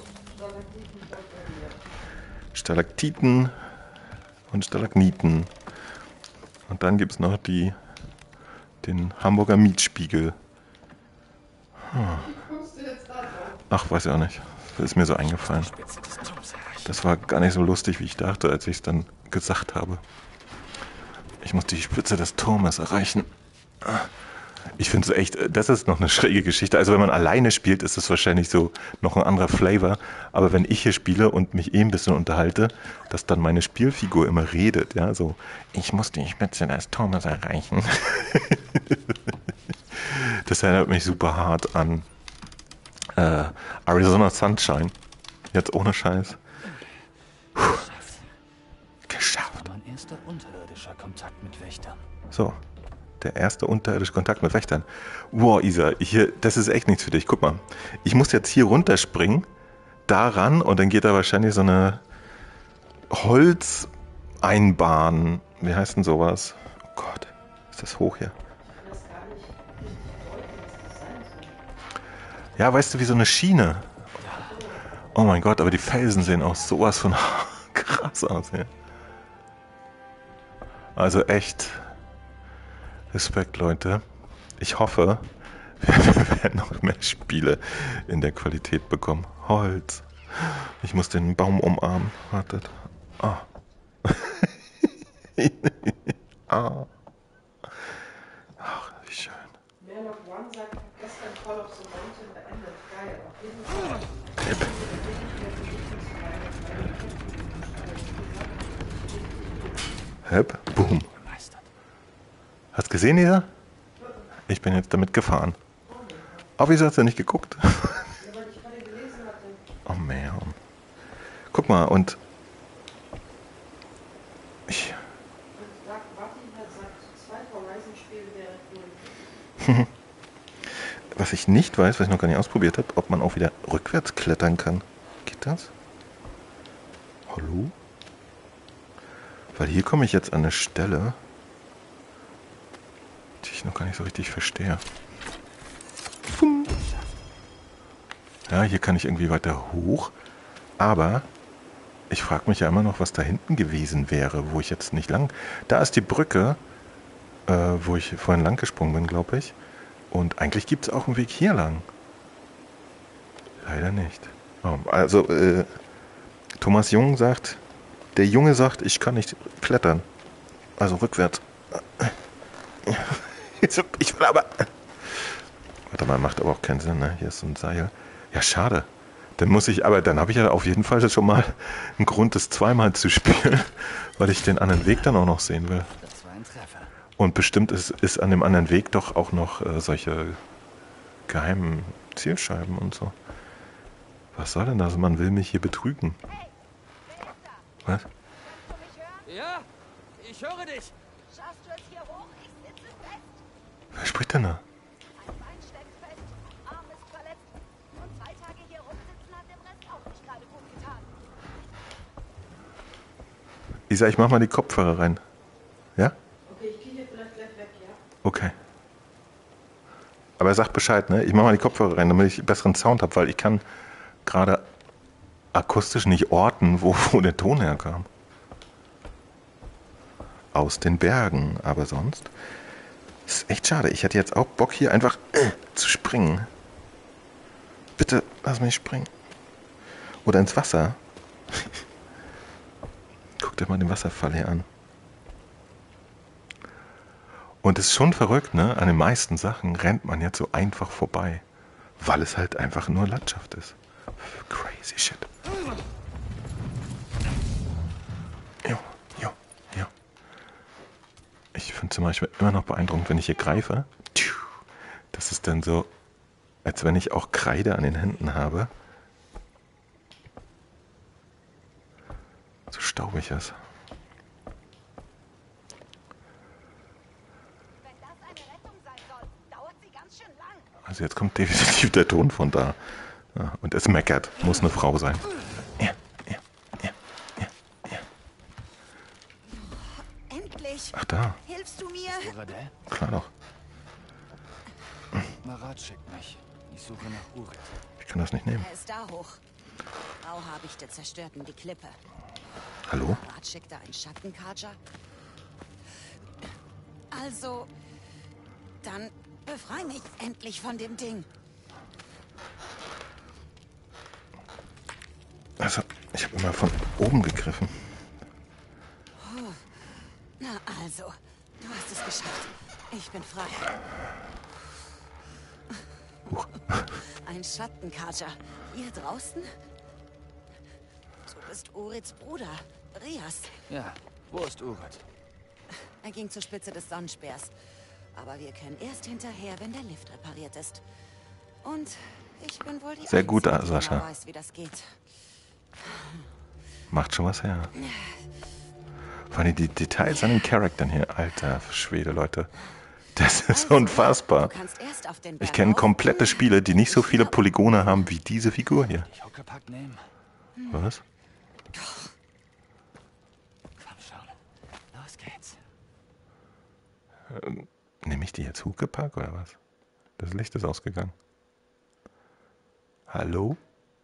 Stalaktiten und Stalagniten. Und dann gibt es noch die, den Hamburger Mietspiegel. Hm. Ach, weiß ich auch nicht. Das ist mir so eingefallen. Das war gar nicht so lustig, wie ich dachte, als ich es dann gesagt habe. Ich muss die Spitze des Turmes erreichen. Ich finde es echt, das ist noch eine schräge Geschichte. Also wenn man alleine spielt, ist es wahrscheinlich so noch ein anderer Flavor. Aber wenn ich hier spiele und mich eh ein bisschen unterhalte, dass dann meine Spielfigur immer redet, ja, so, ich muss die Spitze des Turmes erreichen. Das erinnert mich super hart an äh, Arizona Sunshine. Jetzt ohne Scheiß. Puh. Geschafft. Mein erster unterirdischer Kontakt mit Wächtern. So, der erste unterirdische Kontakt mit Wächtern. Wow, Isa, hier, das ist echt nichts für dich. Guck mal, ich muss jetzt hier runterspringen, da ran und dann geht da wahrscheinlich so eine Holzeinbahn. Wie heißt denn sowas? Oh Gott, ist das hoch hier? Ja, weißt du, wie so eine Schiene. Oh mein Gott, aber die Felsen sehen auch sowas von krass aus hier. Also echt Respekt, Leute. Ich hoffe, wir werden noch mehr Spiele in der Qualität bekommen. Holz. Ich muss den Baum umarmen. Wartet. Ah. Ah. Ach, wie schön. Merlock One sagt, gestern Call of the Mountain beendet. Geil. Auf jeden Fall. Hip. Hep, boom. Hast gesehen, Isa? Ich bin jetzt damit gefahren. Aber wieso hast du nicht geguckt? Oh man. Guck mal, und ich. Was ich nicht weiß, was ich noch gar nicht ausprobiert habe, ob man auch wieder rückwärts klettern kann. Geht das? Hallo? Weil hier komme ich jetzt an eine Stelle, die ich noch gar nicht so richtig verstehe. Ja, hier kann ich irgendwie weiter hoch, aber ich frage mich ja immer noch, was da hinten gewesen wäre, wo ich jetzt nicht lang... Da ist die Brücke, äh, wo ich vorhin lang gesprungen bin, glaube ich. Und eigentlich gibt es auch einen Weg hier lang. Leider nicht. Oh, also, äh, Thomas Jung sagt... Der Junge sagt, ich kann nicht klettern. Also rückwärts. Ich will aber... Warte mal, macht aber auch keinen Sinn, ne? Hier ist so ein Seil. Ja, schade. Dann muss ich, aber dann habe ich ja auf jeden Fall schon mal einen Grund, das zweimal zu spielen, weil ich den anderen Weg dann auch noch sehen will. Das war ein Treffer. Und bestimmt ist, ist an dem anderen Weg doch auch noch äh, solche geheimen Zielscheiben und so. Was soll denn das? Man will mich hier betrügen. Was? Ja, ich höre dich. Schaffst du es hier hoch? Ich sitze fest. Wer spricht denn da? Ein Bein steckt fest, Arm ist verletzt. Und zwei Tage hier rumsitzen hat dem Rest auch nicht gerade gut getan. Isa, ich mach mal die Kopfhörer rein. Ja? Okay, ich gehe hier vielleicht gleich weg, ja? Okay. Aber sagt Bescheid, ne? Ich mach mal die Kopfhörer rein, damit ich besseren Sound habe, weil ich kann gerade akustisch nicht orten, wo, wo der Ton herkam. Aus den Bergen, aber sonst ist echt schade. Ich hätte jetzt auch Bock, hier einfach äh, zu springen. Bitte lass mich springen. Oder ins Wasser. Guck dir mal den Wasserfall hier an. Und es ist schon verrückt, ne? An den meisten Sachen rennt man jetzt so einfach vorbei, weil es halt einfach nur Landschaft ist. Crazy shit. Jo, jo, jo. Ich finde zum Beispiel immer noch beeindruckend, wenn ich hier greife. Das ist dann so, als wenn ich auch Kreide an den Händen habe. So staubig ist. Also jetzt kommt definitiv der Ton von da. Ja, und es meckert. Muss eine Frau sein. Ja, ja, ja, ja, ja. Endlich! Ach da, Hilfst du mir? Radel? klar doch. Marat schickt mich. Ich suche nach Urit. Ich kann das nicht nehmen. Er ist da hoch. Bauhabichte zerstörten die Klippe. Hallo? Rat schickte einen Schattenkarger. Also, dann befrei mich endlich von dem Ding. Also, ich habe immer von oben gegriffen. Oh. Na also, du hast es geschafft. Ich bin frei. Huch. Ein Schattenkarger. Hier draußen? Du bist Urits Bruder, Rias. Ja, wo ist Urit? Er ging zur Spitze des Sonnenspeers. Aber wir können erst hinterher, wenn der Lift repariert ist. Und ich bin wohl die Sehr gut, Einzige, die Sascha. genau weiß, wie das geht. Macht schon was her. Vor allem die Details an den Charakteren hier. Alter Schwede, Leute. Das ist unfassbar. Du kannst erst auf den Berg Ich kenne rauf komplette und- Spiele, die nicht so viele Polygone haben wie diese Figur hier. Ich Huckepack nehmen. Was? Komm schon. Los geht's. Nehme ich die jetzt Huckepack oder was? Das Licht ist ausgegangen. Hallo?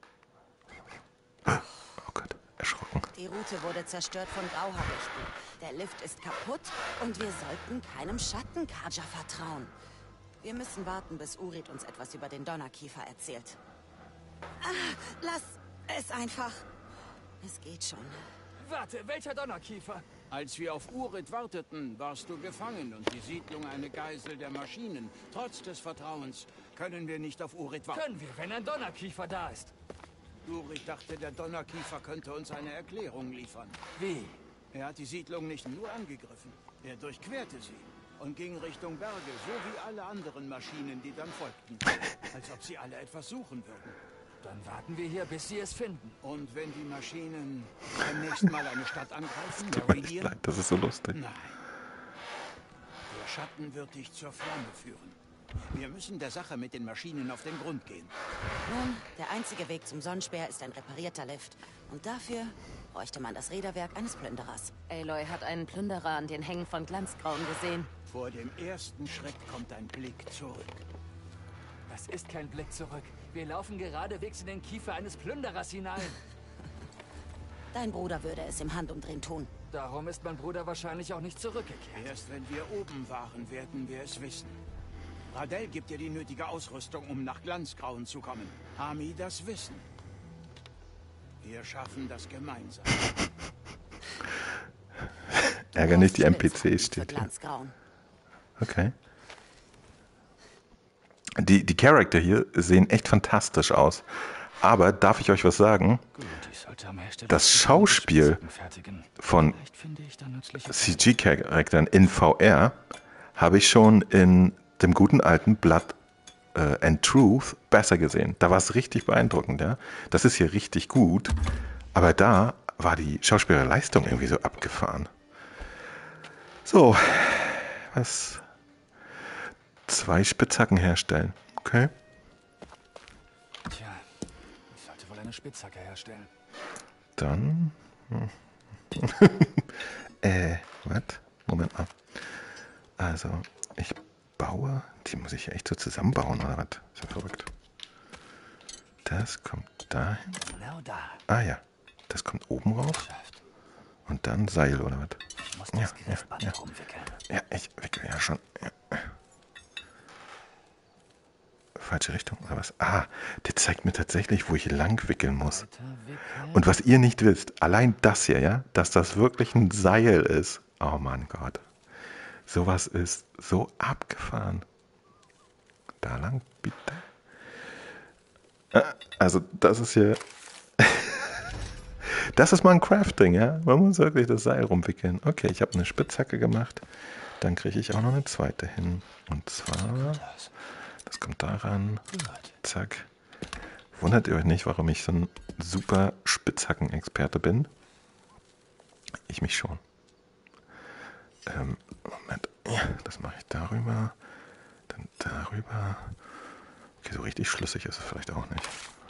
Oh Gott, erschrocken. Die Route wurde zerstört von Grauhaarichten. Der Lift ist kaputt und wir sollten keinem Schattenkaja vertrauen. Wir müssen warten, bis Urid uns etwas über den Donnerkiefer erzählt. Ah, lass es einfach. Es geht schon. Warte, welcher Donnerkiefer? Als wir auf Urid warteten, warst du gefangen und die Siedlung eine Geisel der Maschinen. Trotz des Vertrauens können wir nicht auf Urid warten. Können wir, wenn ein Donnerkiefer da ist. Urid dachte, der Donnerkiefer könnte uns eine Erklärung liefern. Wie? Er hat die Siedlung nicht nur angegriffen, er durchquerte sie und ging Richtung Berge, so wie alle anderen Maschinen, die dann folgten. Als ob sie alle etwas suchen würden. Dann warten wir hier, bis sie es finden. Und wenn die Maschinen beim nächsten Mal eine Stadt angreifen, Tut mir echt Meridian? leid, das ist so lustig. Nein. Der Schatten wird dich zur Flamme führen. Wir müssen der Sache mit den Maschinen auf den Grund gehen. Nun, der einzige Weg zum Sonnenspeer ist ein reparierter Lift. Und dafür bräuchte man das Räderwerk eines Plünderers. Aloy hat einen Plünderer an den Hängen von Glanzgrauen gesehen. Vor dem ersten Schreck kommt ein Blick zurück. Das ist kein Blick zurück. Wir laufen geradewegs in den Kiefer eines Plünderers hinein. Dein Bruder würde es im Handumdrehen tun. Darum ist mein Bruder wahrscheinlich auch nicht zurückgekehrt. Erst wenn wir oben waren, werden wir es wissen. Radel gibt dir die nötige Ausrüstung, um nach Glanzgrauen zu kommen. Ami das Wissen. Wir schaffen das gemeinsam. Ärger nicht, die N P Cs Für steht hier. Glanzgrauen. Okay. Die, die Charakter hier sehen echt fantastisch aus. Aber darf ich euch was sagen? Gut, ich sollte am Hersteller Das Schauspiel fertigen. von Vielleicht finde ich da nützliche C G-Charakteren in V R habe ich schon in dem guten alten Blood äh, and Truth besser gesehen. Da war es richtig beeindruckend, ja. Das ist hier richtig gut, aber da war die Schauspielerleistung irgendwie so abgefahren. So, was? Zwei Spitzhacken herstellen, okay? Tja, ich sollte wohl eine Spitzhacke herstellen. Dann. Hm. äh, was? Moment mal. Also, ich baue. Die muss ich echt so zusammenbauen, oder was? Ist ja verrückt. Das kommt dahin. Genau da. Ah ja. Das kommt oben raus. Geschafft. Und dann Seil, oder was? Ich muss Ja, das Griffband ja, ja. rumwickeln. Ja, ich wickel ja schon. Ja. Falsche Richtung, oder was? Ah, der zeigt mir tatsächlich, wo ich lang wickeln muss. Weiter wickeln. Und was ihr nicht wisst, allein das hier, ja, dass das wirklich ein Seil ist. Oh mein Gott. Sowas ist so abgefahren. Da lang, bitte. Ah, also, das ist hier. Das ist mal ein Crafting, ja. Man muss wirklich das Seil rumwickeln. Okay, ich habe eine Spitzhacke gemacht. Dann kriege ich auch noch eine zweite hin. Und zwar. Das kommt daran. Zack. Wundert ihr euch nicht, warum ich so ein super Spitzhacken-Experte bin? Ich mich schon. Ähm, Moment. Ja, das mache ich darüber. Dann darüber. Okay, so richtig schlüssig ist es vielleicht auch nicht.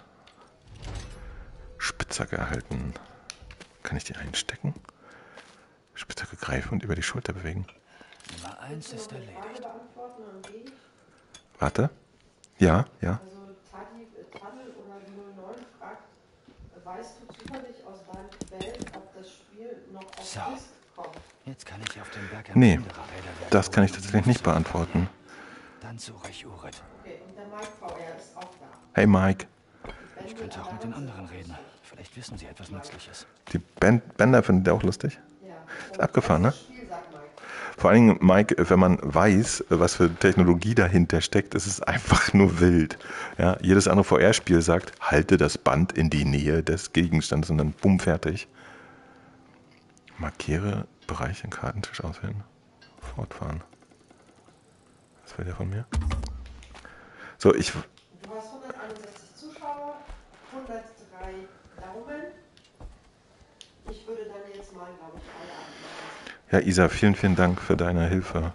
Spitzhacke erhalten. Kann ich die einstecken? Spitzhacke greifen und über die Schulter bewegen. Nummer eins ist erledigt. beantworten an die. Warte. Ja, ja. Also Tadi, äh, Taddel oder null neun fragt, äh, weißt du zufällig aus deinen Quellen, ob das Spiel noch auf So. Disk kommt? Jetzt kann ich auf dem Berg Nee, Plündererräder das kann ich tatsächlich nicht beantworten. Dann suche ich Urid. Okay, und der Mike V R ist auch da. Hey Mike. Wenn Ich du könnte auch mit den allein anderen sitzt, reden. Vielleicht wissen sie etwas Nützliches. Die Band Bänder findet ihr auch lustig. Ja. Ist abgefahren, ne? Das Spiel, sagt Mike. Vor allen Dingen, Mike, wenn man weiß, was für Technologie dahinter steckt, ist es einfach nur wild. Ja, jedes andere V R-Spiel sagt, halte das Band in die Nähe des Gegenstandes und dann bumm, fertig. Markiere Bereich im Kartentisch auswählen. Fortfahren. Was will der von mir? So, ich... Du hast hunderteinundsechzig Zuschauer, hundertdrei Daumen. Ich würde dann jetzt mal, glaube ich, alle abmachen. Ja, Isa, vielen, vielen Dank für deine Hilfe.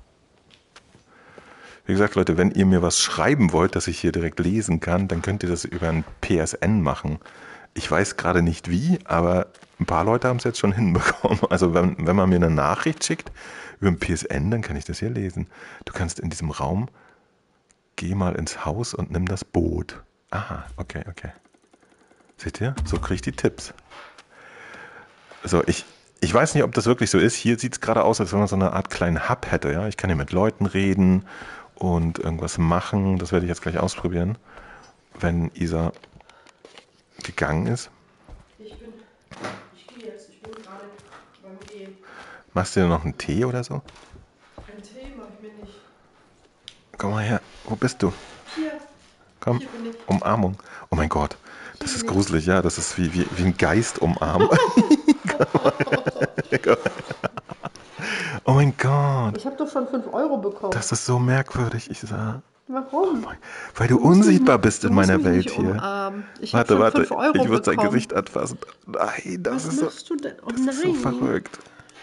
Wie gesagt, Leute, wenn ihr mir was schreiben wollt, dass ich hier direkt lesen kann, dann könnt ihr das über ein P S N machen. Ich weiß gerade nicht wie, aber ein paar Leute haben es jetzt schon hinbekommen. Also wenn, wenn man mir eine Nachricht schickt über ein P S N, dann kann ich das hier lesen. Du kannst in diesem Raum, geh mal ins Haus und nimm das Boot. Aha, okay, okay. Seht ihr? So kriege ich die Tipps. So, ich, ich weiß nicht, ob das wirklich so ist. Hier sieht es gerade aus, als wenn man so eine Art kleinen Hub hätte. Ja? Ich kann hier mit Leuten reden und irgendwas machen. Das werde ich jetzt gleich ausprobieren, wenn Isa gegangen ist. Ich bin, ich gehe jetzt, ich bin gerade beim Gehen. Machst du dir noch einen Tee oder so? Einen Tee mache ich mir nicht. Komm mal her, wo bist du? Hier, Komm, hier bin ich. Umarmung. Oh mein Gott, das ist gruselig, ja, das ist wie, wie, wie ein Geist umarmen. Oh mein Gott, Ich habe doch schon fünf Euro bekommen. das ist so merkwürdig. Ich sah, Warum? weil du Du musst unsichtbar mich- bist du in musst meiner mich Welt nicht hier. umarmen. Ich habe Warte, schon warte, fünf Euro ich muss dein bekommen. Gesicht anfassen. Nein, das Was ist so, machst du denn? Oh das ist so nein. verrückt.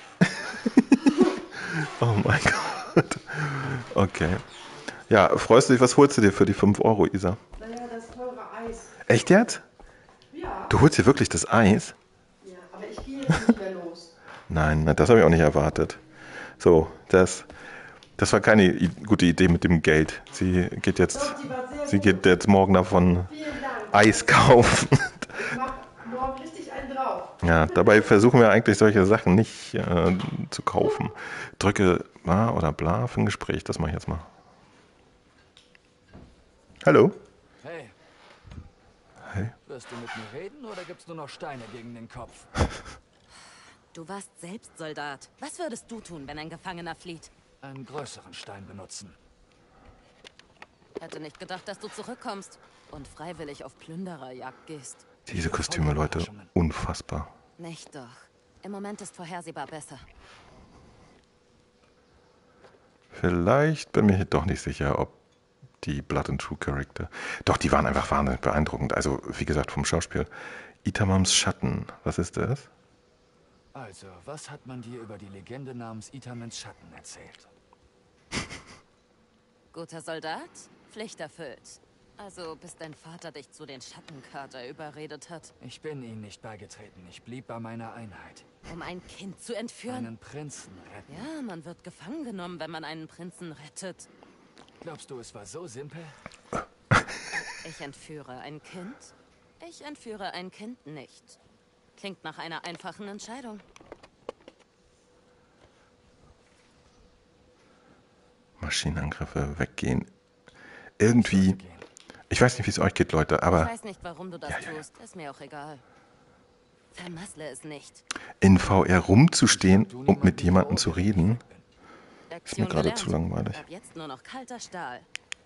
Oh mein Gott. Okay. Ja, freust du dich, was holst du dir für die fünf Euro, Isa? Naja, das teure Eis. Echt jetzt? Ja. Du holst dir wirklich das Eis? Ja, aber ich gehe jetzt nicht mehr los. Nein, na, das habe ich auch nicht erwartet. So, das, das war keine i- gute Idee mit dem Geld. Sie geht jetzt, Doch, die war sehr sie gut. geht jetzt morgen davon Vielen Dank. Eis kaufen. Ich mach morgen richtig einen drauf. Ja, dabei versuchen wir eigentlich solche Sachen nicht äh, zu kaufen. Drücke bla oder bla für ein Gespräch, das mache ich jetzt mal. Hallo? Hey, Hey. wirst du mit mir reden oder gibt's nur noch Steine gegen den Kopf? Du warst selbst Soldat. Was würdest du tun, wenn ein Gefangener flieht? Einen größeren Stein benutzen. Hätte nicht gedacht, dass du zurückkommst und freiwillig auf Plündererjagd gehst. Diese Kostüme, Leute, unfassbar. Nicht doch. Im Moment ist vorhersehbar besser. Vielleicht bin mir doch nicht sicher, ob die Blood and True Character. Doch, die waren einfach wahnsinnig beeindruckend. Also, wie gesagt, vom Schauspiel. Itamams Schatten, was ist das? Also, was hat man dir über die Legende namens Itamens Schatten erzählt? Guter Soldat, Pflicht erfüllt. Also, bis dein Vater dich zu den Schattenkater überredet hat, Ich bin ihnen nicht beigetreten. Ich blieb bei meiner Einheit. um ein Kind zu entführen. Einen Prinzen retten. Ja, man wird gefangen genommen, wenn man einen Prinzen rettet. Glaubst du, es war so simpel? Ich entführe ein Kind? Ich entführe ein Kind nicht. Klingt nach einer einfachen Entscheidung. Maschinenangriffe, weggehen. Irgendwie, ich weiß nicht, wie es euch geht, Leute, Ich aber weiß nicht, warum du das Ja, ja, ja. tust. Ist mir auch egal. Vermassle es nicht. in V R rumzustehen und mit jemandem zu reden, Lektion gerade gelernt. zu langweilig. Ab jetzt nur noch kalter Stahl.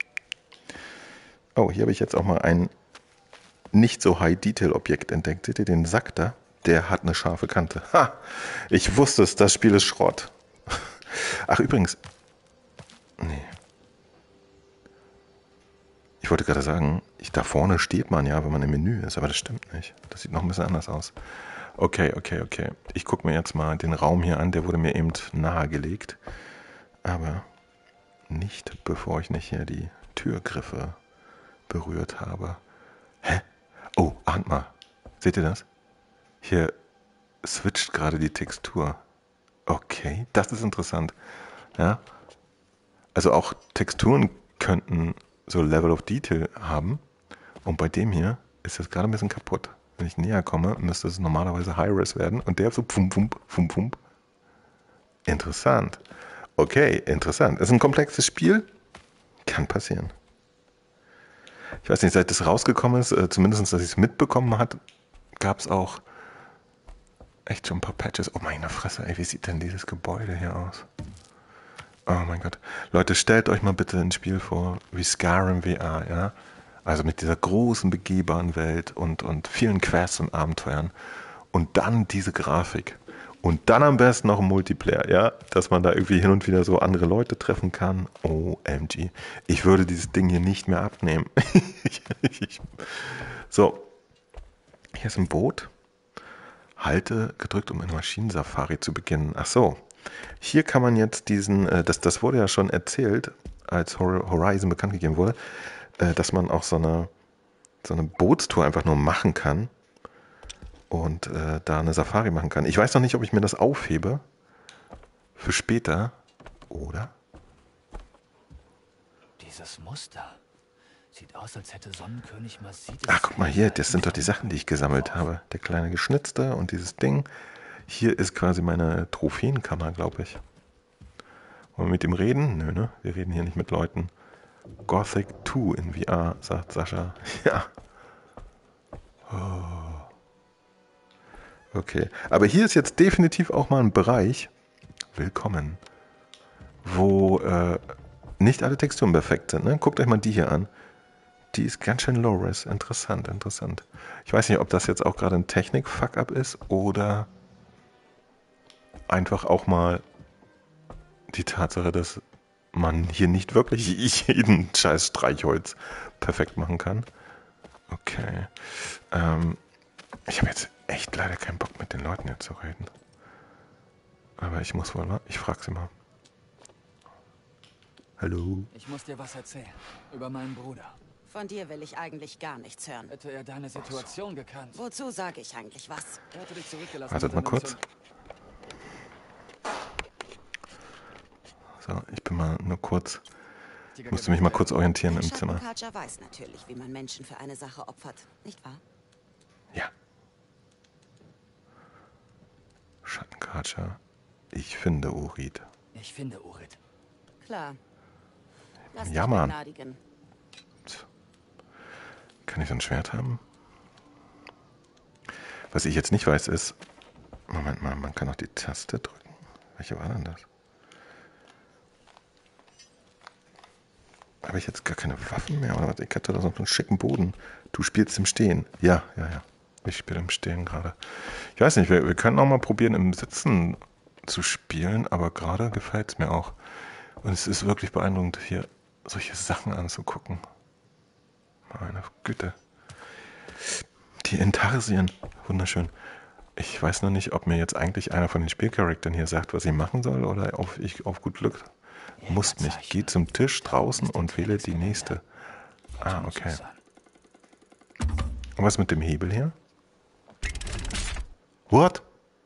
Oh, hier habe ich jetzt auch mal ein nicht so High-Detail-Objekt entdeckt. Seht ihr den Sack da? Der hat eine scharfe Kante. Ha! Ich wusste es, das Spiel ist Schrott. Ach, übrigens. Nee. Ich wollte gerade sagen, ich, da vorne steht man ja, wenn man im Menü ist, aber das stimmt nicht. Das sieht noch ein bisschen anders aus. Okay, okay, okay. Ich gucke mir jetzt mal den Raum hier an, der wurde mir eben nahegelegt. Aber nicht, bevor ich nicht hier die Türgriffe berührt habe. Hä? Oh, ahnt mal. Seht ihr das? Hier switcht gerade die Textur. Okay, das ist interessant. Ja? Also auch Texturen könnten so Level of Detail haben. Und bei dem hier ist das gerade ein bisschen kaputt. Wenn ich näher komme, müsste es normalerweise High-Res werden. Und der so pfump, pfump, pfump, pfump. Interessant. Okay, interessant. Ist ein komplexes Spiel. Kann passieren. Ich weiß nicht, seit es rausgekommen ist, äh, zumindest, dass ich es mitbekommen hat, gab es auch echt schon ein paar Patches. Oh meine Fresse, ey, wie sieht denn dieses Gebäude hier aus? Oh mein Gott. Leute, stellt euch mal bitte ein Spiel vor wie Skyrim V R, ja? Also mit dieser großen, begehbaren Welt und, und vielen Quests und Abenteuern. Und dann diese Grafik. Und dann am besten noch ein Multiplayer, ja? Dass man da irgendwie hin und wieder so andere Leute treffen kann. O M G. Ich würde dieses Ding hier nicht mehr abnehmen. So. Hier ist ein Boot. Halte gedrückt, um eine Maschinensafari zu beginnen. Ach so. Hier kann man jetzt diesen, äh, das, das wurde ja schon erzählt, als Horizon bekannt gegeben wurde, äh, dass man auch so eine, so eine Bootstour einfach nur machen kann und äh, da eine Safari machen kann. Ich weiß noch nicht, ob ich mir das aufhebe für später, oder? Dieses Muster sieht aus, als hätte Sonnenkönig Masid... Ach, guck mal hier, das sind doch die Sachen, die ich gesammelt habe. Der kleine Geschnitzte und dieses Ding. Hier ist quasi meine Trophäenkammer, glaube ich. Wollen wir mit ihm reden? Nö, ne? Wir reden hier nicht mit Leuten. Gothic zwei in V R, sagt Sascha. Ja. Oh. Okay. Aber hier ist jetzt definitiv auch mal ein Bereich, willkommen, wo äh, nicht alle Texturen perfekt sind. Ne? Guckt euch mal die hier an. Die ist ganz schön low-res. Interessant, interessant. Ich weiß nicht, ob das jetzt auch gerade ein Technik-Fuck-Up ist oder einfach auch mal die Tatsache, dass man hier nicht wirklich jeden scheiß Streichholz perfekt machen kann. Okay. Ähm, ich habe jetzt echt leider keinen Bock, mit den Leuten hier zu reden. Aber ich muss wohl mal. Ich frage sie mal. Hallo? Ich muss dir was erzählen. Über meinen Bruder. Von dir will ich eigentlich gar nichts hören. Hätte er deine Situation gekannt. Wozu sage ich eigentlich was? Er hätte dich zurückgelassen. Wartet mal kurz. So, ich bin mal nur kurz. Ich musste mich mal kurz orientieren im Zimmer. Schattenkarcher weiß natürlich, wie man Menschen für eine Sache opfert, nicht wahr? Ja. Schattenkarcher. Ich finde Urid. Ich finde Urid. Klar. Lass Ja, dich Mann. begnadigen. Kann ich so ein Schwert haben? Was ich jetzt nicht weiß ist... Moment mal, man kann auch die Taste drücken. Welche war denn das? Habe ich jetzt gar keine Waffen mehr? Oder was? Ich hatte da so einen schicken Boden. Du spielst im Stehen. Ja, ja, ja. Ich spiele im Stehen gerade. Ich weiß nicht, wir, wir können auch mal probieren, im Sitzen zu spielen, aber gerade gefällt es mir auch. Und es ist wirklich beeindruckend, hier solche Sachen anzugucken. Meine Güte. Die Intarsien. Wunderschön. Ich weiß noch nicht, ob mir jetzt eigentlich einer von den Spielcharakteren hier sagt, was ich machen soll, oder ob ich auf gut Glück muss nicht. Geh zum Tisch draußen und wähle die nächste. Ah, okay. Und was mit dem Hebel hier? What?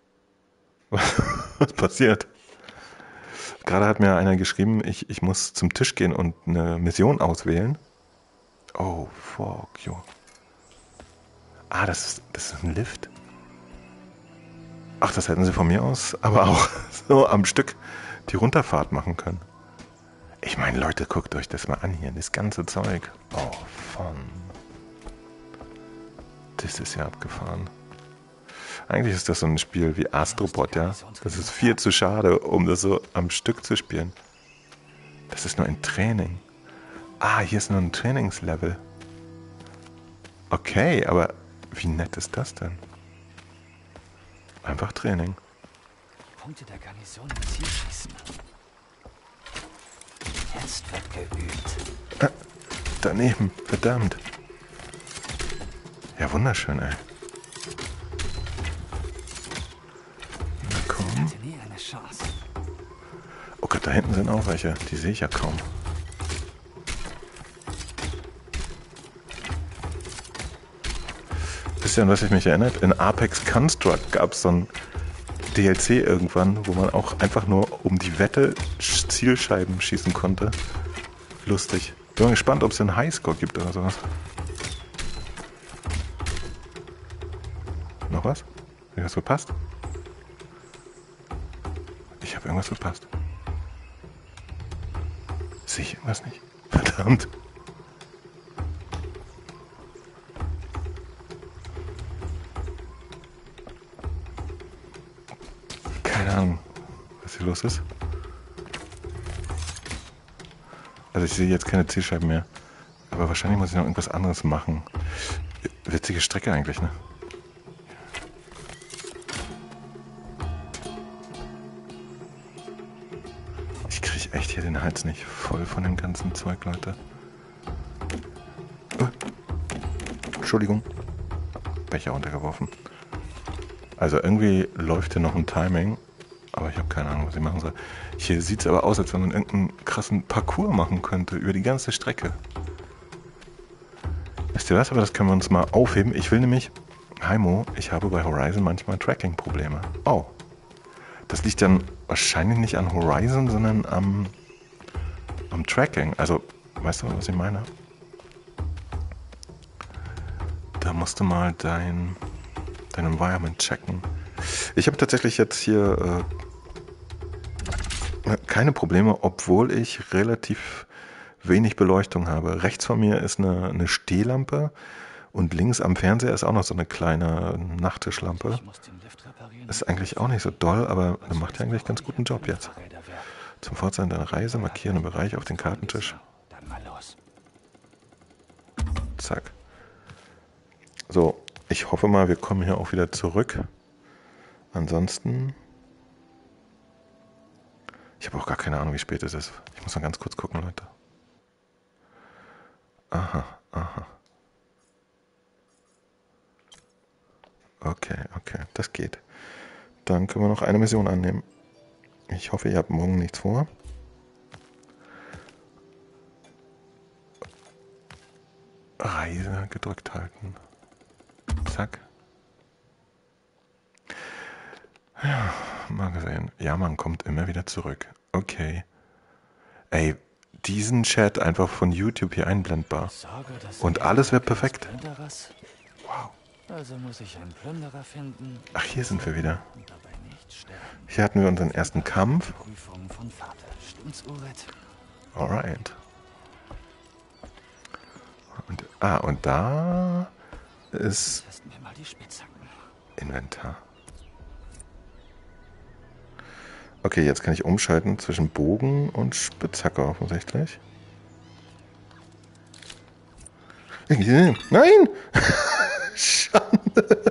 Was passiert? Gerade hat mir einer geschrieben, ich, ich muss zum Tisch gehen und eine Mission auswählen. Oh, fuck you. Ah, das ist, das ist ein Lift. Ach, das hätten sie von mir aus, aber auch so am Stück die Runterfahrt machen können. Ich meine, Leute, guckt euch das mal an hier, das ganze Zeug. Oh, von. Das ist ja abgefahren. Eigentlich ist das so ein Spiel wie Astrobot, ja. Das ist viel zu schade, um das so am Stück zu spielen. Das ist nur ein Training. Ah, hier ist nur ein Trainingslevel. Okay, aber wie nett ist das denn? Einfach Training. Punkte der Garnison im Zielschießen. Jetzt wird geübt. Ah, daneben, verdammt. Ja, wunderschön, ey. Na komm. Ich hatte nie eine Chance. Oh Gott, da hinten sind auch welche. Die sehe ich ja kaum. Wisst ihr, an was ich mich erinnert? In Apex Construct gab es so ein D L C irgendwann, wo man auch einfach nur um die Wette Zielscheiben schießen konnte. Lustig. Bin mal gespannt, ob es einen Highscore gibt oder sowas. Noch was? Irgendwas verpasst? Ich habe irgendwas verpasst. Sehe ich irgendwas nicht? Verdammt. Keine Ahnung, was hier los ist. Also ich sehe jetzt keine Zielscheiben mehr. Aber wahrscheinlich muss ich noch irgendwas anderes machen. Witzige Strecke eigentlich, ne? Ich kriege echt hier den Hals nicht voll von dem ganzen Zeug, Leute. Oh. Entschuldigung. Becher runtergeworfen. Also irgendwie läuft hier noch ein Timing, aber ich habe keine Ahnung, was ich machen soll. Hier sieht es aber aus, als wenn man irgendeinen krassen Parcours machen könnte über die ganze Strecke. Wisst ihr was, aber das können wir uns mal aufheben. Ich will nämlich, Heimo, ich habe bei Horizon manchmal Tracking-Probleme. Oh, das liegt dann wahrscheinlich nicht an Horizon, sondern am, am Tracking. Also, weißt du, was ich meine? Da musst du mal dein, dein Environment checken. Ich habe tatsächlich jetzt hier äh, keine Probleme, obwohl ich relativ wenig Beleuchtung habe. Rechts von mir ist eine, eine Stehlampe und links am Fernseher ist auch noch so eine kleine Nachttischlampe. Ist eigentlich auch nicht so doll, aber der macht ja eigentlich ganz guten Job jetzt. Zum Fortsetzen deiner Reise markieren einen Bereich auf den Kartentisch. Zack. So, ich hoffe mal, wir kommen hier auch wieder zurück. Ansonsten... Ich habe auch gar keine Ahnung, wie spät es ist. Ich muss mal ganz kurz gucken, Leute. Aha, aha. Okay, okay, das geht. Dann können wir noch eine Mission annehmen. Ich hoffe, ihr habt morgen nichts vor. Reise gedrückt halten. Zack. Ja, mal gesehen. Ja, man kommt immer wieder zurück. Okay. Ey, diesen Chat einfach von YouTube hier einblendbar. Und alles wird perfekt. Wow. Also muss ich einen Plünderer finden. Ach, hier sind wir wieder. Hier hatten wir unseren ersten Kampf. Prüfung von Vater. Stimmt's, Uret? Alright. Und, ah, und da ist Testen wir mal die Spitzhacken. Inventar. Okay, jetzt kann ich umschalten zwischen Bogen und Spitzhacke offensichtlich. Nein! Schande!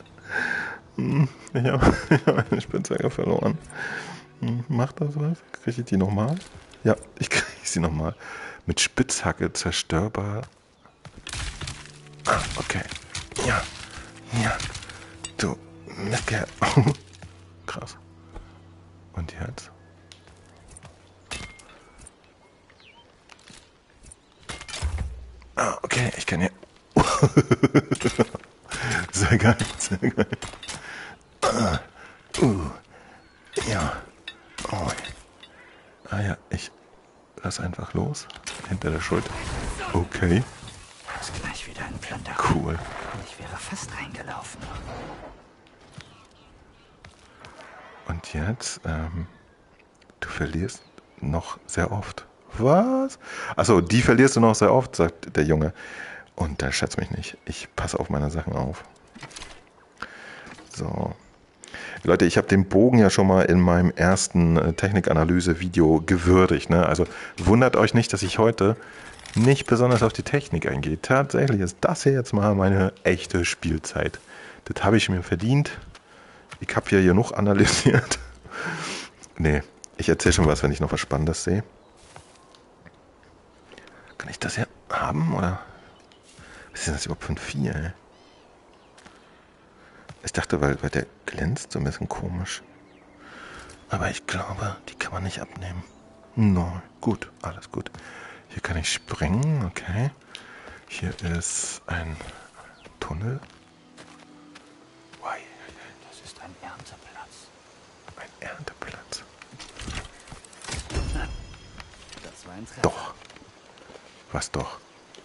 Ich habe hab eine Spitzhacke verloren. Macht das was? Kriege ich die nochmal? Ja, ich kriege sie nochmal. Mit Spitzhacke zerstörbar. Ah, okay. Ja. Ja. Du Mistkerl. Krass. Und jetzt? Ah, okay, ich kann hier. Sehr geil, sehr geil. Ah, uh, ja. Oh. Ah ja, ich lass einfach los. Hinter der Schulter. Okay. Das ist gleich wieder ein Plünderer. Cool. Ich wäre fast reingelaufen. Und jetzt, ähm, du verlierst noch sehr oft. Was? Achso, die verlierst du noch sehr oft, sagt der Junge. Und der schätzt mich nicht. Ich passe auf meine Sachen auf. So. Leute, ich habe den Bogen ja schon mal in meinem ersten äh, Technikanalyse-Video gewürdigt. Ne? Also wundert euch nicht, dass ich heute nicht besonders auf die Technik eingehe. Tatsächlich ist das hier jetzt mal meine echte Spielzeit. Das habe ich mir verdient. Ich habe ja genug analysiert. Nee, ich erzähle schon was, wenn ich noch was Spannendes sehe. Kann ich das hier haben, oder? Was ist denn das überhaupt für ein Vieh, ey? Ich dachte, weil, weil der glänzt so ein bisschen komisch. Aber ich glaube, die kann man nicht abnehmen. No, gut, alles gut. Hier kann ich springen, okay. Hier ist ein Tunnel. Das ist ein Ernteplatz. Ein Ernteplatz. Das war ein Treffer. Doch. Was doch?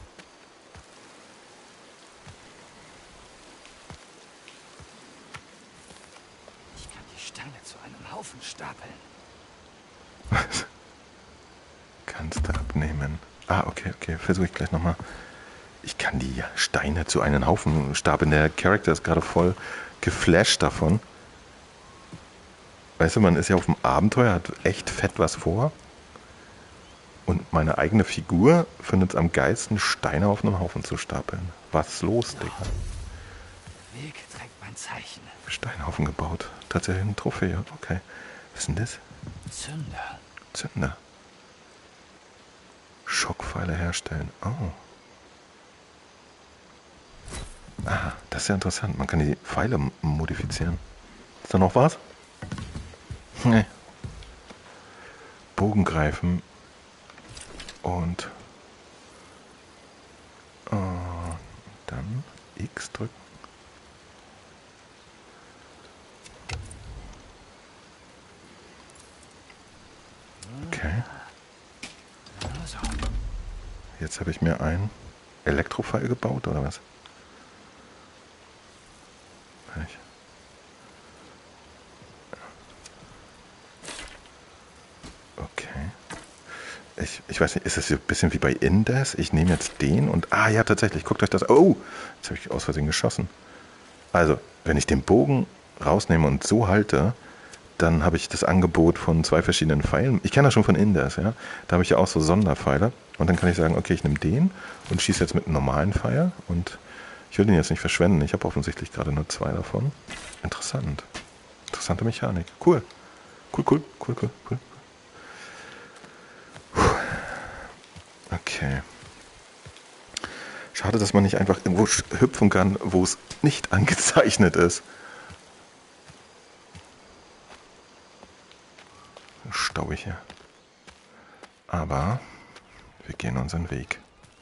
Ich kann die Steine zu einem Haufen stapeln. Was? Kannst du abnehmen. Ah, okay, okay. Versuche ich gleich nochmal. Ich kann die Steine zu einem Haufen stapeln. Der Charakter ist gerade voll geflasht davon. Weißt du, man ist ja auf dem Abenteuer, hat echt fett was vor. Und meine eigene Figur findet es am geilsten, Steine auf einem Haufen zu stapeln. Was ist los, Digga? Der Weg trägt mein Zeichen. Steinhaufen gebaut. Tatsächlich eine Trophäe. Okay. Was ist denn das? Zünder. Zünder. Schockpfeile herstellen. Oh. Ah, das ist ja interessant. Man kann die Pfeile modifizieren. Ist da noch was? Nee. Bogen greifen. Und äh, dann X drücken. Okay. Jetzt habe ich mir einen Elektrofall gebaut, oder was? Ich. Okay. Ich, ich weiß nicht, ist das so ein bisschen wie bei Indes? Ich nehme jetzt den und... Ah ja, tatsächlich, guckt euch das... Oh, jetzt habe ich aus Versehen geschossen. Also, wenn ich den Bogen rausnehme und so halte, dann habe ich das Angebot von zwei verschiedenen Pfeilen. Ich kenne das schon von Indes, ja. Da habe ich ja auch so Sonderpfeile. Und dann kann ich sagen, okay, ich nehme den und schieße jetzt mit einem normalen Pfeil. Und ich will den jetzt nicht verschwenden. Ich habe offensichtlich gerade nur zwei davon. Interessant. Interessante Mechanik. Cool. Cool, cool, cool, cool, cool. Okay. Schade, dass man nicht einfach irgendwo hüpfen kann, wo es nicht angezeichnet ist. Stauig hier. Aber wir gehen unseren Weg.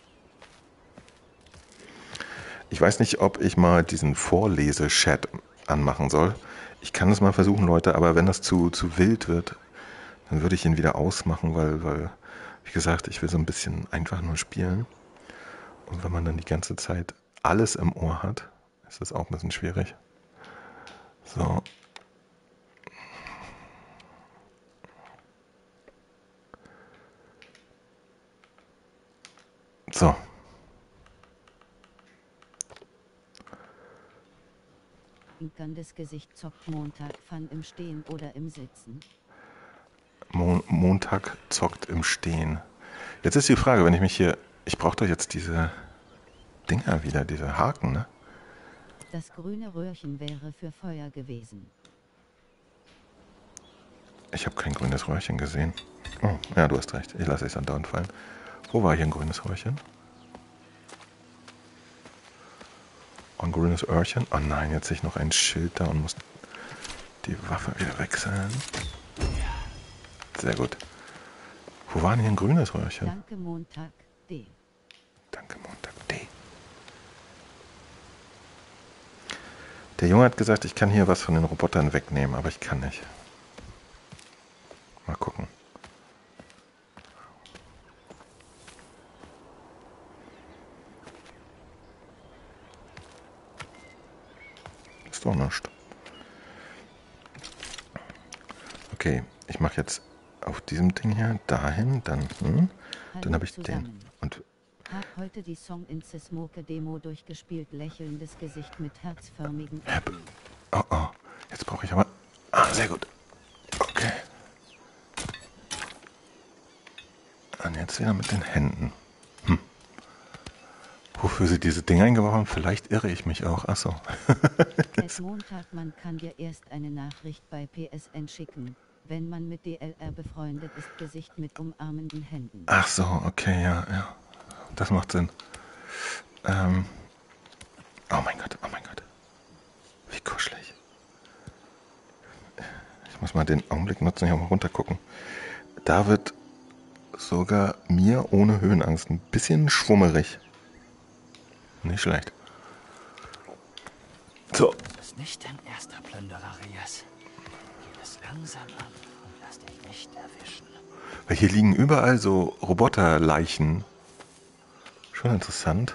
Ich weiß nicht, ob ich mal diesen Vorlese-Chat anmachen soll. Ich kann es mal versuchen, Leute, aber wenn das zu, zu wild wird, dann würde ich ihn wieder ausmachen, weil, weil, wie gesagt, ich will so ein bisschen einfach nur spielen. Und wenn man dann die ganze Zeit alles im Ohr hat, ist das auch ein bisschen schwierig. So. So. Inkerndes Gesicht zockt Montag, Fun im Stehen oder im Sitzen. Mon Montag zockt im Stehen. Jetzt ist die Frage, wenn ich mich hier... Ich brauche doch jetzt diese Dinger wieder, diese Haken, ne? Das grüne Röhrchen wäre für Feuer gewesen. Ich habe kein grünes Röhrchen gesehen. Oh, ja, du hast recht. Ich lasse es dann dauernd fallen. Wo war hier ein grünes Röhrchen? Ein grünes Öhrchen? Oh nein, jetzt sehe ich noch ein Schild da und muss die Waffe wieder wechseln. Sehr gut. Wo war denn hier ein grünes Röhrchen? Danke Montag D. Danke Montag D. Der Junge hat gesagt, ich kann hier was von den Robotern wegnehmen, aber ich kann nicht. Mal gucken. Ist doch nichts. Okay, ich mache jetzt auf diesem Ding hier dahin, dann, hm, dann habe ich den. Und hab heute die Song in Smoke Demo durchgespielt, lächelndes Gesicht mit herzförmigen. Oh oh, jetzt brauche ich aber. Ah, sehr gut. Okay. Und jetzt wieder mit den Händen. Hm. Wofür sie diese Dinge eingebaut haben, vielleicht irre ich mich auch. Achso. Montag, man kann dir erst eine Nachricht bei P S N schicken, wenn man mit D L R befreundet ist, Gesicht mit umarmenden Händen. Ach so, okay, ja, ja. Das macht Sinn. Ähm. Oh mein Gott, oh mein Gott. Wie kuschelig. Ich muss mal den Augenblick nutzen, hier mal runter gucken. Da wird sogar mir ohne Höhenangst ein bisschen schwummerig. Nicht schlecht. So. Das ist nicht dein erster Plünderer, Rias. Geh es langsam an und lass dich nicht erwischen. Weil hier liegen überall so Roboterleichen. Schon interessant.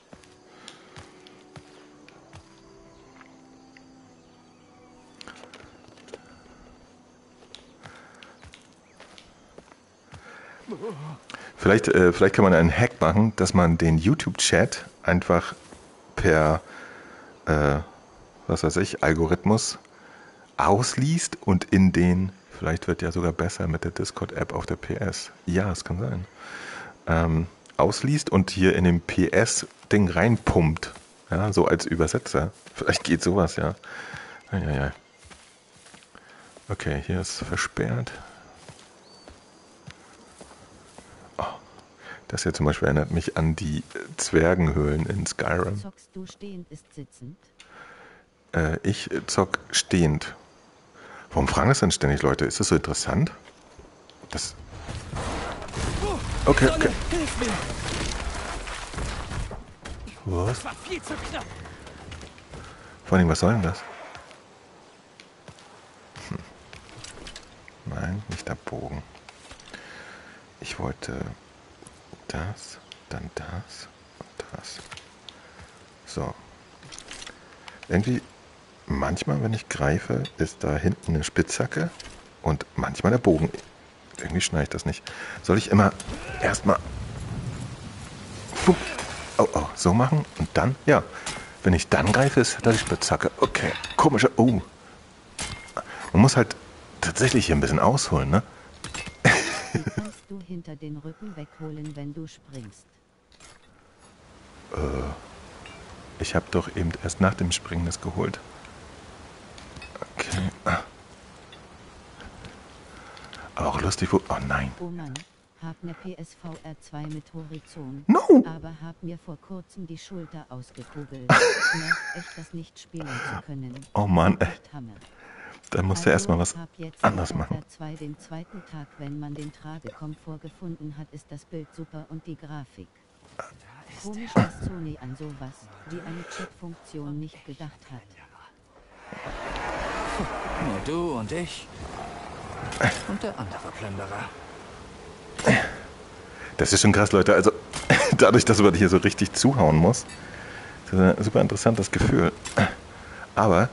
Vielleicht, äh, vielleicht kann man einen Hack machen, dass man den YouTube-Chat einfach per, äh, was weiß ich, Algorithmus ausliest und in den, vielleicht wird ja sogar besser mit der Discord-App auf der P S. Ja, es kann sein. Ähm, ausliest und hier in dem P S-Ding reinpumpt. Ja, so als Übersetzer. Vielleicht geht sowas, ja. Ja, ja, ja. Okay, hier ist versperrt. Das hier zum Beispiel erinnert mich an die Zwergenhöhlen in Skyrim. Zockst du stehend, ist sitzend? Äh, ich zock stehend. Warum fragen das denn ständig Leute? Ist das so interessant? Das... Okay, okay. Hilf mir! Was? Das war viel zu knapp. Vor allem, was soll denn das? Hm. Nein, nicht der Bogen. Ich wollte das, dann das und das. So. Irgendwie, manchmal, wenn ich greife, ist da hinten eine Spitzhacke und manchmal der Bogen. Irgendwie schneidet das nicht. Soll ich immer erstmal oh, oh, so machen und dann, ja. Wenn ich dann greife, ist da die Spitzhacke. Okay, komische. Oh. Man muss halt tatsächlich hier ein bisschen ausholen, ne? Die kannst du hinter den Rücken wegholen, wenn du springst. Äh, ich habe doch eben erst nach dem Springen das geholt. Okay. Ah. Aber auch lustig, wo... Oh nein. Oh Mann, hab ne P S V R zwei mit Horizon. No! Aber hab mir vor kurzem die Schulter ausgekugelt. Nervt echt, das nicht spielen zu können. Oh Mann, ey. Echt Hammer. Dann musst du erstmal was hab jetzt anderes in machen. V R zwei den zweiten Tag, wenn man den Tragekomfort gefunden hat, ist das Bild super und die Grafik. Komisch, dass Sony an sowas wie eine Chat-Funktion nicht gedacht hat. Nur du und ich. Und der andere Plünderer. Das ist schon krass, Leute. Also, dadurch, dass man hier so richtig zuhauen muss, ist das ein super interessantes Gefühl. Aber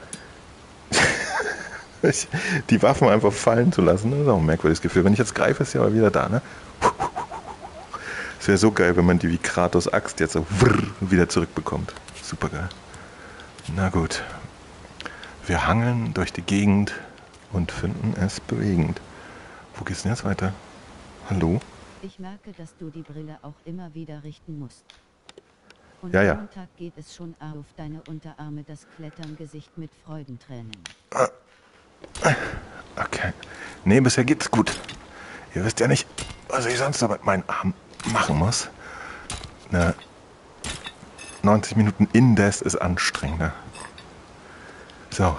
die Waffen einfach fallen zu lassen, das ist auch ein merkwürdiges Gefühl. Wenn ich jetzt greife, ist sie aber wieder da, ne? Es wäre so geil, wenn man die wie Kratos Axt jetzt so wieder zurückbekommt. Super geil. Na gut. Wir hangeln durch die Gegend und finden es bewegend. Wo geht's denn jetzt weiter? Hallo? Ich merke, dass du die Brille auch immer wieder richten musst. Und Ja, ja. am Tag geht es schon auf deine Unterarme, das Klettern-Gesicht mit Freudentränen. Okay. Nee, bisher geht's gut. Ihr wisst ja nicht, was ich sonst noch mit meinen Armen machen muss. Ne, neunzig Minuten Indes ist anstrengender. So.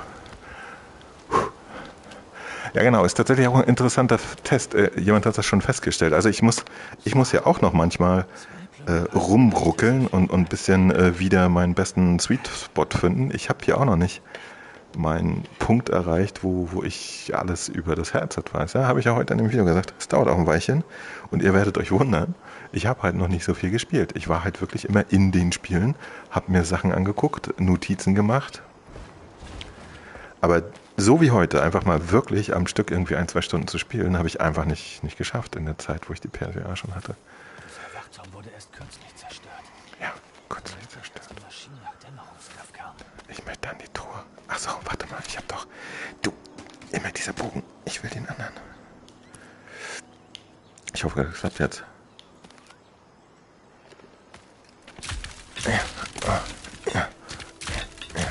Ja genau, ist tatsächlich auch ein interessanter Test. Äh, jemand hat das schon festgestellt. Also ich muss, ich muss ja auch noch manchmal äh, rumruckeln und ein bisschen äh, wieder meinen besten Sweet Spot finden. Ich habe hier auch noch nicht meinen Punkt erreicht, wo, wo ich alles über das Headset weiß. Ja, habe ich ja heute in dem Video gesagt. Es dauert auch ein Weilchen und ihr werdet euch wundern, ich habe halt noch nicht so viel gespielt. Ich war halt wirklich immer in den Spielen, habe mir Sachen angeguckt, Notizen gemacht. Aber so wie heute, einfach mal wirklich am Stück irgendwie ein, zwei Stunden zu spielen, habe ich einfach nicht, nicht geschafft in der Zeit, wo ich die P S V R schon hatte. Der Wachturm wurde erst kürzlich zerstört. Ja, kürzlich zerstört. Die Maschine nach Dämmerungskraft kam. Ich möchte dann die Truhe. Achso, warte mal, ich hab doch... Du, immer dieser Bogen. Ich will den anderen. Ich hoffe, das klappt jetzt. Ja, ah, ja, ja.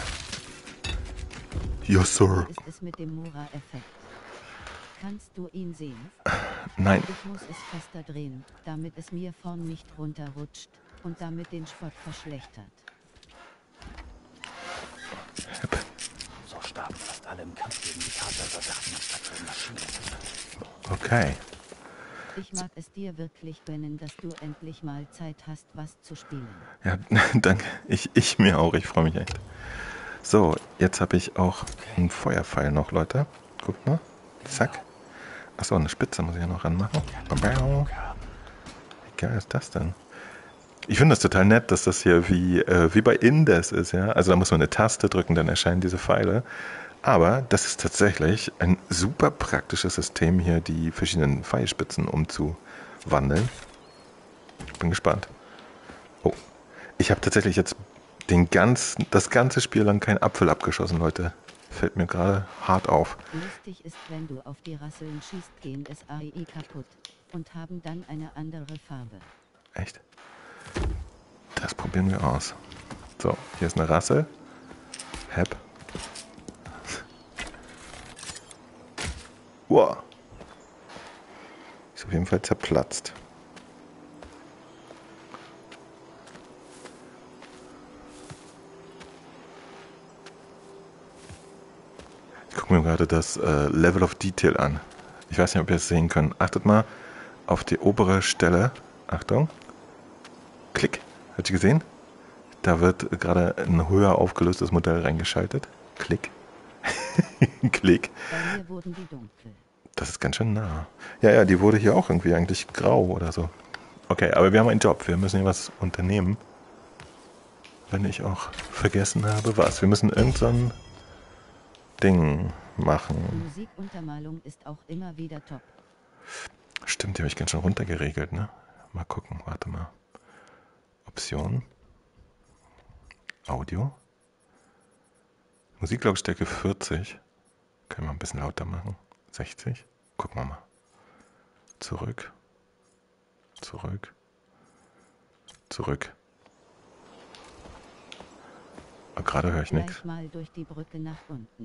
Yes, sir. Ist es mit dem Mora-Effekt? Kannst du ihn sehen? Nein. Ich muss es fester drehen, damit es mir vorn nicht runterrutscht und damit den Spot verschlechtert. So starben fast alle im Kampf gegen die Carja-Soldaten anstatt der Maschine. Okay. Ich mag es dir wirklich gönnen, dass du endlich mal Zeit hast, was zu spielen. Ja, danke. Ich, ich mir auch. Ich freue mich echt. So, jetzt habe ich auch einen Feuerpfeil noch, Leute. Guckt mal. Zack. Achso, eine Spitze muss ich ja noch ranmachen. Wie geil ist das denn? Ich finde das total nett, dass das hier wie, äh, wie bei Indes ist, ja. Also da muss man eine Taste drücken, dann erscheinen diese Pfeile. Aber das ist tatsächlich ein super praktisches System, hier die verschiedenen Pfeilspitzen umzuwandeln. Ich bin gespannt. Oh, ich habe tatsächlich jetzt den ganzen, das ganze Spiel lang keinen Apfel abgeschossen, Leute. Fällt mir gerade hart auf. Lustig ist, wenn du auf die Rasseln schießt, gehen es A I kaputt und haben dann eine andere Farbe. Echt? Das probieren wir aus. So, hier ist eine Rassel. Hep. Wow. Ist auf jeden Fall zerplatzt. gucke mir gerade das äh, Level of Detail an. Ich weiß nicht, ob ihr es sehen könnt. Achtet mal auf die obere Stelle. Achtung. Klick. Habt ihr gesehen? Da wird gerade ein höher aufgelöstes Modell reingeschaltet. Klick. Klick. Bei mir wurden die dunkel. Das ist ganz schön nah. Ja, ja, die wurde hier auch irgendwie eigentlich grau oder so. Okay, aber wir haben einen Job. Wir müssen hier was unternehmen. Wenn ich auch vergessen habe, was. Wir müssen irgend so ein Ding machen. Musikuntermalung ist auch immer wieder top. Stimmt, die habe ich ganz schön runtergeregelt, ne? Mal gucken, warte mal. Option. Audio. Musiklautstärke vierzig. Können wir ein bisschen lauter machen. sechzig. Gucken wir mal. Zurück. Zurück. Zurück. Aber gerade höre ich nichts. Gleich mal durch die Brücke nach unten.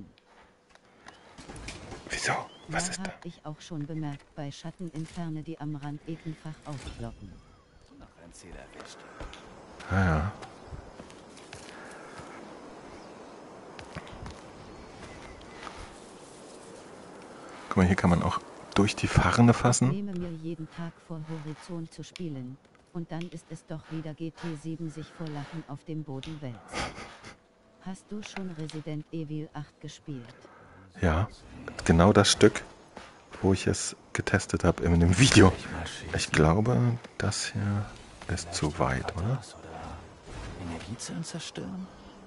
Wieso? Was ja, ist da? hab ich auch schon bemerkt bei Schatten in Ferne, die am Rand ebenfach aufploppen. Noch ein Ziel erwischt. Ah ja. Guck mal, hier kann man auch durch die Farne fassen. Ich nehme mir jeden Tag vor, Horizont zu spielen. Und dann ist es doch wieder G T sieben sich vor Lachen auf dem Boden wälzt. Hast du schon Resident Evil acht gespielt? Ja, genau das Stück, wo ich es getestet habe in dem Video. Ich glaube, das hier ist zu weit, oder? Energiezellen zerstören?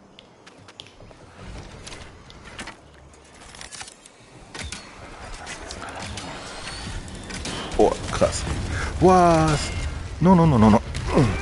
Oh, krass. Was? No, no, no, no, no.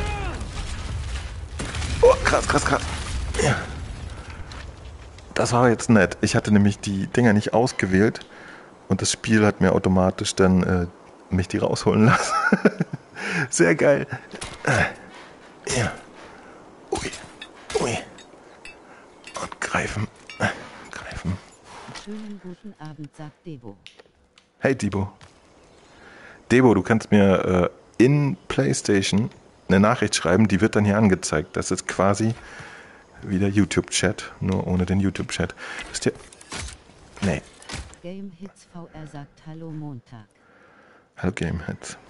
Oh, krass, krass, krass. Ja. Das war jetzt nett. Ich hatte nämlich die Dinger nicht ausgewählt und das Spiel hat mir automatisch dann äh, mich die rausholen lassen. Sehr geil. Ja. Ui. Ui. Und greifen. Greifen. Schönen guten Abend, sagt Debo. Hey, Debo. Debo, du kannst mir äh, in PlayStation eine Nachricht schreiben, die wird dann hier angezeigt. Das ist quasi wie der YouTube-Chat, nur ohne den YouTube-Chat. Ist der... Nee. Game Hits V R sagt Hallo Montag. Hallo Game Hits.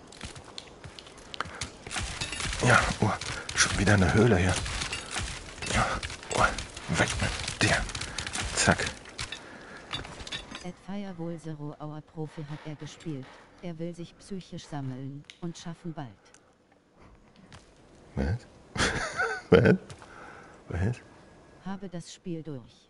Ja, oh, schon wieder eine Höhle hier. Ja, oh, weg mit dir. Zack. At Firewall Zero Hour Profi hat er gespielt. Er will sich psychisch sammeln und schaffen bald. Was? Was? Was? Habe das Spiel durch.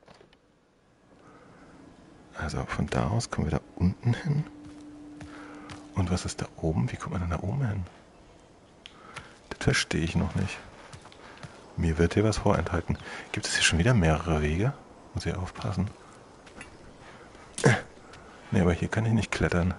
Also von da aus kommen wir da unten hin. Und was ist da oben? Wie kommt man denn da oben hin? Das verstehe ich noch nicht. Mir wird hier was vorenthalten. Gibt es hier schon wieder mehrere Wege? Muss ich aufpassen. Ne, aber hier kann ich nicht klettern.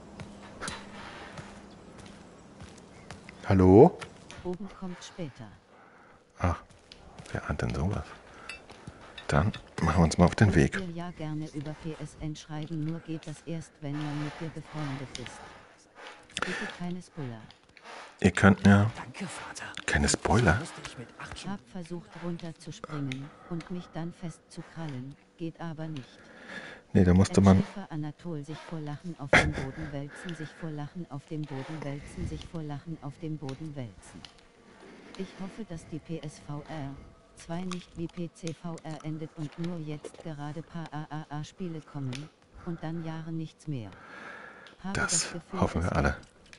Hallo? Oben kommt später. Ach, wer ahnt denn sowas? Dann machen wir uns mal auf den Weg. Ich will ja gerne über P S N schreiben, nur geht das erst, wenn man mit dir befreundet ist. Bitte keine Spoiler. Ihr könnt mir... Danke, Vater. Keine Spoiler? Hab versucht runterzuspringen und mich dann festzukrallen, geht aber nicht. Nee, da musste man... Schiffer Anatol sich vor Lachen auf dem Boden wälzen, sich vor Lachen auf dem Boden wälzen, sich vor Lachen auf dem Boden wälzen. Ich hoffe, dass die P S V R zwei nicht wie P C V R endet und nur jetzt gerade paar A A A-Spiele kommen und dann Jahre nichts mehr. Habe Das Gefühl, hoffen wir es alle.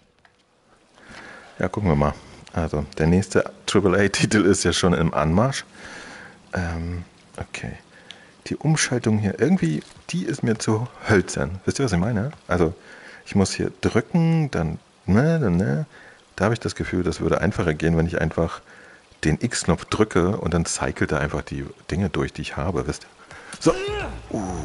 Ja, gucken wir mal. Also, der nächste Triple A-Titel ist ja schon im Anmarsch. Ähm, okay. Die Umschaltung hier, irgendwie, die ist mir zu hölzern. Wisst ihr, was ich meine? Also, ich muss hier drücken, dann, ne, ne, ne. Da habe ich das Gefühl, das würde einfacher gehen, wenn ich einfach den X-Knopf drücke und dann cycelt er einfach die Dinge durch, die ich habe, wisst ihr? So. Uh.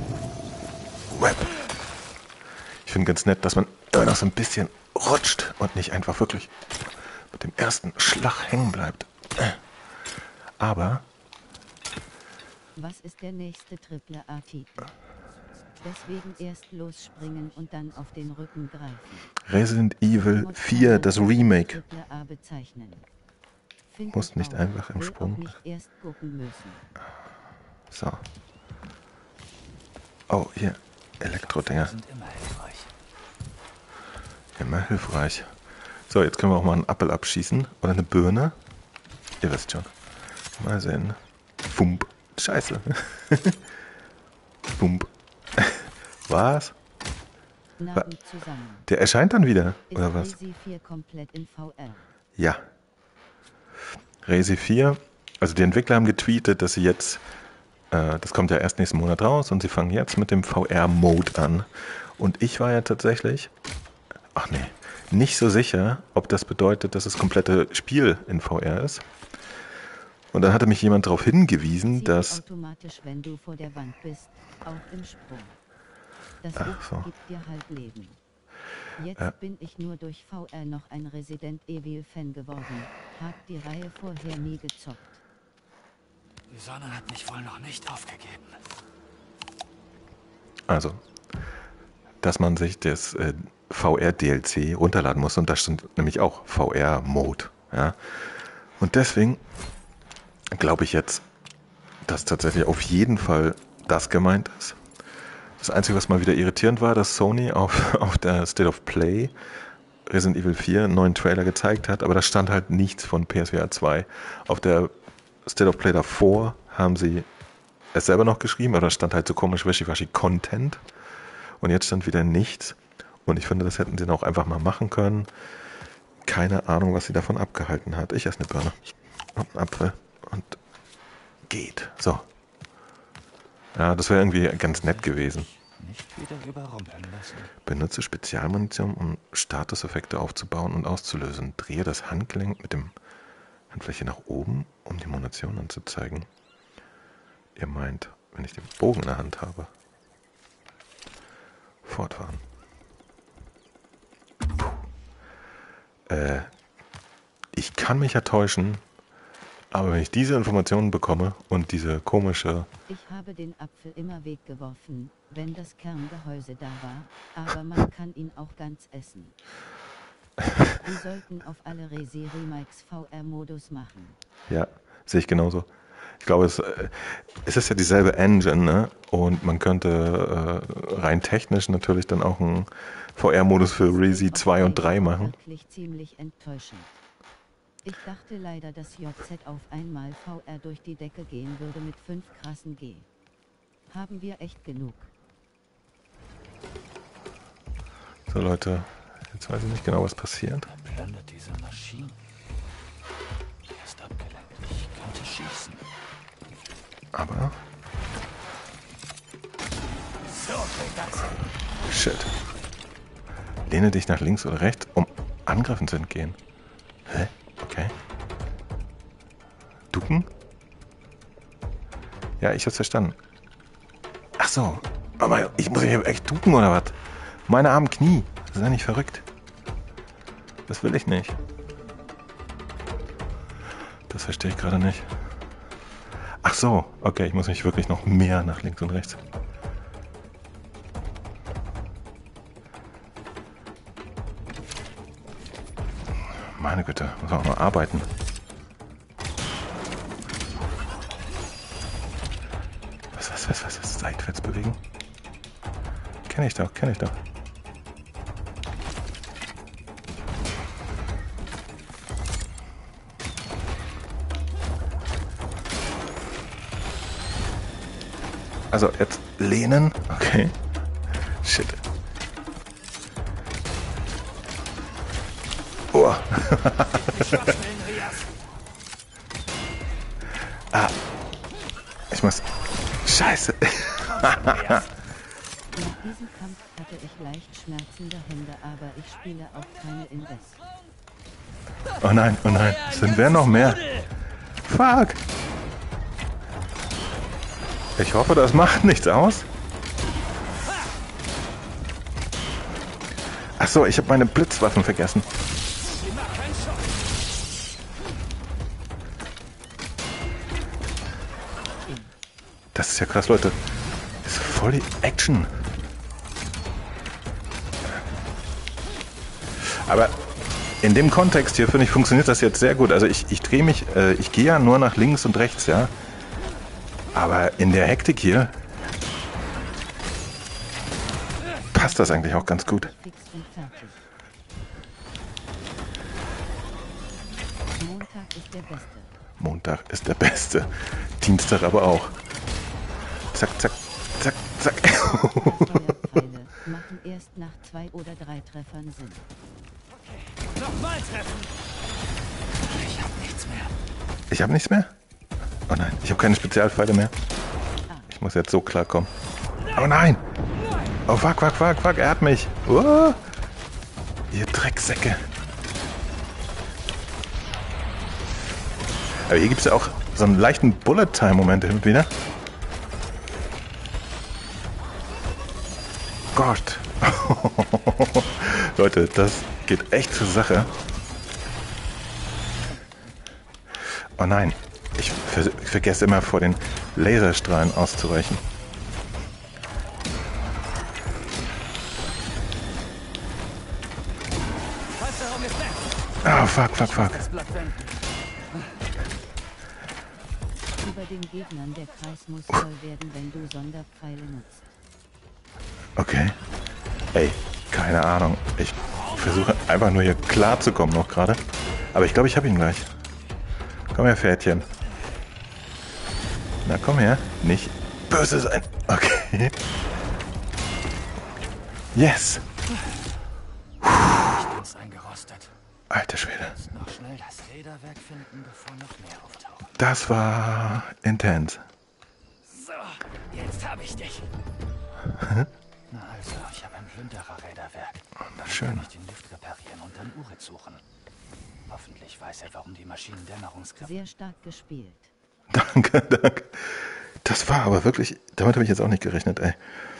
Ich finde ganz nett, dass man immer noch so ein bisschen rutscht und nicht einfach wirklich mit dem ersten Schlag hängen bleibt. Aber... Was ist der nächste Triple A-Titel? Deswegen erst losspringen und dann auf den Rücken greifen. Resident Evil vier, das Remake. Triple A bezeichnen. Find Muss ich nicht auch. einfach im Will Sprung. auch nicht erst gucken müssen. So. Oh, hier. Elektrodinger. Sind immer hilfreich. Immer hilfreich. So, jetzt können wir auch mal einen Apfel abschießen. Oder eine Birne. Ihr wisst schon. Mal sehen. Fump. Scheiße. Fump. Was? Namen zusammen. Der erscheint dann wieder, Ist oder was? Resi vier komplett in V R? Ja. Resi vier, also die Entwickler haben getweetet, dass sie jetzt, äh, das kommt ja erst nächsten Monat raus und sie fangen jetzt mit dem V R-Mode an. Und ich war ja tatsächlich, ach nee, nicht so sicher, ob das bedeutet, dass das komplette Spiel in V R ist. Und dann hatte mich jemand darauf hingewiesen, Ziel dass... automatisch, wenn du vor der Wand bist, auch im Sprung. Das Ach X so. gibt dir halt Leben. Jetzt Ja. bin ich nur durch V R noch ein Resident Evil-Fan geworden. Hab die Reihe vorher nie gezockt. Die Sonne hat mich wohl noch nicht aufgegeben. Also, dass man sich das äh, V R-D L C runterladen muss. Und da stand nämlich auch V R-Mode. Ja? Und deswegen glaube ich jetzt, dass tatsächlich auf jeden Fall das gemeint ist. Das Einzige, was mal wieder irritierend war, dass Sony auf, auf der State of Play Resident Evil vier einen neuen Trailer gezeigt hat, aber da stand halt nichts von P S V R zwei. Auf der State of Play davor haben sie es selber noch geschrieben, aber da stand halt so komisch wischiwaschi Content und jetzt stand wieder nichts und ich finde, das hätten sie dann auch einfach mal machen können. Keine Ahnung, was sie davon abgehalten hat. Ich esse eine Birne und einen Apfel und geht. So. Ja, das wäre irgendwie ganz nett gewesen. Nicht wieder überrumpeln lassen. Benutze Spezialmunition, um Statuseffekte aufzubauen und auszulösen. Drehe das Handgelenk mit dem Handfläche nach oben, um die Munition anzuzeigen. Ihr meint, wenn ich den Bogen in der Hand habe. Fortfahren. Äh, ich kann mich ja täuschen, aber wenn ich diese Informationen bekomme und diese komische... Ich habe den Apfel immer weggeworfen, wenn das Kerngehäuse da war, aber man kann ihn auch ganz essen. Wir sollten auf alle Resi Remakes V R-Modus machen. Ja, sehe ich genauso. Ich glaube, es, äh, es ist ja dieselbe Engine, ne? Und man könnte äh, rein technisch natürlich dann auch einen V R-Modus für Resi zwei und drei machen. Wirklich ziemlich enttäuschend. Ich dachte leider, dass J Z auf einmal V R durch die Decke gehen würde mit fünf krassen G. Haben wir echt genug. So Leute, jetzt weiß ich nicht genau, was passiert. Er plündert diese Maschinen. Er ist abgelenkt. Ich könnte schießen. Aber... So klingt das. Shit. Lehne dich nach links oder rechts, um Angriffen zu entgehen. Hä? Okay. Ducken? Ja, ich hab's verstanden. Ach so. Aber ich muss hier echt ducken oder was? Meine armen Knie. Das ist ja nicht verrückt. Das will ich nicht. Das verstehe ich gerade nicht. Ach so. Okay, ich muss mich wirklich noch mehr nach links und rechts. Meine Güte, muss auch noch arbeiten. Was, was, was, was, was? Seitwärts bewegen? Kenn ich doch, kenn ich doch. Also, jetzt lehnen. Okay. Shit. Oh. Ah. Ich muss... Scheiße. Nach diesem Kampf hatte ich leicht schmerzende Hände, aber ich spiele auch keine Invest. Oh nein, oh nein. Sind wer noch mehr? Fuck. Ich hoffe, das macht nichts aus. Ach so, ich habe meine Blitzwaffen vergessen. Das ist ja krass, Leute. Das ist voll die Action. Aber in dem Kontext hier, finde ich, funktioniert das jetzt sehr gut. Also ich, ich drehe mich, äh, ich gehe ja nur nach links und rechts, ja. Aber in der Hektik hier passt das eigentlich auch ganz gut. Fix und fertig. Montag ist der beste. Montag ist der beste. Dienstag aber auch. Zack, zack, zack, zack. Feuerpfeile machen erst nach zwei oder drei Treffern Sinn. Nochmal treffen. Ich hab nichts mehr. Ich habe nichts mehr? Oh nein, ich habe keine Spezialpfeile mehr. Ich muss jetzt so klarkommen. Oh nein! Oh fuck, fuck, fuck, fuck, er hat mich. Oh, ihr Drecksäcke. Aber hier gibt es ja auch so einen leichten Bullet-Time-Moment hin und wieder. Gott. Leute, das geht echt zur Sache. Oh nein, ich ver vergesse immer vor den Laserstrahlen auszuweichen. Oh, fuck, fuck, fuck. Über den Gegnern der Kreis muss voll werden, wenn du Sonderpfeile nutzt. Okay. Ey, keine Ahnung. Ich versuche einfach nur hier klar zu kommen noch gerade. Aber ich glaube, ich habe ihn gleich. Komm her, Pferdchen. Na, komm her. Nicht böse sein. Okay. Yes. Ich bin's eingerostet. Alter Schwede. Muss noch schnell das Räderwerk finden, bevor noch mehr auftauchen. Das war intens. So, jetzt habe ich dich. Na also, ich habe ein Plünderer-Räderwerk. Na schön. Kann ich den Lift reparieren und dann Urit suchen. Hoffentlich weiß er, warum die Maschinen Dämmerungskraft... Sehr stark gespielt. Danke, danke. Das war aber wirklich... Damit habe ich jetzt auch nicht gerechnet, ey.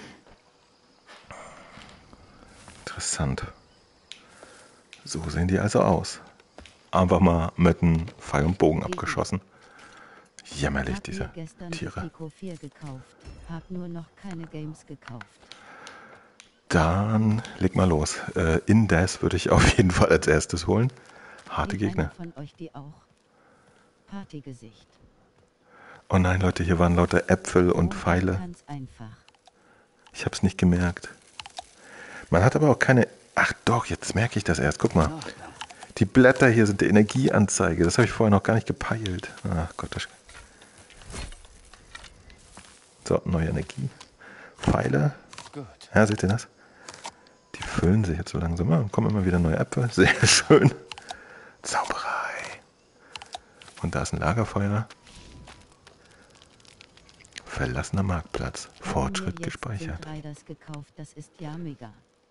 Interessant. So sehen die also aus. Einfach mal mit einem Pfeil und Bogen abgeschossen. Jämmerlich, Hab diese mir gestern Tiere. Pico vier gekauft. Hab nur noch keine Games gekauft. Dann leg mal los. Äh, Indes würde ich auf jeden Fall als erstes holen. Harte Wie Gegner. einer von euch die auch? Partygesicht. Oh nein, Leute, hier waren lauter Äpfel und Montag Pfeile. Ganz einfach. Ich habe es nicht gemerkt. Man hat aber auch keine... Ach doch, jetzt merke ich das erst. Guck mal. Die Blätter hier sind die Energieanzeige. Das habe ich vorher noch gar nicht gepeilt. Ach Gott. Das... So, neue Energie. Pfeile. Gut. Ja, seht ihr das? Die füllen sich jetzt so langsam. Ja, kommen immer wieder neue Äpfel. Sehr schön. Zauberei. Und da ist ein Lagerfeuer. Verlassener Marktplatz. Fortschritt gespeichert. Riders gekauft, das ist ja mega.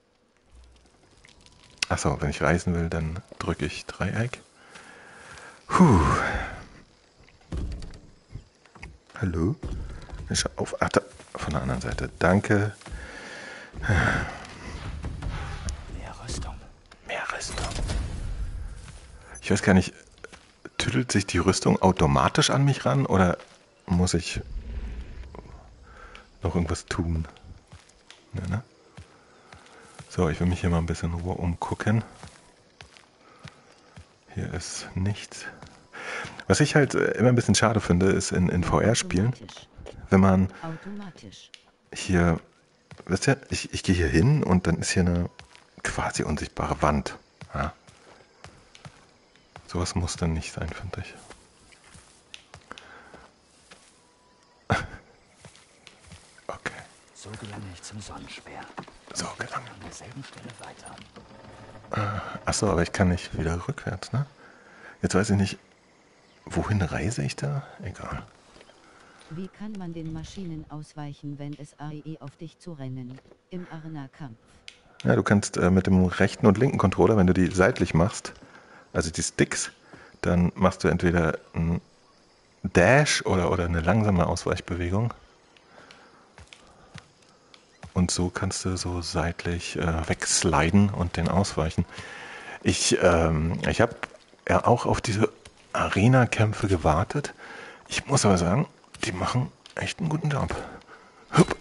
Achso, wenn ich reisen will, dann drücke ich Dreieck. Puh. Hallo? Schau auf. Ach, da, von der anderen Seite. Danke. Mehr Rüstung. Mehr Rüstung. Ich weiß gar nicht, tüdelt sich die Rüstung automatisch an mich ran oder muss ich noch irgendwas tun? Ja, ne? So, ich will mich hier mal ein bisschen in Ruhe umgucken. Hier ist nichts. Was ich halt immer ein bisschen schade finde, ist in, in V R-Spielen, wenn man Automatisch. hier, wisst ihr, ich, ich gehe hier hin und dann ist hier eine quasi unsichtbare Wand. Ja. Sowas muss dann nicht sein, finde ich. Okay. So gelange ich zum Sonnenspeer. So gelange. An derselben Stelle weiter. Achso, aber ich kann nicht wieder rückwärts, ne? Jetzt weiß ich nicht, wohin reise ich da? Egal. Wie kann man den Maschinen ausweichen, wenn es A E auf dich zu rennen? Im Arena-Kampf. Ja, du kannst äh, mit dem rechten und linken Controller, wenn du die seitlich machst, also die Sticks, dann machst du entweder einen Dash oder, oder eine langsame Ausweichbewegung. Und so kannst du so seitlich äh, wegsliden und den ausweichen. Ich, ähm, ich habe ja auch auf diese Arena-Kämpfe gewartet. Ich muss aber sagen, die machen echt einen guten Job. Hup.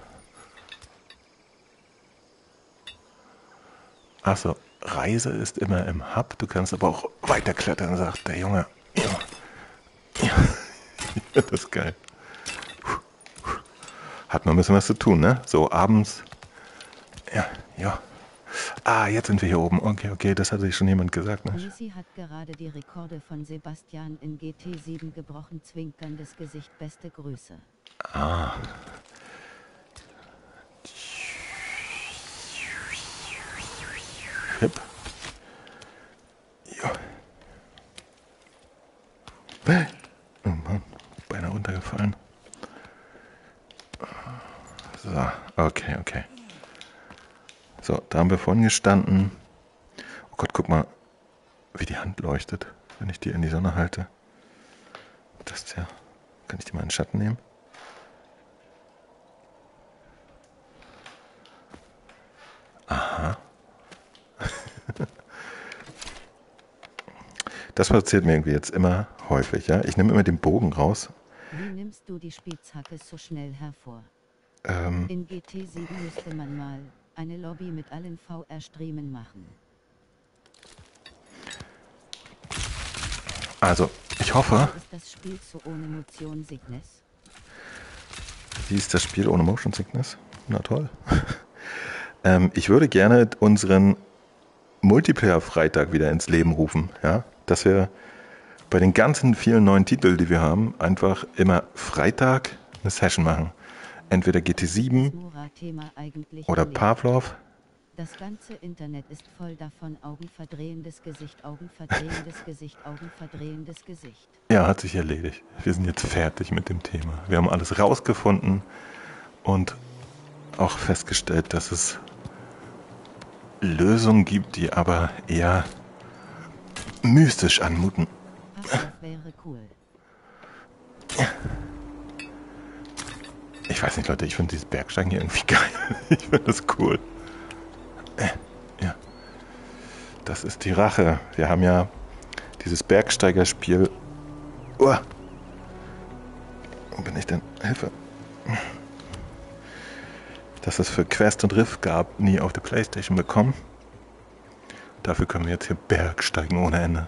Achso, Reise ist immer im Hub. Du kannst aber auch weiterklettern, sagt der Junge. Ja. Ja. Das ist geil. Hat noch ein bisschen was zu tun, ne? So abends. Ja. Ja. Ah, jetzt sind wir hier oben. Okay, okay, das hatte sich schon jemand gesagt, ne? Lucy hat gerade die Rekorde von Sebastian in G T sieben gebrochen. Zwinkerndes Gesicht, beste Grüße. Ah. Hip. Ja. Oh Mann, beinahe runtergefallen. So, okay, okay. So, da haben wir vorhin gestanden. Oh Gott, guck mal, wie die Hand leuchtet, wenn ich die in die Sonne halte. Das ist ja... Kann ich die mal in den Schatten nehmen? Aha. Das passiert mir irgendwie jetzt immer häufig, ja. Ich nehme immer den Bogen raus. Wie nimmst du die Spitzhacke so schnell hervor? Ähm, In G T sieben müsste man mal eine Lobby mit allen V R-Streamen machen. also, ich hoffe... Ist das Spiel so ohne Motion Sickness? Wie ist das Spiel ohne Motion Sickness? Na toll. ähm, ich würde gerne unseren Multiplayer-Freitag wieder ins Leben rufen, ja, dass wir bei den ganzen vielen neuen Titeln, die wir haben, einfach immer Freitag eine Session machen. Entweder G T sieben oder Pavlov. Das ganze Internet ist voll davon. Augenverdrehendes Gesicht, Augenverdrehendes Gesicht, Augenverdrehendes Gesicht. Ja, hat sich erledigt. Wir sind jetzt fertig mit dem Thema. Wir haben alles rausgefunden und auch festgestellt, dass es Lösungen gibt, die aber eher mystisch anmuten. Das wäre cool. Ich weiß nicht, Leute, ich finde dieses Bergsteigen hier irgendwie geil. Ich finde das cool. Ja. Das ist die Rache. Wir haben ja dieses Bergsteigerspiel. Oh. Wo bin ich denn? Hilfe. Dass es für Quest und Rift gab, nie auf der PlayStation bekommen. Dafür können wir jetzt hier Bergsteigen ohne Ende.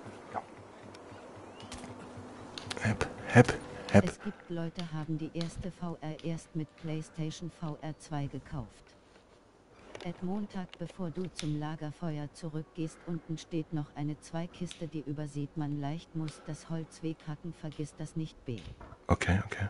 Hep, hep, hep. Es gibt Leute, haben die erste V R erst mit PlayStation V R zwei gekauft. At Montag, bevor du zum Lagerfeuer zurückgehst, unten steht noch eine Zweikiste, die übersieht man leicht, muss das Holz weghacken, vergiss das nicht, B. Okay, okay.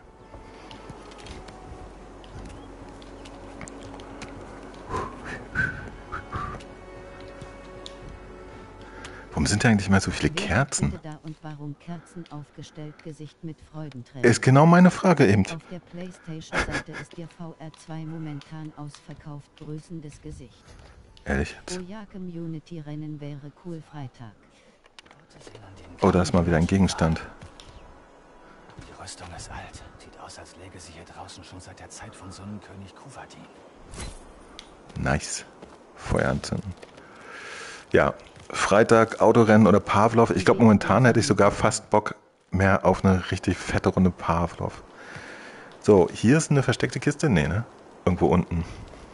Warum sind da eigentlich mal so viele Kerzen? Da und warum Kerzen aufgestellt, Gesicht mit Freudentränen? Ist genau meine Frage eben. Auf der PlayStation-Seite ist dir V R zwei momentan ausverkauft. Grüßendes Gesicht. Ehrlich jetzt? Oh ja, Community-Rennen wäre cool Freitag. Oh, da ist mal wieder ein Gegenstand. Die Rüstung ist alt. Sieht aus, als läge sie hier draußen schon seit der Zeit von Sonnenkönig Kuvatin. Nice. Feuer anzünden. Ja, Freitag, Autorennen oder Pavlov. Ich glaube, momentan hätte ich sogar fast Bock mehr auf eine richtig fette Runde Pavlov. So, hier ist eine versteckte Kiste. Nee, ne? Irgendwo unten.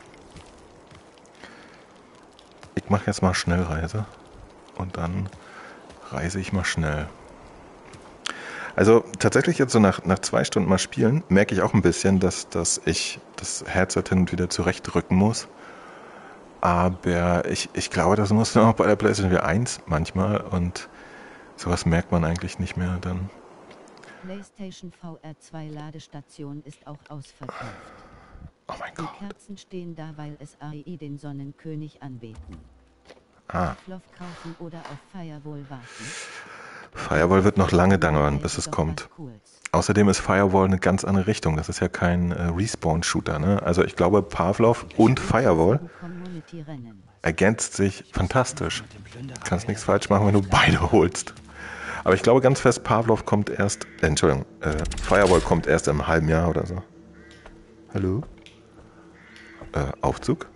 Ich mache jetzt mal Schnellreise. Und dann reise ich mal schnell. Also tatsächlich jetzt so nach, nach zwei Stunden mal spielen, merke ich auch ein bisschen, dass, dass ich das Headset hin und wieder zurechtrücken muss. Aber ich, ich glaube, das muss man auch bei der PlayStation V R eins manchmal und sowas merkt man eigentlich nicht mehr dann. PlayStation V R zwei Ladestation ist auch ausverkauft. Oh mein Gott. Die Kerzen stehen da, weil es A I den Sonnenkönig anbeten. Ah. Pavlov kaufen oder auf Firewall warten? Firewall wird noch lange dauern, bis es kommt. Außerdem ist Firewall eine ganz andere Richtung. Das ist ja kein äh, Respawn-Shooter, ne? Also ich glaube, Pavlov und Firewall ergänzt sich fantastisch. Du kannst nichts falsch machen, wenn du beide holst. Aber ich glaube ganz fest, Pavlov kommt erst, äh, Entschuldigung, äh, Firewall kommt erst im halben Jahr oder so. Hallo? Äh, Aufzug?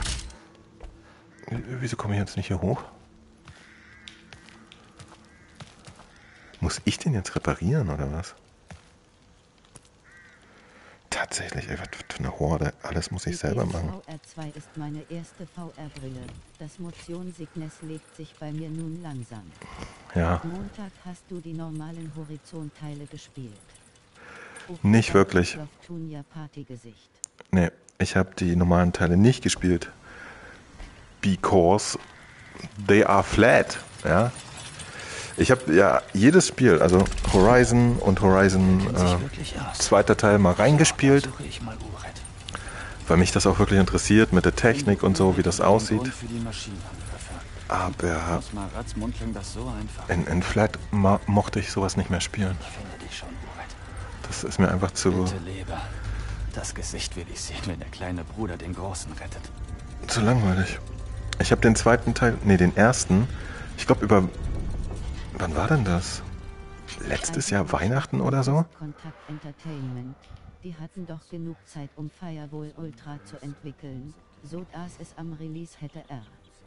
Wieso komme ich jetzt nicht hier hoch? Muss ich den jetzt reparieren oder was? Tatsächlich, ey, was für eine Horde. Alles muss ich selber machen. V R zwei ist meine erste V R-Brille. Das Motion Sickness legt sich bei mir nun langsam. Ja. Montag hast du die normalen Horizontteile gespielt. Nicht wirklich. Nee, ich habe die normalen Teile nicht gespielt. because they are flat. Ja. Ich habe ja jedes Spiel, also Horizon und Horizon äh, zweiter Teil mal reingespielt, weil mich das auch wirklich interessiert mit der Technik und so, wie das aussieht. Aber in, in Flat ma- mochte ich sowas nicht mehr spielen. Das ist mir einfach zu... Das Gesicht will ich sehen, wenn der kleine Bruder den Großen rettet. Zu langweilig. Ich habe den zweiten Teil, nee, den ersten, ich glaube über... Wann war denn das? Letztes Jahr Weihnachten oder so? Kontakt Entertainment. Die hatten doch genug Zeit, um Firewall Ultra zu entwickeln, so dass es am Release hätte er.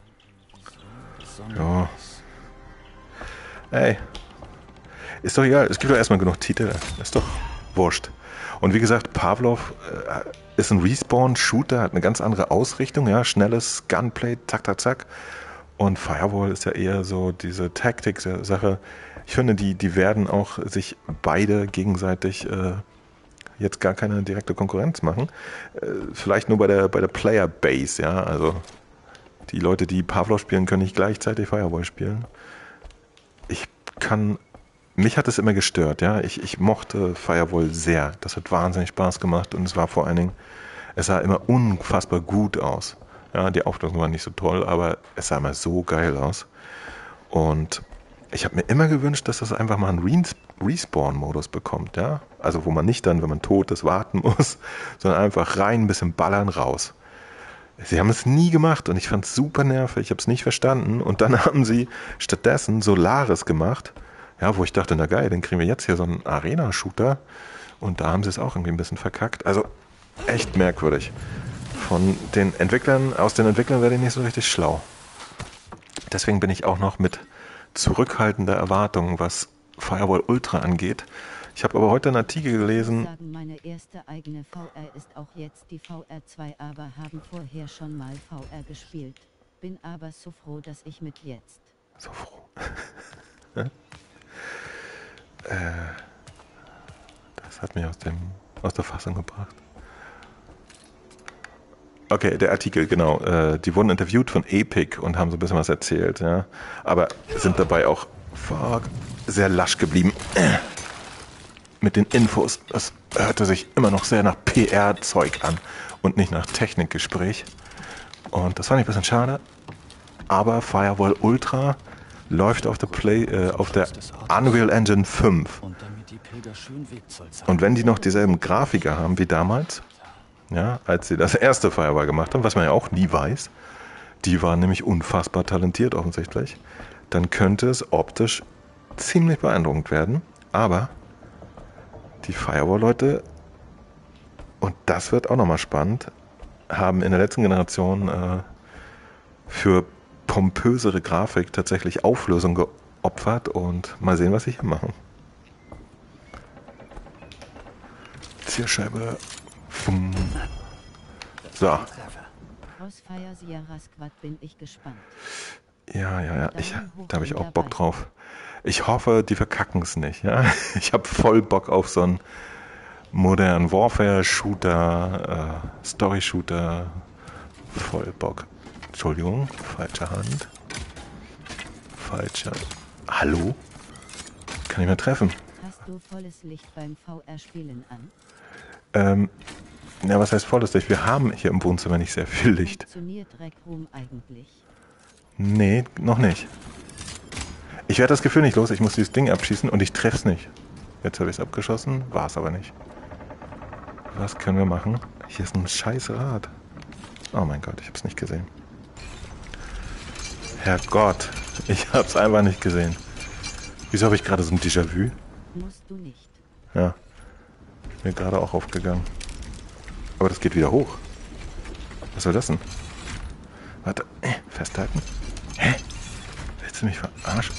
Ja. Ey. Ist doch egal, es gibt doch erstmal genug Titel. Ist doch wurscht. Und wie gesagt, Pavlov äh, ist ein Respawn-Shooter, hat eine ganz andere Ausrichtung, ja, schnelles Gunplay, zack, zack, zack. Und Firewall ist ja eher so diese Taktik-Sache. Ich finde, die, die werden auch sich beide gegenseitig äh, jetzt gar keine direkte Konkurrenz machen. Äh, vielleicht nur bei der, bei der Player-Base, ja, also die Leute, die Pavlov spielen, können nicht gleichzeitig Firewall spielen. Ich kann... Mich hat es immer gestört, ja. Ich, ich mochte Firewall sehr. Das hat wahnsinnig Spaß gemacht und es war vor allen Dingen, es sah immer unfassbar gut aus. Ja, die Auflösung war nicht so toll, aber es sah immer so geil aus. Und ich habe mir immer gewünscht, dass das einfach mal einen Res- Respawn-Modus bekommt, ja. Also wo man nicht dann, wenn man tot ist, warten muss, sondern einfach rein, ein bisschen ballern, raus. Sie haben es nie gemacht und ich fand es super nervig, ich habe es nicht verstanden. Und dann haben sie stattdessen Solaris gemacht, ja, wo ich dachte, na geil, dann kriegen wir jetzt hier so einen Arena-Shooter. Und da haben sie es auch irgendwie ein bisschen verkackt. Also echt merkwürdig. Von den Entwicklern, aus den Entwicklern werde ich nicht so richtig schlau. Deswegen bin ich auch noch mit zurückhaltender Erwartung, was Firewall Ultra angeht. Ich habe aber heute einen Artikel gelesen. Sagen, meine erste eigene V R ist auch jetzt die V R zwei, aber haben vorher schon mal V R gespielt. Bin aber so froh, dass ich mit jetzt. So froh. ja? äh, das hat mich aus, dem, aus der Fassung gebracht. Okay, der Artikel, genau. Äh, die wurden interviewt von Epic und haben so ein bisschen was erzählt, ja. Aber sind dabei auch fuck, sehr lasch geblieben. Mit den Infos. Das hörte sich immer noch sehr nach P R-Zeug an und nicht nach Technikgespräch. Und das fand ich ein bisschen schade. Aber Firewall Ultra läuft auf der Play, äh, auf der Unreal Engine fünf. Und wenn die noch dieselben Grafiker haben wie damals, ja, als sie das erste Firewall gemacht haben, was man ja auch nie weiß, die waren nämlich unfassbar talentiert offensichtlich, dann könnte es optisch ziemlich beeindruckend werden. Aber die Firewall-Leute, und das wird auch nochmal spannend, haben in der letzten Generation äh, für pompösere Grafik tatsächlich Auflösung geopfert und mal sehen, was sie hier machen. Zielscheibe. Fum. So. Crossfire Sierra Squad bin ich gespannt. Ja, ja, ja. Ich, da habe ich auch Bock drauf. Ich hoffe, die verkacken es nicht. Ja? Ich habe voll Bock auf so einen modernen Warfare-Shooter, äh, Story-Shooter. Voll Bock. Entschuldigung, falsche Hand. Falsche. Hallo? Kann ich mehr treffen? Hast du volles Licht beim V R-Spielen an? Ähm, ja, was heißt volles Licht? Wir haben hier im Wohnzimmer nicht sehr viel Licht. Funktioniert Rec Room eigentlich? Nee, noch nicht. Ich werde das Gefühl nicht los, ich muss dieses Ding abschießen und ich treffe es nicht. Jetzt habe ich es abgeschossen, war es aber nicht. Was können wir machen? Hier ist ein scheiß Rad. Oh mein Gott, ich habe es nicht gesehen. Herrgott, ich habe es einfach nicht gesehen. Wieso habe ich gerade so ein Déjà-vu? Musst du nicht. Ja, mir gerade auch aufgegangen. Aber das geht wieder hoch. Was soll das denn? Warte, äh, festhalten. Hä? Willst du mich verarschen?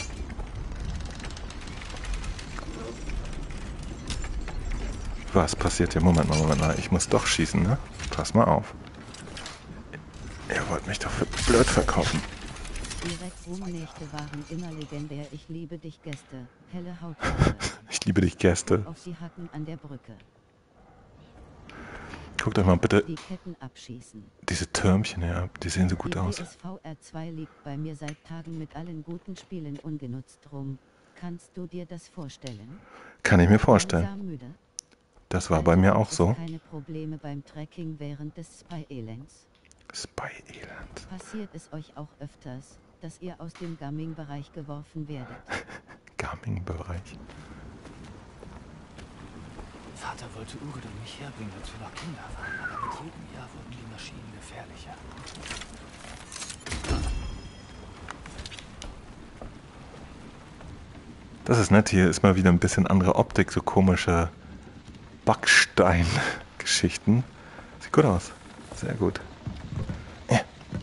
Was passiert hier? Moment mal, Moment mal. Ich muss doch schießen, ne? Pass mal auf. Ihr wollt mich doch für blöd verkaufen. Die Rec Room-Nächte waren immer legendär. Ich liebe dich, Gäste. Helle Haut. Ich liebe dich, Gäste. Auf die Hacken an der Brücke. Guckt euch mal bitte Die Ketten abschießen. diese Türmchen her. Die sehen so gut Die aus. P S V R zwei liegt bei mir seit Tagen mit allen guten Spielen ungenutzt rum. Kannst du dir das vorstellen? Kann ich mir vorstellen. Langsam müde? Das war bei mir auch Also so. keine Probleme beim Tracking während des Spy-Elends. Spy-Elend. Passiert es euch auch öfters, dass ihr aus dem Gaming-Bereich geworfen werdet? Gaming-Bereich. Vater wollte Urid und mich herbringen, als wir noch Kinder waren, aber mit jedem Jahr wurden die Maschinen gefährlicher. Das ist nett, hier ist mal wieder ein bisschen andere Optik, so komische Backstein-Geschichten. Sieht gut aus. Sehr gut. Äh.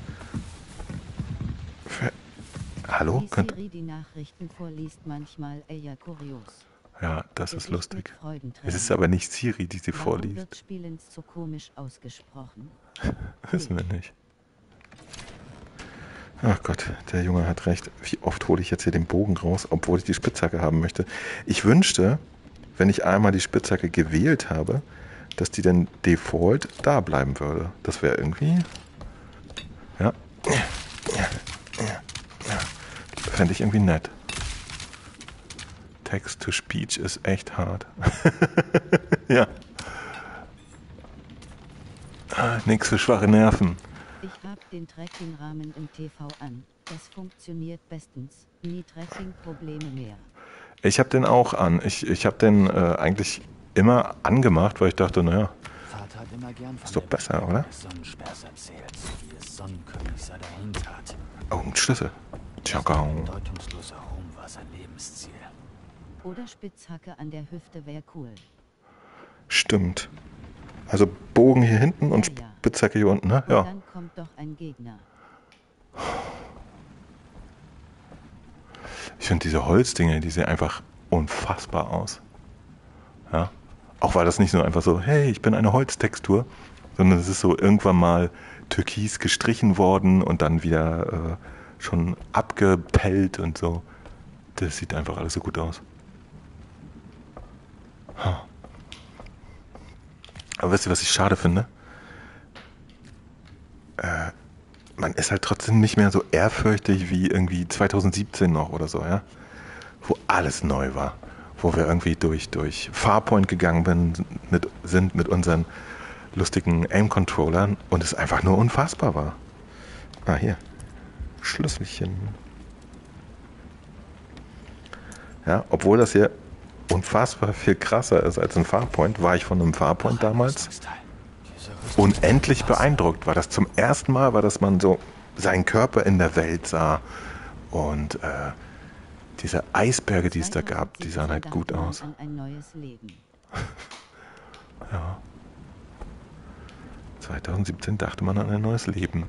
Für... Hallo? Wie Könnt... Siri die Nachrichten vorliest, manchmal eher kurios. Ja, das ist Gesicht lustig. mit Freudentränen. Es ist aber nicht Siri, die sie Warum vorliest. wird Spielens so komisch ausgesprochen? Wissen wir nicht. Ach Gott, der Junge hat recht. Wie oft hole ich jetzt hier den Bogen raus, obwohl ich die Spitzhacke haben möchte. Ich wünschte, wenn ich einmal die Spitzhacke gewählt habe, dass die dann default da bleiben würde. Das wäre irgendwie... Ja. Ja. Ja. Ja. Fände ich irgendwie nett. Text-to-Speech ist echt hart. Ja. Ah, nix für schwache Nerven. Ich habe den Tracking-Rahmen im T V an. Das funktioniert bestens. Nie Tracking-Probleme mehr. Ich habe den auch an. Ich, ich habe den äh, eigentlich immer angemacht, weil ich dachte, naja, Vater hat immer gern von ist doch der besser, Bedeutung oder? des Sonnensperrs erzählt, wie es Sonnenkönig sei dahin tat. Oh, ein Schlüssel. Tja, Sein bedeutungsloser Ruhm war sein Lebensziel. Oder Spitzhacke an der Hüfte wäre cool. stimmt. Also Bogen hier hinten und Ja, ja. Spitzhacke hier unten, ne? Und Ja. dann kommt doch ein Gegner. Ich finde diese Holzdinge, die sehen einfach unfassbar aus. Ja. Auch weil das nicht nur einfach so, hey, ich bin eine Holztextur, sondern es ist so irgendwann mal türkis gestrichen worden und dann wieder äh, schon abgepellt und so. Das sieht einfach alles so gut aus. Ha. Aber wisst ihr, was ich schade finde? Äh, man ist halt trotzdem nicht mehr so ehrfürchtig wie irgendwie zwanzig siebzehn noch oder so, ja? Wo alles neu war. Wo wir irgendwie durch, durch Farpoint gegangen bin, mit, sind mit unseren lustigen Aim-Controllern und es einfach nur unfassbar war. Ah, hier. Schlüsselchen. Ja, obwohl das hier unfassbar viel krasser ist als ein Farpoint, war ich von einem Farpoint damals unendlich beeindruckt. War das zum ersten Mal, war, dass man so seinen Körper in der Welt sah und äh, diese Eisberge, die es da gab, die sahen halt gut aus. An ein neues Leben. Ja. zwanzig siebzehn dachte man an ein neues Leben.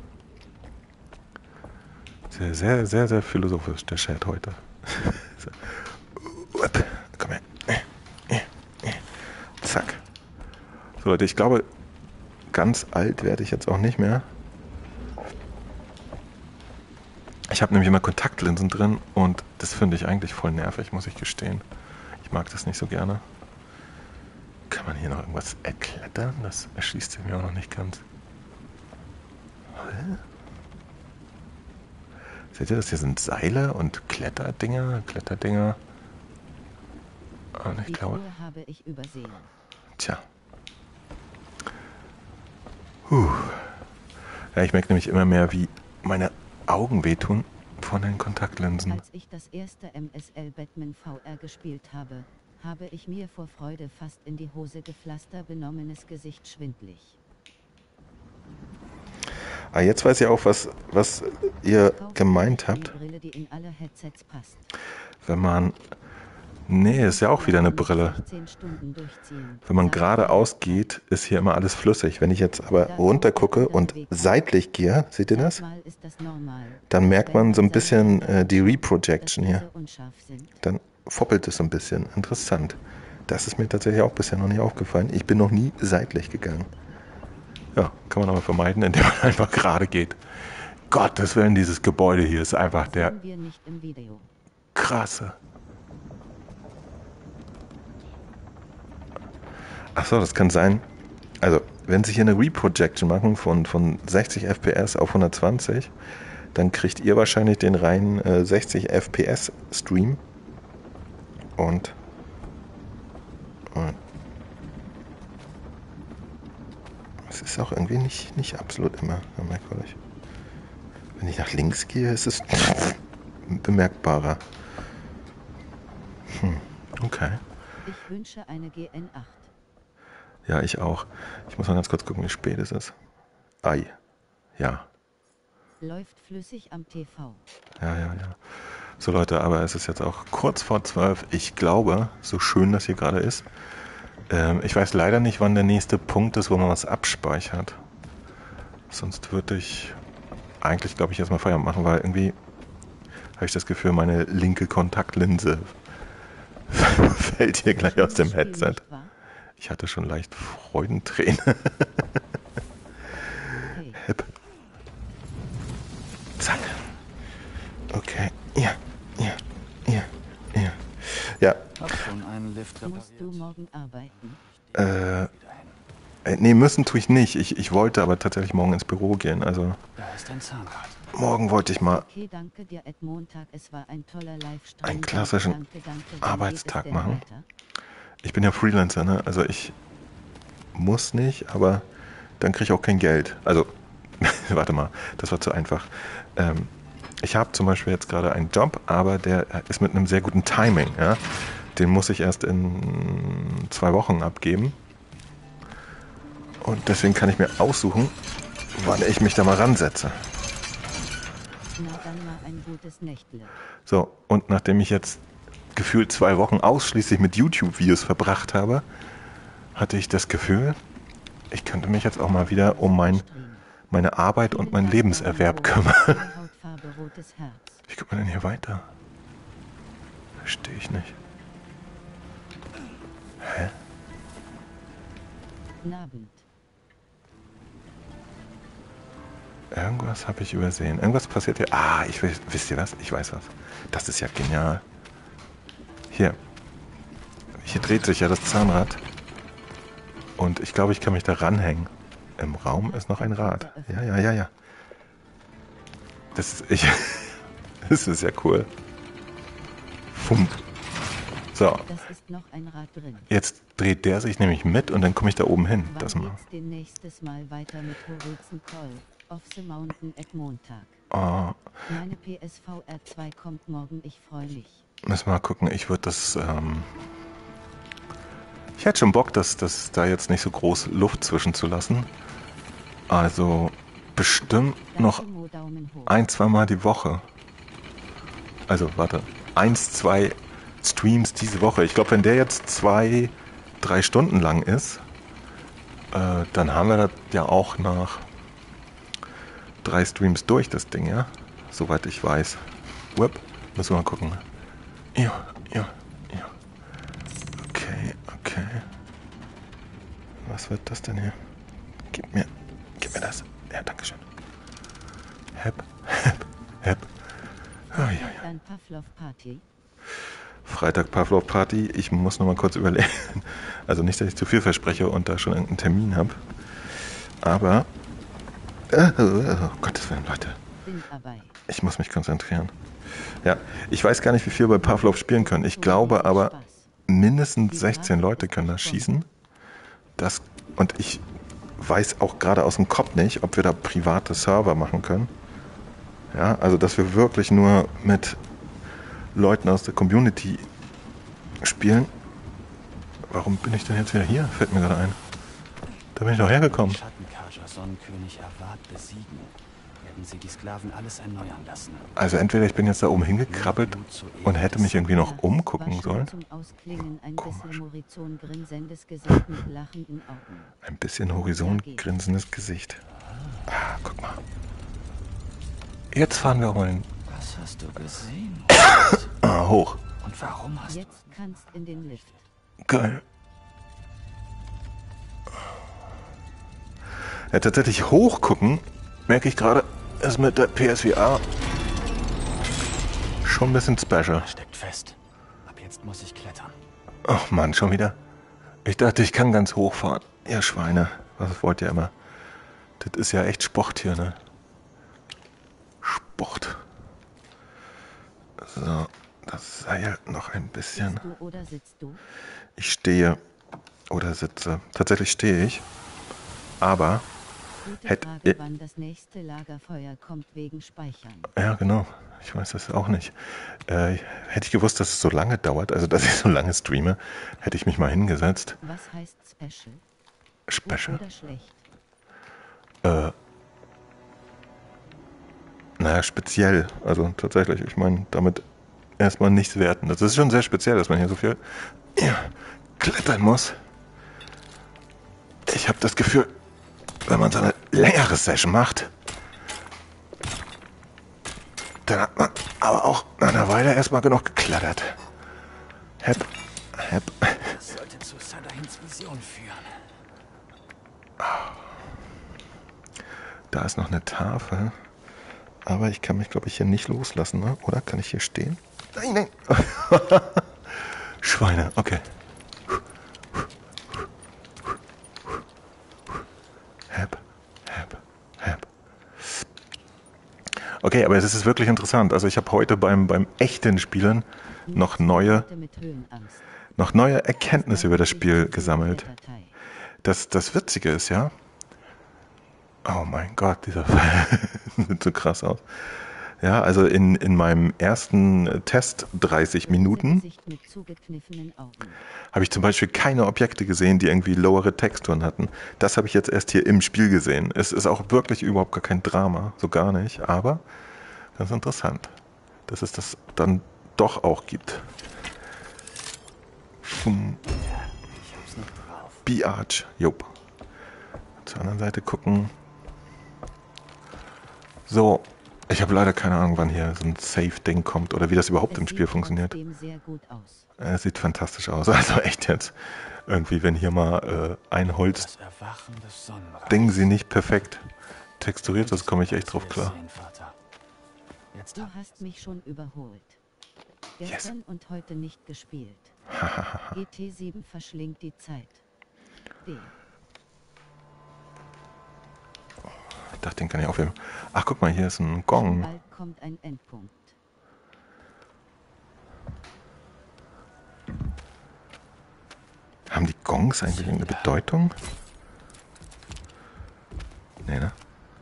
Sehr, sehr, sehr, sehr philosophisch, der Chat heute. So. Upp, komm her. Zack. So Leute, ich glaube, ganz alt werde ich jetzt auch nicht mehr. Ich habe nämlich immer Kontaktlinsen drin und das finde ich eigentlich voll nervig, muss ich gestehen. Ich mag das nicht so gerne. Kann man hier noch irgendwas erklettern? Das erschließt sich mir auch noch nicht ganz. Hä? Seht ihr das? Hier sind Seile und Kletterdinger, Kletterdinger. Und ich Die glaube, Uhr habe ich übersehen. tja. Puh. Ja, ich merke nämlich immer mehr, wie meine Augen wehtun von den Kontaktlinsen. Als ich das erste M S L Batman V R gespielt habe, habe ich mir vor Freude fast in die Hose gepflaster, benommenes Gesicht schwindlig. Ah, jetzt weiß ich auch, was, was ihr Kauf gemeint eine habt. Brille, die in alle Headsets passt. Wenn man... Nee, ist ja auch wieder eine Brille. sechzehn Stunden durchziehen. Wenn man Sagt geradeaus geht, ist hier immer alles flüssig. Wenn ich jetzt aber runter gucke und seitlich gehe, seht ihr das? Mal ist das normal. Dann merkt man so ein bisschen äh, die dass Reprojection hier. diese unscharf sind. Dann foppelt es so ein bisschen. Interessant. Das ist mir tatsächlich auch bisher noch nicht aufgefallen. Ich bin noch nie seitlich gegangen. Ja, kann man aber vermeiden, indem man einfach gerade geht. Gottes Willen, dieses Gebäude hier ist einfach der Sehen wir nicht im Video. krasse. Achso, das kann sein, Also, wenn sie hier eine Reprojection machen von, von sechzig F P S auf hundertzwanzig, dann kriegt ihr wahrscheinlich den reinen äh, sechzig F P S Stream. Und, und es ist auch irgendwie nicht, nicht absolut immer merkwürdig. Wenn ich nach links gehe, ist es bemerkbarer. Hm, okay. Ich wünsche eine G N acht. Ja, ich auch. Ich muss mal ganz kurz gucken, wie spät es ist. Ei. Ja. Läuft flüssig am T V. Ja, ja, ja. So Leute, aber es ist jetzt auch kurz vor zwölf. Ich glaube, so schön das hier gerade ist, ähm, ich weiß leider nicht, wann der nächste Punkt ist, wo man was abspeichert. Sonst würde ich eigentlich, glaube ich, erstmal Feierabend machen, weil irgendwie habe ich das Gefühl, meine linke Kontaktlinse fällt hier gleich aus dem Headset. Ich hatte schon leicht Freudentränen. Hip. Zack. Okay. Ja, ja, ja, ja. Ja. Hab schon einen Lift Musst du morgen arbeiten? Äh, äh, nee, müssen tue ich nicht. Ich, ich wollte aber tatsächlich morgen ins Büro gehen. Also Da ist ein Zahnrad. morgen wollte ich mal Okay, danke dir, Ed Montag. Es war ein toller Livestream. einen klassischen Danke, danke, danke. Arbeitstag Wie geht es denn machen. weiter? Ich bin ja Freelancer, ne? Also ich muss nicht, aber dann kriege ich auch kein Geld. Also, warte mal, das war zu einfach. Ähm, ich habe zum Beispiel jetzt gerade einen Job, aber der ist mit einem sehr guten Timing. Ja? Den muss ich erst in zwei Wochen abgeben. Und deswegen kann ich mir aussuchen, wann ich mich da mal ransetze. Na dann mal ein gutes Nächtle. So, und nachdem ich jetzt gefühlt zwei Wochen ausschließlich mit YouTube-Videos verbracht habe, hatte ich das Gefühl, ich könnte mich jetzt auch mal wieder um mein, meine Arbeit und meinen Lebenserwerb kümmern. Hautfarbe rotes Herz. Wie kommt man denn hier weiter? Verstehe ich nicht. Hä? Nabend. Irgendwas habe ich übersehen. Irgendwas passiert hier. Ah, ich weiß, wisst ihr was? Ich weiß was. Das ist ja genial. Hier. Hier dreht sich ja das Zahnrad. Und ich glaube, ich kann mich da ranhängen. Im Raum ist noch ein Rad. Ja, ja, ja, ja. Das ist, ich, das ist ja cool. Fump. So. Das ist noch ein Rad drin. Jetzt dreht der sich nämlich mit und dann komme ich da oben hin. Wann Das mal. geht's denn nächstes Mal weiter mit Horizon Call of the Mountain at Montag? Oh, Meine P S V R zwei kommt morgen, ich freue mich. müssen wir mal gucken. Ich würde das. Ähm ich hätte schon Bock, dass, dass da jetzt nicht so groß Luft zwischenzulassen. Also bestimmt noch Danke, Mo, Daumen hoch. ein, zweimal die Woche. Also, warte. Eins, zwei Streams diese Woche. Ich glaube, wenn der jetzt zwei, drei Stunden lang ist, äh, dann haben wir das ja auch nach drei Streams durch, das Ding, ja? Soweit ich weiß. Whip. Müssen wir mal gucken. Ja, ja, ja. Okay, okay. Was wird das denn hier? Gib mir, gib mir das. Ja, dankeschön. Hep, hep, hep. Oh, ja, ja. Dann Pavlov Party. Freitag Pavlov Party. Ich muss noch mal kurz überlegen. Also nicht, dass ich zu viel verspreche und da schon irgendeinen Termin habe. Aber, äh, oh Gottes Willen, Leute. Bin dabei. Ich muss mich konzentrieren. Ja, ich weiß gar nicht, wie viel wir bei Pavlov spielen können. Ich glaube aber, mindestens sechzehn Leute können das schießen. Das, und ich weiß auch gerade aus dem Kopf nicht, ob wir da private Server machen können. Ja, also dass wir wirklich nur mit Leuten aus der Community spielen. Warum bin ich denn jetzt wieder hier? Fällt mir gerade ein. Da bin ich doch hergekommen. Schattenkarger Sonnenkönig Awad besiegen, werden sie die Sklaven alles erneuern lassen. Also entweder ich bin jetzt da oben hingekrabbelt und hätte mich irgendwie noch umgucken sollen. Zum Ausklingen ein bisschen Horizon grinsendes Gesicht mit lachenden Augen. Ein bisschen Horizont grinsendes Gesicht. Ah, guck mal. Jetzt fahren wir auch mal hin. Was hast du gesehen? Ah, hoch. Und warum hast du... Jetzt kannst in den Lift. Geil. Ja, tatsächlich hochgucken, merke ich gerade, ist mit der P S V R schon ein bisschen special. Steckt fest. Ab jetzt muss ich klettern. Ach Mann, schon wieder. Ich dachte, ich kann ganz hoch fahren. Ihr Schweine. Was wollt ihr immer? Das ist ja echt Sport hier, ne? Sport. So, das Seil noch ein bisschen. Stehst du oder sitzt du? Ich stehe oder sitze. Tatsächlich stehe ich. Aber Gute hätt, Frage, äh, wann das nächste Lagerfeuer kommt wegen Speichern. ja, genau. Ich weiß das auch nicht. Äh, hätte ich gewusst, dass es so lange dauert, also dass ich so lange streame, hätte ich mich mal hingesetzt. Was heißt Special? Gut Special. oder schlecht? Äh, naja, speziell. Also tatsächlich, ich meine, damit erstmal nichts werten. Das ist schon sehr speziell, dass man hier so viel ja, klettern muss. Ich habe das Gefühl, wenn man so eine längere Session macht, dann hat man aber auch nach einer Weile erstmal genug geklettert. Hep, hep. Das sollte zu Sadahins Vision führen. Da ist noch eine Tafel. Aber ich kann mich, glaube ich, hier nicht loslassen, ne? Oder? Kann ich hier stehen? Nein, nein. Schweine, okay. Hep, hep, hep. Okay, aber es ist wirklich interessant. Also ich habe heute beim, beim echten Spielen noch neue, Mit Höhenangst. noch neue Erkenntnisse über das Spiel gesammelt. Das, das Witzige ist ja, oh mein Gott, dieser Fall sieht so krass aus. Ja, also in, in meinem ersten Test dreißig Minuten Gesicht mit zugekniffenen Augen. habe ich zum Beispiel keine Objekte gesehen, die irgendwie lowere Texturen hatten. Das habe ich jetzt erst hier im Spiel gesehen. Es ist auch wirklich überhaupt gar kein Drama, so gar nicht. Aber ganz interessant, dass es das dann doch auch gibt. B-Arch, jupp. Zur anderen Seite gucken. So, ich habe leider keine Ahnung, wann hier so ein Safe-Ding kommt oder wie das überhaupt Es im Spiel sieht funktioniert. trotzdem sehr gut aus. Es sieht fantastisch aus. Also echt jetzt. Irgendwie, wenn hier mal äh, ein Holz Das Erwachen des Sonnenreichs. Ding sie nicht perfekt texturiert ist, komme ich echt drauf klar. Sehen, Vater. Jetzt Du hab hast mich schon überholt. Gestern und heute nicht gespielt. G T sieben verschlingt die Zeit. D. Ich dachte, den kann ich aufheben. Ach, guck mal, hier ist ein Gong. Bald kommt ein Endpunkt. Haben die Gongs eigentlich irgendeine Bedeutung? Nee, ne?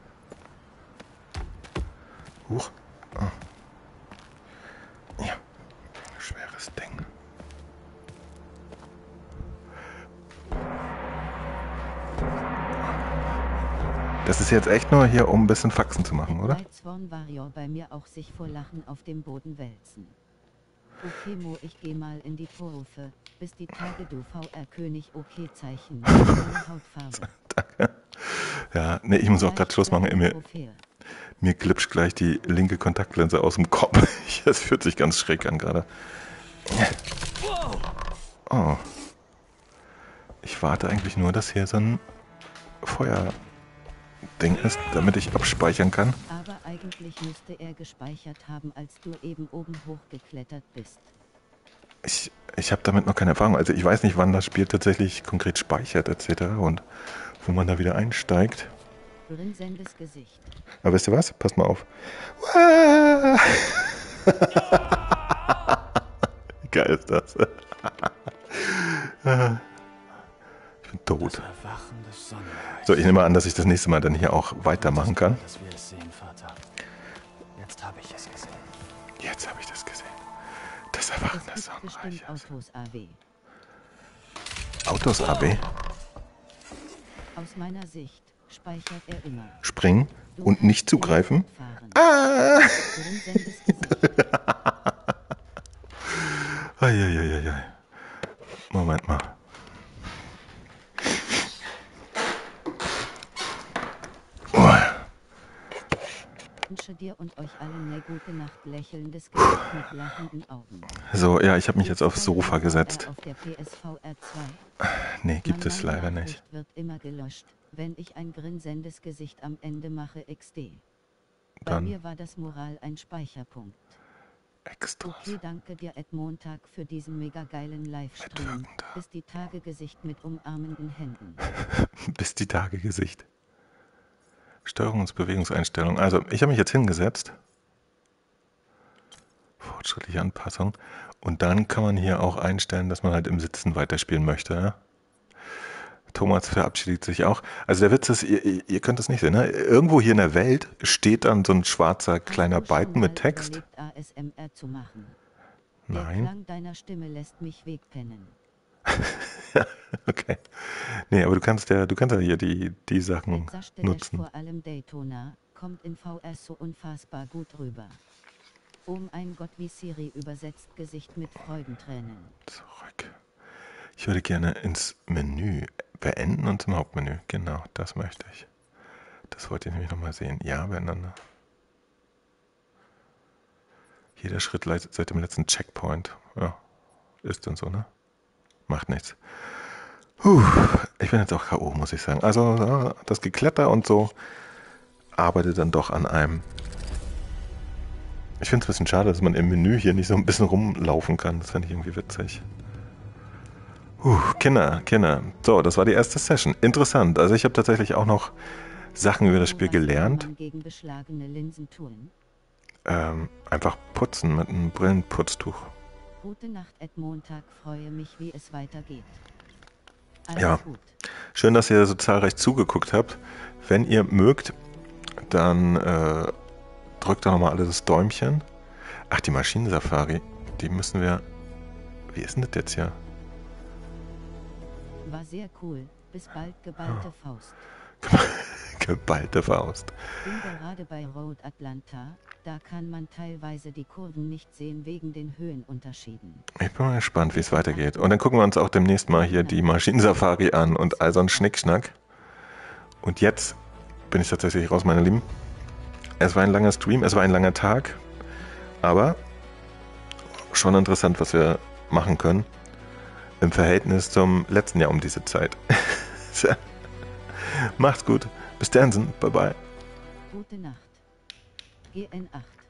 Huch. Ah. Ja. Schweres Ding. Das ist jetzt echt nur hier, um ein bisschen Faxen zu machen, oder? Bei Swan Warrior bei mir auch sich vor Lachen auf dem Boden wälzen. Okay, Mo, ich geh mal in die Kurve, bis die Tage du V R-König okay-Zeichen. Hautfarbe. Danke. Ja, nee, ich muss auch gerade Schluss machen. Mir, Trophäe. mir glitscht gleich die linke Kontaktlinse aus dem Kopf. Das fühlt sich ganz schräg an gerade. Oh. Ich warte eigentlich nur, dass hier so ein Feuerding ist, damit ich abspeichern kann. Aber eigentlich müsste er gespeichert haben, als du eben oben hochgeklettert bist. Ich, ich habe damit noch keine Erfahrung. Also ich weiß nicht, wann das Spiel tatsächlich konkret speichert et cetera und wo man da wieder einsteigt. Grinsendes Gesicht. Aber wisst ihr was? Passt mal auf. Wie geil ist das? Ich bin tot. das Erwachen des Sonnenreichs. So, ich nehme an, dass ich das nächste Mal dann hier auch weitermachen kann. Dass wir es sehen, Vater. Jetzt habe ich es gesehen. Jetzt habe ich das gesehen. Das Erwachen Es des gibt bestimmt Sonnenreiches. Autos A W. Autos A B. Aus meiner Sicht speichert er immer. Springen Du und kannst nicht zugreifen. fahren. Ah! Grinsendes Gesicht. Eieieiei. Moment mal. Oh. Ich wünsche dir und euch allen eine gute Nacht. Lächelndes Gesicht mit lachenden Augen. So, ja, ich habe mich jetzt aufs Sofa gesetzt. Auf der P S V R zwei. Nee, gibt es Meine leider Nachricht nicht. wird immer gelöscht, wenn ich ein grinsendes Gesicht am Ende mache. X D. Bei Dann- mir war das Moral ein Speicherpunkt. Extras. Okay, danke dir, Ed Montag, für diesen mega geilen Livestream. Bis die Tage Gesicht mit umarmenden Händen. Bis die Tage Gesicht. Steuerungs- und Bewegungseinstellung. Also, ich habe mich jetzt hingesetzt. Fortschrittliche Anpassung. Und dann kann man hier auch einstellen, dass man halt im Sitzen weiterspielen möchte. Ja? Thomas verabschiedet sich auch. Also der Witz ist, ihr, ihr könnt es nicht sehen, ne? Irgendwo hier in der Welt steht dann so ein schwarzer kleiner Balken mit Text. A S M R zu machen? Der Nein. Klang deiner Stimme lässt mich wegpennen. Okay. Nee, aber du kannst ja, du kannst ja hier die, die Sachen nutzen. Vor allem Daytona kommt in V R so unfassbar gut rüber. Oh mein Gott, wie Siri übersetzt Gesicht mit Freudentränen. Zurück. Ich würde gerne ins Menü beenden und zum Hauptmenü. Genau, das möchte ich. Das wollte ich nämlich nochmal sehen. Ja, beieinander. Jeder Schritt leitet seit dem letzten Checkpoint. Ja, ist dann so, ne? Macht nichts. Puh, ich bin jetzt auch K O, muss ich sagen. Also das Gekletter und so arbeitet dann doch an einem. Ich finde es ein bisschen schade, dass man im Menü hier nicht so ein bisschen rumlaufen kann. Das fände ich irgendwie witzig. Puh, Kinder, Kinder. So, das war die erste Session. Interessant. Also ich habe tatsächlich auch noch Sachen über das Spiel gelernt. Gegen beschlagene Linsen tun? Ähm, einfach putzen mit einem Brillenputztuch. Gute Nacht, Ed Montag. Freue mich, wie es weitergeht. Alles ja, gut. Schön, dass ihr so zahlreich zugeguckt habt. Wenn ihr mögt, dann äh, drückt doch nochmal alle das Däumchen. Ach, die Maschinensafari, die müssen wir... Wie ist denn das jetzt hier? War sehr cool. Bis bald, geballte Faust. Geballte Faust. Bin gerade bei Road Atlanta. Da kann man teilweise die Kurven nicht sehen wegen den Höhenunterschieden. Ich bin mal gespannt, wie es weitergeht. Und dann gucken wir uns auch demnächst mal hier die Maschinensafari an und all so ein Schnickschnack. Und jetzt bin ich tatsächlich raus, meine Lieben. Es war ein langer Stream, es war ein langer Tag. Aber schon interessant, was wir machen können. Im Verhältnis zum letzten Jahr um diese Zeit. Macht's gut. Bis dann. Bye bye. Gute Nacht. G N acht.